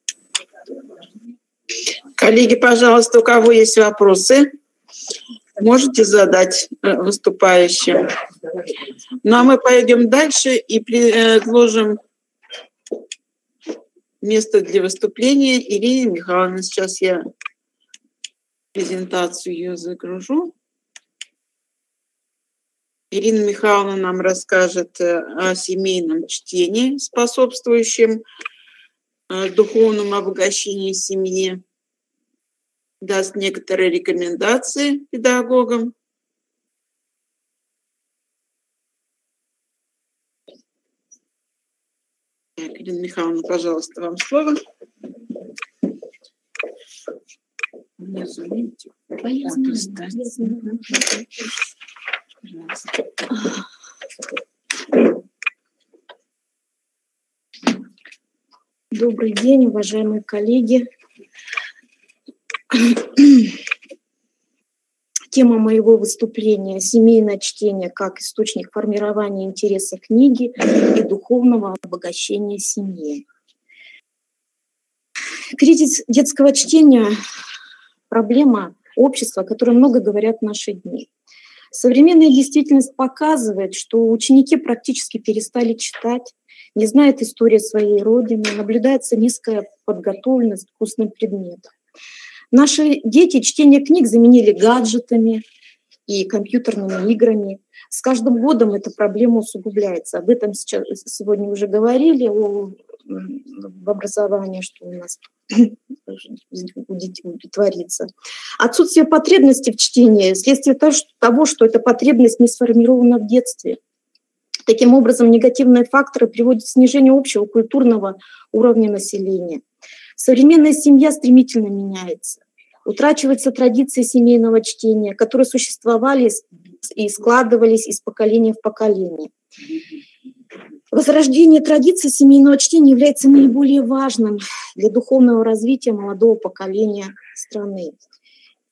Коллеги, пожалуйста, у кого есть вопросы, можете задать выступающим. Ну а мы пойдем дальше и предложим место для выступления Ирине Михайловне. Сейчас я презентацию ее загружу. Ирина Михайловна нам расскажет о семейном чтении, способствующем духовному обогащению семьи, даст некоторые рекомендации педагогам. Ирина Михайловна, пожалуйста, вам слово. Добрый день, уважаемые коллеги. Тема моего выступления – семейное чтение как источник формирования интереса книги и духовного обогащения семьи. Кризис детского чтения – проблема общества, о которой много говорят в наши дни. Современная действительность показывает, что ученики практически перестали читать, не знают истории своей родины, наблюдается низкая подготовленность к устным предметам. Наши дети чтение книг заменили гаджетами и компьютерными играми. С каждым годом эта проблема усугубляется. Об этом сейчас, сегодня уже говорили о, в образовании, что у нас у детей творится. Отсутствие потребности в чтении вследствие того, что эта потребность не сформирована в детстве. Таким образом, негативные факторы приводят к снижению общего культурного уровня населения. Современная семья стремительно меняется. Утрачиваются традиции семейного чтения, которые существовали и складывались из поколения в поколение. Возрождение традиций семейного чтения является наиболее важным для духовного развития молодого поколения страны.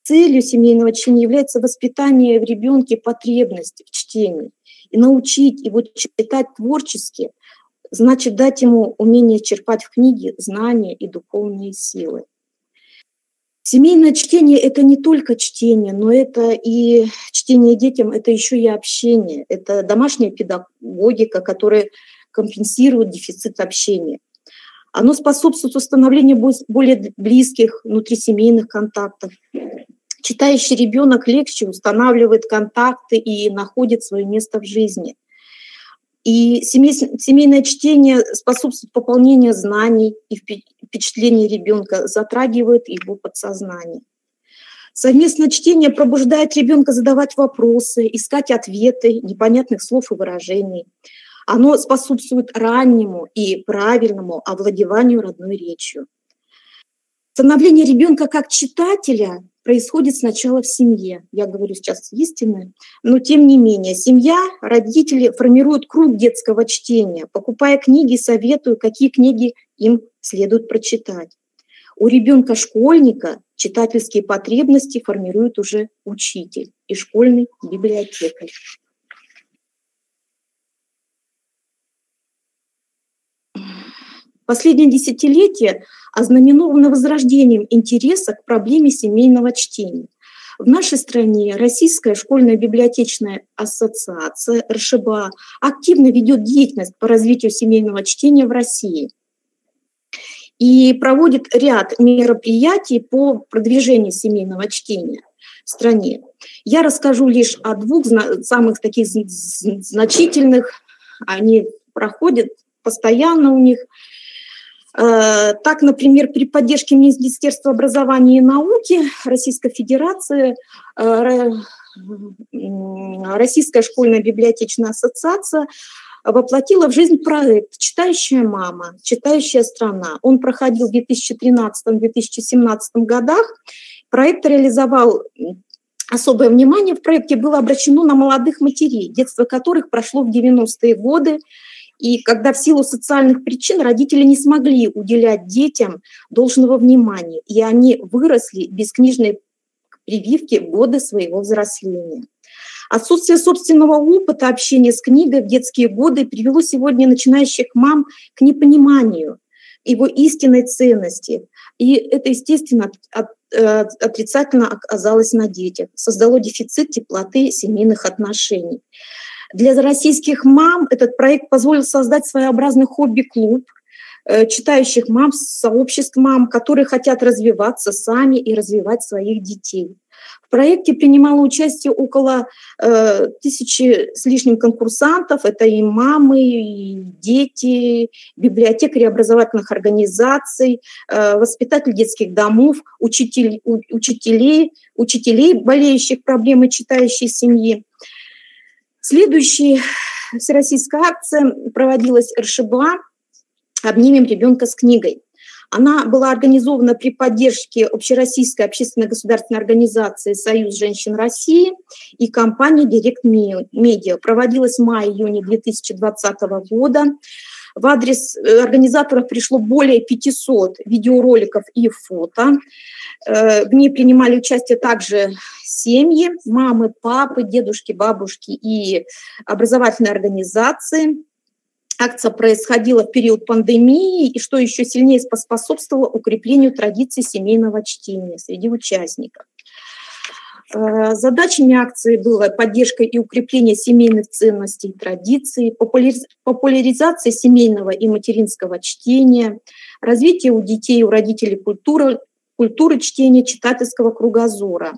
Целью семейного чтения является воспитание в ребенке потребности в чтении. И научить его читать творчески значит дать ему умение черпать в книге знания и духовные силы. Семейное чтение – это не только чтение, но это и чтение детям, это еще и общение. Это домашняя педагогика, которая компенсирует дефицит общения. Оно способствует установлению более близких внутрисемейных контактов. Читающий ребенок легче устанавливает контакты и находит свое место в жизни. И семейное чтение способствует пополнению знаний и впечатлений ребенка, затрагивает его подсознание. Совместное чтение пробуждает ребенка задавать вопросы, искать ответы непонятных слов и выражений. Оно способствует раннему и правильному овладеванию родной речью. Становление ребенка как читателя происходит сначала в семье. Я говорю сейчас истинное, но тем не менее. Семья, родители формируют круг детского чтения, покупая книги, советуют, какие книги им следует прочитать. У ребенка-школьника читательские потребности формирует уже учитель и школьный библиотекарь. Последнее десятилетие ознаменовано возрождением интереса к проблеме семейного чтения. В нашей стране Российская школьная библиотечная ассоциация эр ш бэ а активно ведет деятельность по развитию семейного чтения в России и проводит ряд мероприятий по продвижению семейного чтения в стране. Я расскажу лишь о двух самых таких значительных. Они проходят постоянно у них. Так, например, при поддержке Министерства образования и науки Российской Федерации Российская школьная библиотечная ассоциация воплотила в жизнь проект «Читающая мама. Читающая страна». Он проходил в две тысячи тринадцатом — две тысячи семнадцатом годах. Проект реализовал особое внимание в проекте было обращено на молодых матерей, детство которых прошло в девяностые годы. И когда в силу социальных причин родители не смогли уделять детям должного внимания, и они выросли без книжной прививки в годы своего взросления. Отсутствие собственного опыта общения с книгой в детские годы привело сегодня начинающих мам к непониманию его истинной ценности. И это, естественно, от, от, отрицательно оказалось на детях, создало дефицит теплоты семейных отношений. Для российских мам этот проект позволил создать своеобразный хобби-клуб э, читающих мам, сообществ мам, которые хотят развиваться сами и развивать своих детей. В проекте принимало участие около э, тысячи с лишним конкурсантов. Это и мамы, и дети, библиотекари образовательных организаций, э, воспитатели детских домов, учитель, у, учителей, учителей, болеющих проблемой читающей семьи. Следующая всероссийская акция проводилась эр ш бэ а «Обнимем ребенка с книгой». Она была организована при поддержке Общероссийской общественной государственной организации «Союз женщин России» и компании «Директ Медиа». Проводилась в мае-июне две тысячи двадцатого года. В адрес организаторов пришло более пятисот видеороликов и фото. В ней принимали участие также семьи, мамы, папы, дедушки, бабушки и образовательные организации. Акция происходила в период пандемии, и что еще сильнее поспособствовало укреплению традиций семейного чтения среди участников. Задачами акции была поддержка и укрепление семейных ценностей и традиций, популяризация семейного и материнского чтения, развитие у детей и у родителей культуры, культуры чтения, читательского кругозора.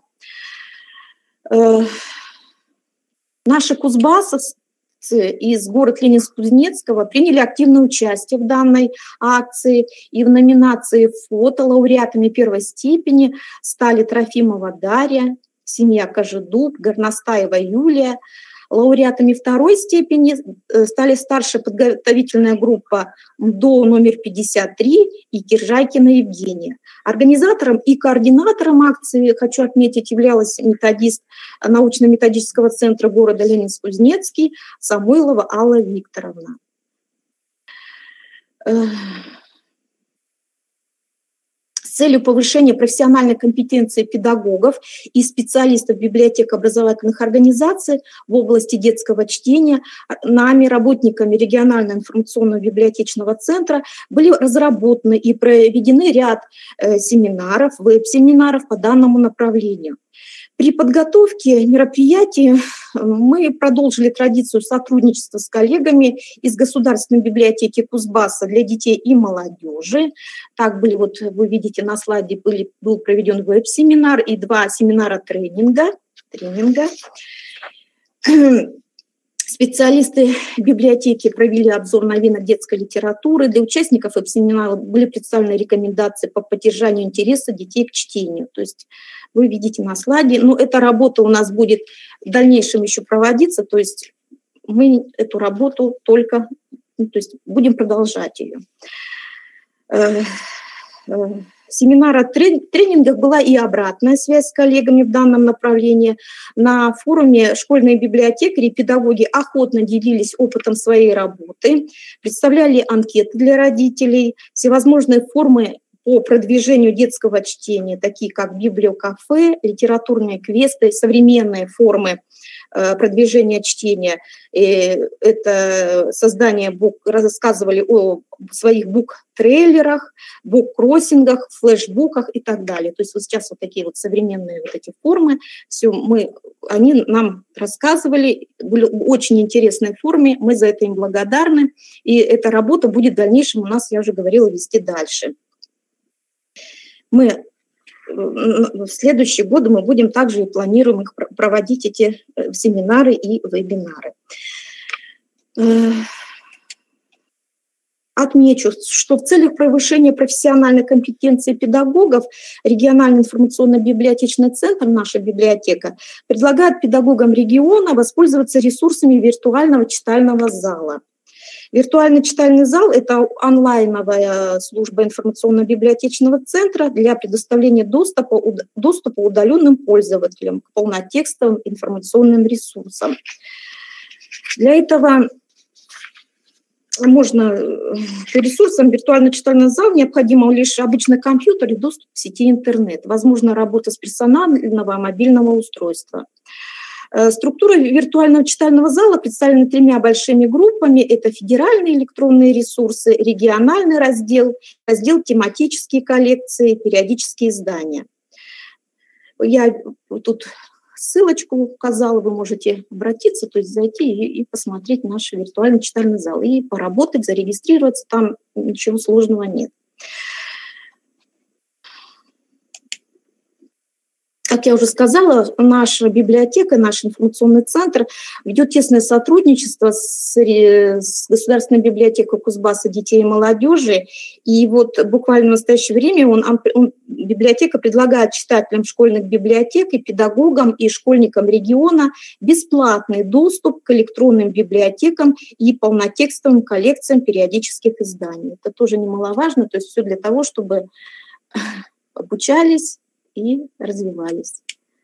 Наши кузбассовцы из города Ленинск-Кузнецкого приняли активное участие в данной акции, и в номинации фото лауреатами первой степени стали Трофимова Дарья, семья Кожедуб, Горностаева Юлия. Лауреатами второй степени стали старшая подготовительная группа МДО номер пятьдесят три и Киржайкина Евгения. Организатором и координатором акции, хочу отметить, являлась методист научно-методического центра города Ленинск-Кузнецкий Самойлова Алла Викторовна. целью повышения профессиональной компетенции педагогов и специалистов библиотек образовательных организаций в области детского чтения нами, работниками регионального информационного библиотечного центра, были разработаны и проведены ряд семинаров, веб-семинаров по данному направлению. При подготовке мероприятий мы продолжили традицию сотрудничества с коллегами из Государственной библиотеки Кузбасса для детей и молодежи. Так были, вот вы видите на слайде, были, был проведен веб-семинар и два семинара тренинга. тренинга. Специалисты библиотеки провели обзор новинок детской литературы. Для участников веб-семинара были представлены рекомендации по поддержанию интереса детей к чтению. То есть вы видите на слайде. Но эта работа у нас будет в дальнейшем еще проводиться. То есть мы эту работу только, ну, то есть будем продолжать ее. В семинарах, тренингах была и обратная связь с коллегами в данном направлении. На форуме школьные библиотекари и педагоги охотно делились опытом своей работы, представляли анкеты для родителей, всевозможные формы по продвижению детского чтения, такие как библиокафе, литературные квесты, современные формы продвижения чтения. Это создание бук, рассказывали о своих бук-трейлерах, бук-кроссингах, флешбуках и так далее. То есть вот сейчас вот такие вот современные вот эти формы, все мы, они нам рассказывали, были очень интересные формы, мы за это им благодарны, и эта работа будет в дальнейшем у нас, я уже говорила, вести дальше. Мы в следующие годы мы будем также и планируем их проводить, эти семинары и вебинары. Отмечу, что в целях повышения профессиональной компетенции педагогов региональный информационно-библиотечный центр, наша библиотека, предлагает педагогам региона воспользоваться ресурсами виртуального читального зала. Виртуальный читальный зал – это онлайновая служба информационно-библиотечного центра для предоставления доступа, доступа удаленным пользователям к полнотекстовым информационным ресурсам. Для этого можно по ресурсам виртуальный читальный зал необходимо лишь обычный компьютер и доступ к сети интернет. Возможно работа с персонального мобильного устройства. Структура виртуального читального зала представлена тремя большими группами. Это федеральные электронные ресурсы, региональный раздел, раздел тематические коллекции, периодические издания. Я тут ссылочку указала, вы можете обратиться, то есть зайти и, и посмотреть наш виртуальный читальный зал, и поработать, зарегистрироваться, там ничего сложного нет. Как я уже сказала, наша библиотека, наш информационный центр ведет тесное сотрудничество с, с Государственной библиотекой Кузбасса детей и молодежи. И вот буквально в настоящее время он, он, библиотека предлагает читателям школьных библиотек и педагогам и школьникам региона бесплатный доступ к электронным библиотекам и полнотекстовым коллекциям периодических изданий. Это тоже немаловажно, то есть все для того, чтобы обучались и развивались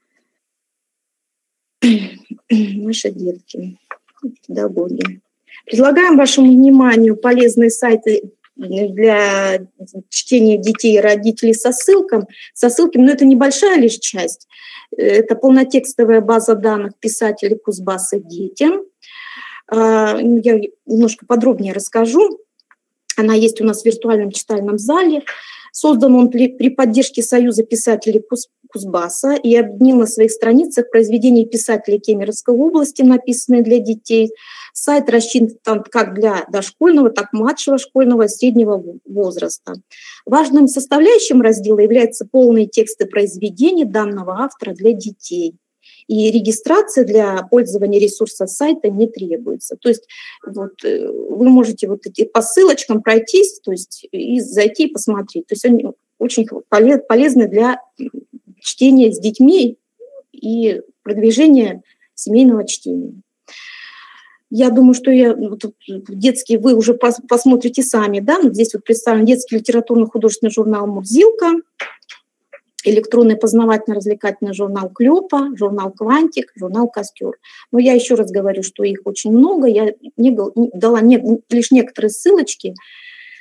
наши детки, педагоги. Предлагаем вашему вниманию полезные сайты для чтения детей и родителей со ссылками, со ссылками, но это небольшая лишь часть. Это полнотекстовая база данных писателей Кузбасса детям. Я немножко подробнее расскажу. Она есть у нас в виртуальном читальном зале. Создан он при, при поддержке Союза писателей Куз, Кузбасса и объединил на своих страницах произведения писателей Кемеровской области, написанные для детей. Сайт рассчитан как для дошкольного, так и младшего школьного и среднего возраста. Важным составляющим раздела являются полные тексты произведений данного автора для детей. И регистрация для пользования ресурса сайта не требуется. То есть вот, вы можете вот эти по ссылочкам пройтись, то есть и зайти и посмотреть. То есть они очень полезны для чтения с детьми и продвижения семейного чтения. Я думаю, что я, вот, детский вы уже пос, посмотрите сами, да, вот здесь вот представлен детский литературно-художественный журнал «Мурзилка», электронный познавательно-развлекательный журнал «Клёпа», журнал «Квантик», журнал «Костер». Но я еще раз говорю, что их очень много. Я не, дала не, лишь некоторые ссылочки.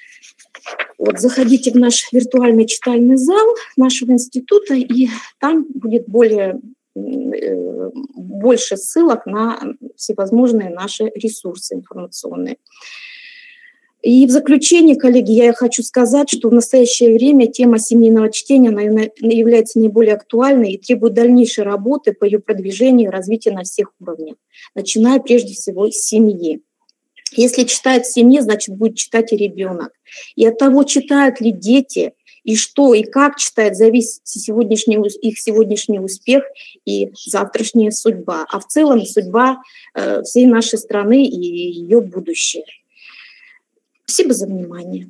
Вот, заходите в наш виртуальный читальный зал нашего института, и там будет более, больше ссылок на всевозможные наши ресурсы информационные. И в заключение, коллеги, я хочу сказать, что в настоящее время тема семейного чтения наверное, является наиболее актуальной и требует дальнейшей работы по ее продвижению и развитию на всех уровнях, начиная прежде всего с семьи. Если читает в семье, значит, будет читать и ребенок. И от того, читают ли дети, и что, и как читают, зависит сегодняшний, их сегодняшний успех и завтрашняя судьба. А в целом судьба э, всей нашей страны и ее будущее. Спасибо за внимание.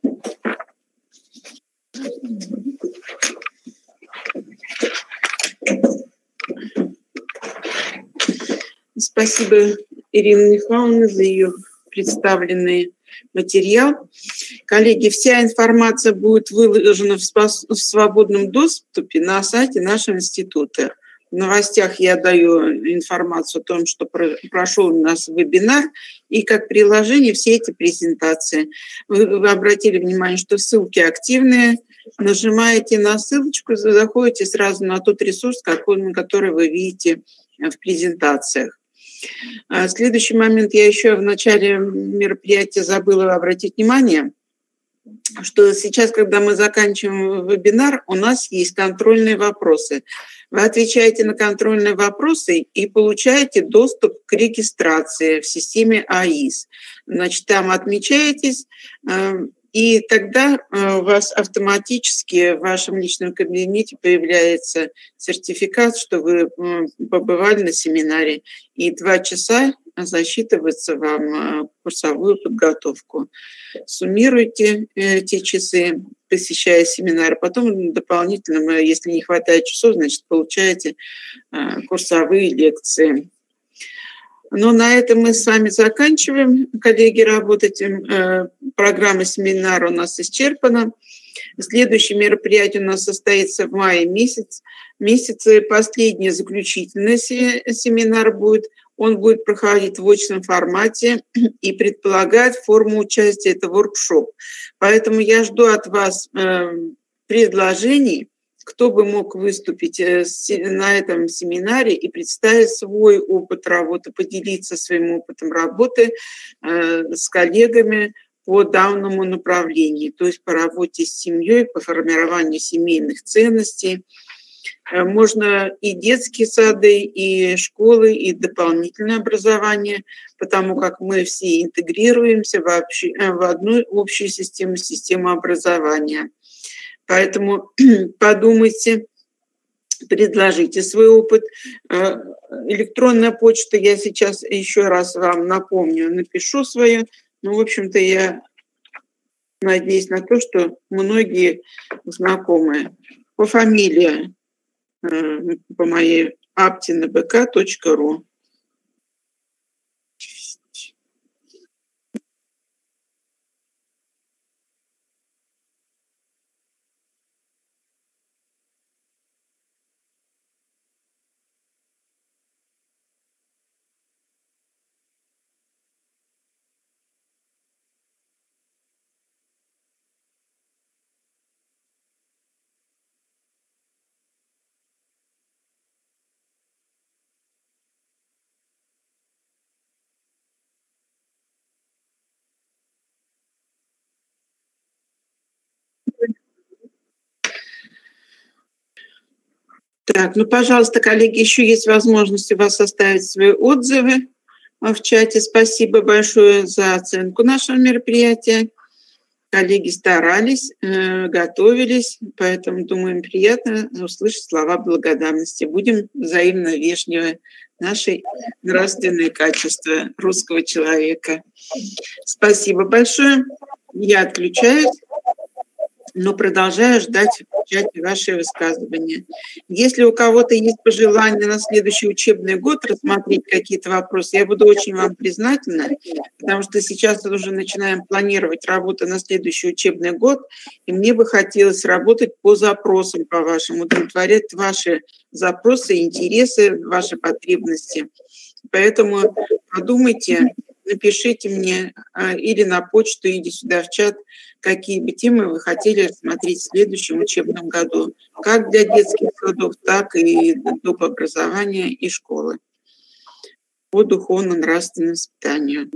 Спасибо, Ирина Михайловна, за ее представленный материал. Коллеги, вся информация будет выложена в свободном доступе на сайте нашего института. В новостях я даю информацию о том, что прошел у нас вебинар, и как приложение все эти презентации. Вы, вы обратили внимание, что ссылки активные. Нажимаете на ссылочку, заходите сразу на тот ресурс, который вы видите в презентациях. Следующий момент, я еще в начале мероприятия забыла обратить внимание, что сейчас, когда мы заканчиваем вебинар, у нас есть контрольные вопросы. Вы отвечаете на контрольные вопросы и получаете доступ к регистрации в системе АИС. Значит, там отмечаетесь, и тогда у вас автоматически в вашем личном кабинете появляется сертификат, что вы побывали на семинаре, и два часа засчитывается вам курсовую подготовку. Суммируйте эти часы, посещая семинары, потом дополнительно, если не хватает часов, значит, получаете курсовые лекции. Но на этом мы с вами заканчиваем, коллеги, работать. Программа семинара у нас исчерпана. Следующее мероприятие у нас состоится в мае месяц. Месяце последний заключительный семинар будет. Он будет проходить в очном формате и предполагает форму участия, это воркшоп. Поэтому я жду от вас предложений, кто бы мог выступить на этом семинаре и представить свой опыт работы, поделиться своим опытом работы с коллегами по данному направлению, то есть по работе с семьей, по формированию семейных ценностей. Можно и детские сады, и школы, и дополнительное образование, потому как мы все интегрируемся в, общ... в одну общую систему, систему образования. Поэтому подумайте, предложите свой опыт. Электронная почта, я сейчас еще раз вам напомню, напишу свою. Ну, в общем-то, я надеюсь на то, что многие знакомые. По фамилии, по моей аптина бэ ка точка ру. Так, ну, пожалуйста, коллеги, еще есть возможность у вас оставить свои отзывы в чате. Спасибо большое за оценку нашего мероприятия. Коллеги старались, готовились, поэтому, думаю, им приятно услышать слова благодарности. Будем взаимно вежливы. Наши нравственные качества русского человека. Спасибо большое. Я отключаюсь, но продолжаю ждать в чате ваши высказывания. Если у кого-то есть пожелания на следующий учебный год рассмотреть какие-то вопросы, я буду очень вам признательна, потому что сейчас мы уже начинаем планировать работу на следующий учебный год, и мне бы хотелось работать по запросам по вашим, удовлетворять ваши запросы, интересы, ваши потребности. Поэтому подумайте, напишите мне или на почту, или сюда в чат, какие бы темы вы хотели рассмотреть в следующем учебном году, как для детских садов, так и доп. Образования и школы по духовно-нравственному воспитанию.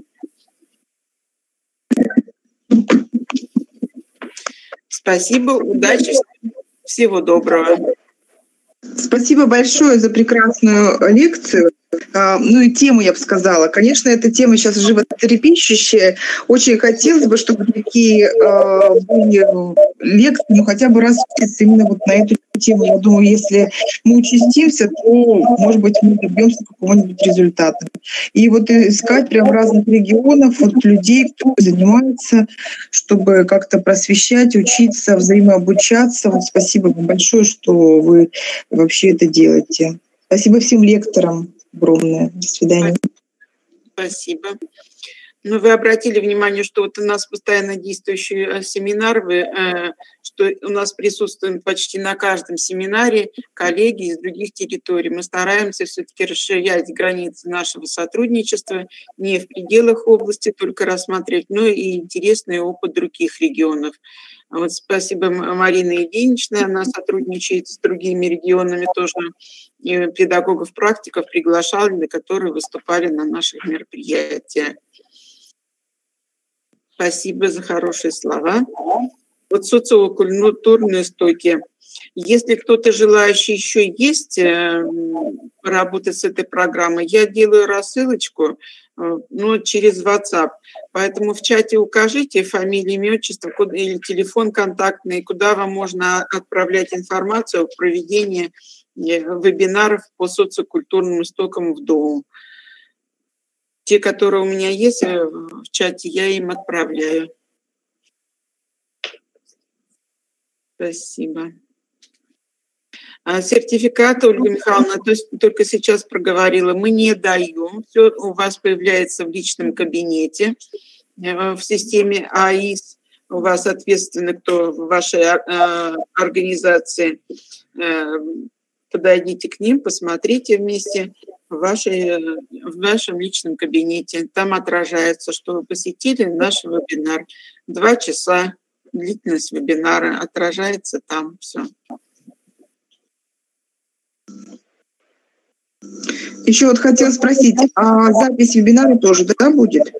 Спасибо, удачи, всего доброго. Спасибо большое за прекрасную лекцию. Ну и тему, я бы сказала. Конечно, эта тема сейчас животрепещущая. Очень хотелось бы, чтобы такие э, были лекции, ну хотя бы раз в месяц именно вот на эту тему. Я думаю, если мы участимся, то, может быть, мы добьемся какого-нибудь результата. И вот искать прям в разных регионах вот людей, кто занимается, чтобы как-то просвещать, учиться, взаимообучаться. Вот спасибо вам большое, что вы вообще это делаете. Спасибо всем лекторам огромное. До свидания. Спасибо. Ну, вы обратили внимание, что вот у нас постоянно действующий семинар, вы, э, что у нас присутствуют почти на каждом семинаре коллеги из других территорий. Мы стараемся все-таки расширять границы нашего сотрудничества, не в пределах области только рассматривать, но и интересный опыт других регионов. Вот спасибо Марина Ильинична, она сотрудничает с другими регионами тоже, и педагогов-практиков приглашали, которые выступали на наших мероприятиях. Спасибо за хорошие слова. Вот социокультурные стойки. Если кто-то желающий еще есть поработать с этой программой, я делаю рассылочку, но через WhatsApp. Поэтому в чате укажите фамилию, имя, отчество или телефон контактный, куда вам можно отправлять информацию о проведении вебинаров по социокультурным истокам в ДОУ. Те, которые у меня есть в чате, я им отправляю. Спасибо. А сертификат, Ольга Михайловна, то есть только сейчас проговорила, мы не даем. Все у вас появляется в личном кабинете в системе АИС. У вас ответственный, кто в вашей организации. Подойдите к ним, посмотрите вместе в, вашей, в вашем личном кабинете. Там отражается, что вы посетили наш вебинар. Два часа длительность вебинара отражается там. Все. Еще вот хотела спросить, а запись вебинара тоже, да, будет?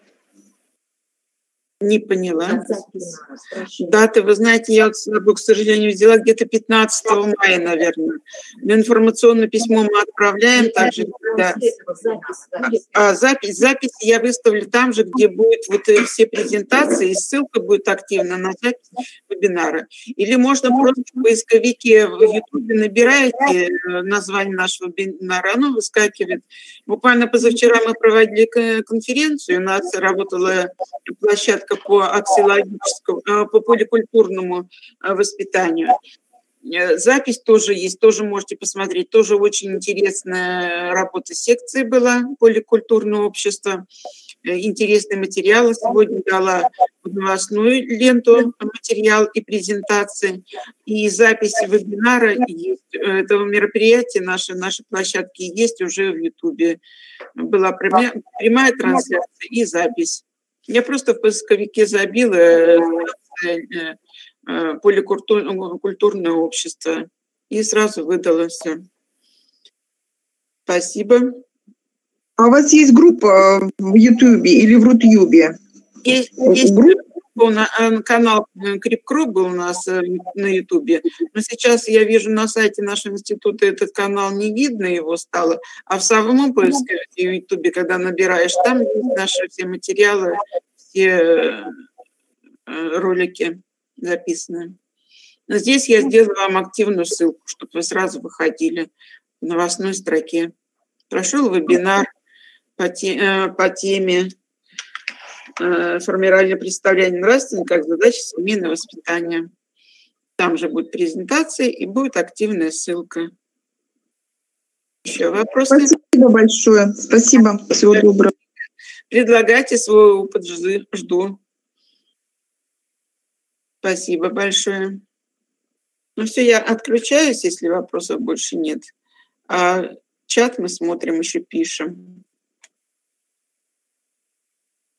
Не поняла. Даты, вы знаете, я, вот, к сожалению, взяла где-то пятнадцатого мая, наверное. Но информационное письмо мы отправляем также. Да. А запись, запись я выставлю там же, где будут вот все презентации, и ссылка будет активна на запись вебинара. Или можно просто в поисковике в Ютубе набираете название нашего вебинара, оно выскакивает. Буквально позавчера мы проводили конференцию, у нас работала площадка по аксиологическому, по поликультурному воспитанию. Запись тоже есть, тоже можете посмотреть. Тоже очень интересная работа секции была, поликультурное общество. Интересные материалы. Сегодня дала в новостную ленту материал и презентации. И запись вебинара есть, этого мероприятия, нашей, нашей площадки есть уже в Ютубе. Была прямая, прямая трансляция и запись. Я просто в поисковике забила поликультурное общество и сразу выдала все. Спасибо. А у вас есть группа в Ютубе или в Рутюбе? Есть, есть канал Крипкро был у нас на Ютубе, но сейчас я вижу на сайте нашего института этот канал не видно, его стало, а в самом поиске в Ютубе, когда набираешь, там есть наши все материалы, все ролики записаны. Но здесь я сделала вам активную ссылку, чтобы вы сразу выходили в новостной строке. Прошел вебинар по, те, по теме формирования представления нравственности как задача семейного воспитания. Там же будет презентация и будет активная ссылка. Еще вопросы? Спасибо большое. Спасибо. Всего доброго. Предлагайте свой опыт, жду. Спасибо большое. Ну все, я отключаюсь, если вопросов больше нет. А чат мы смотрим, еще пишем.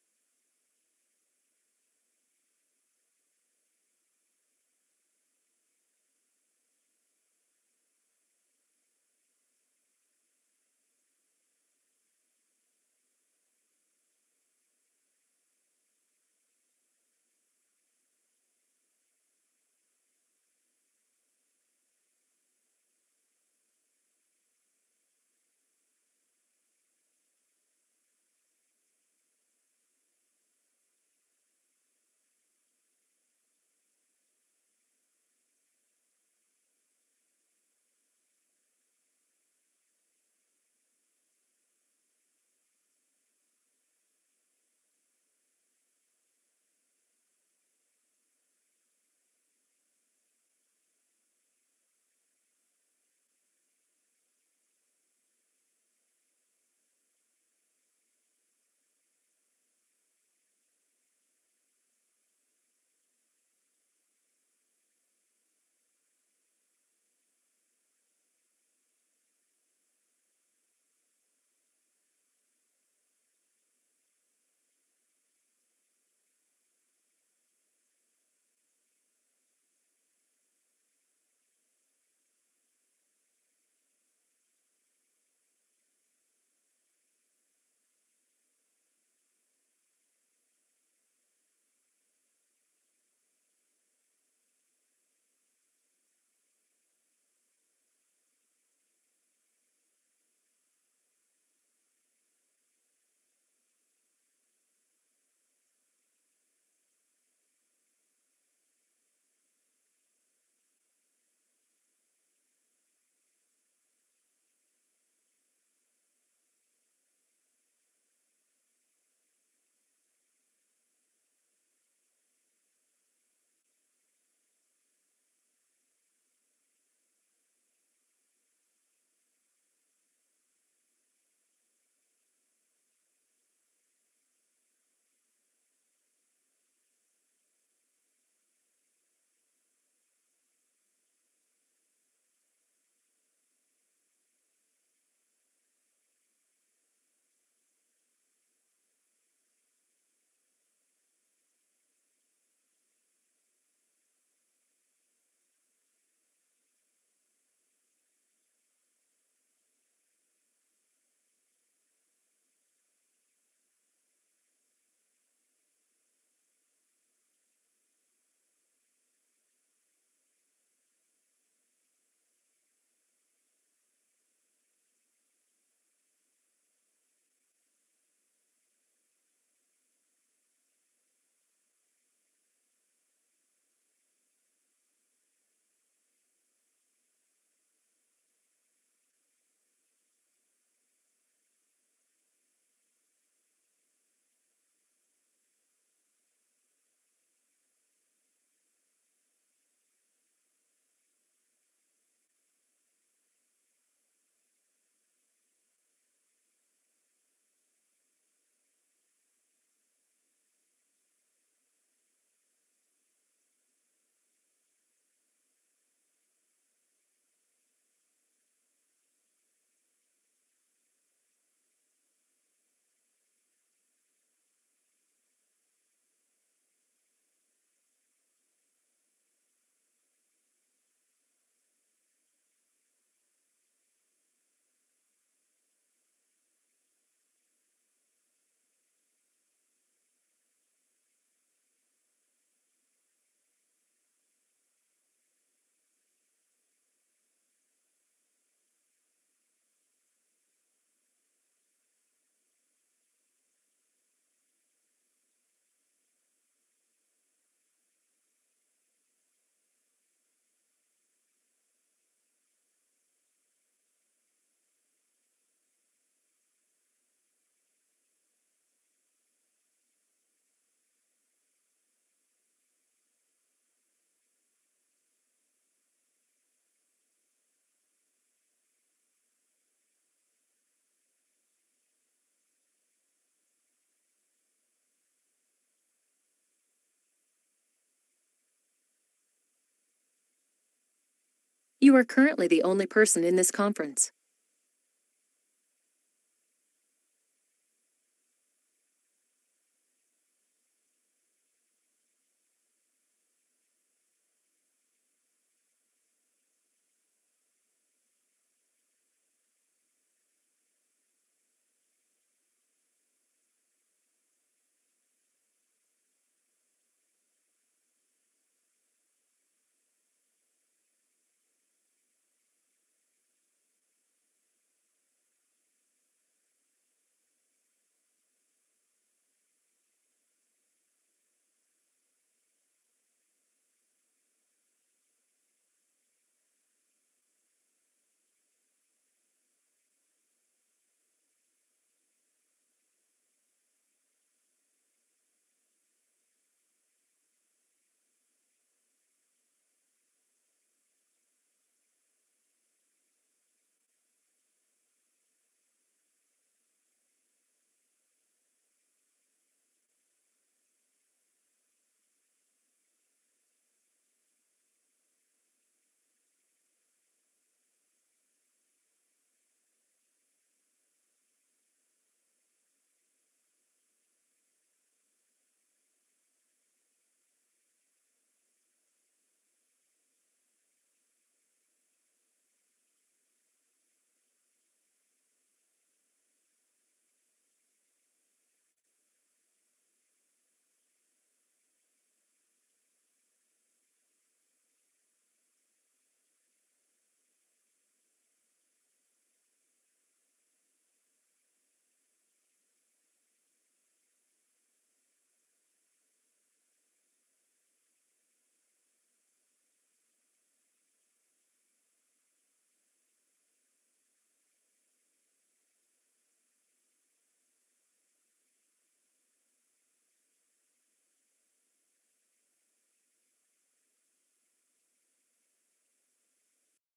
You are currently the only person in this conference.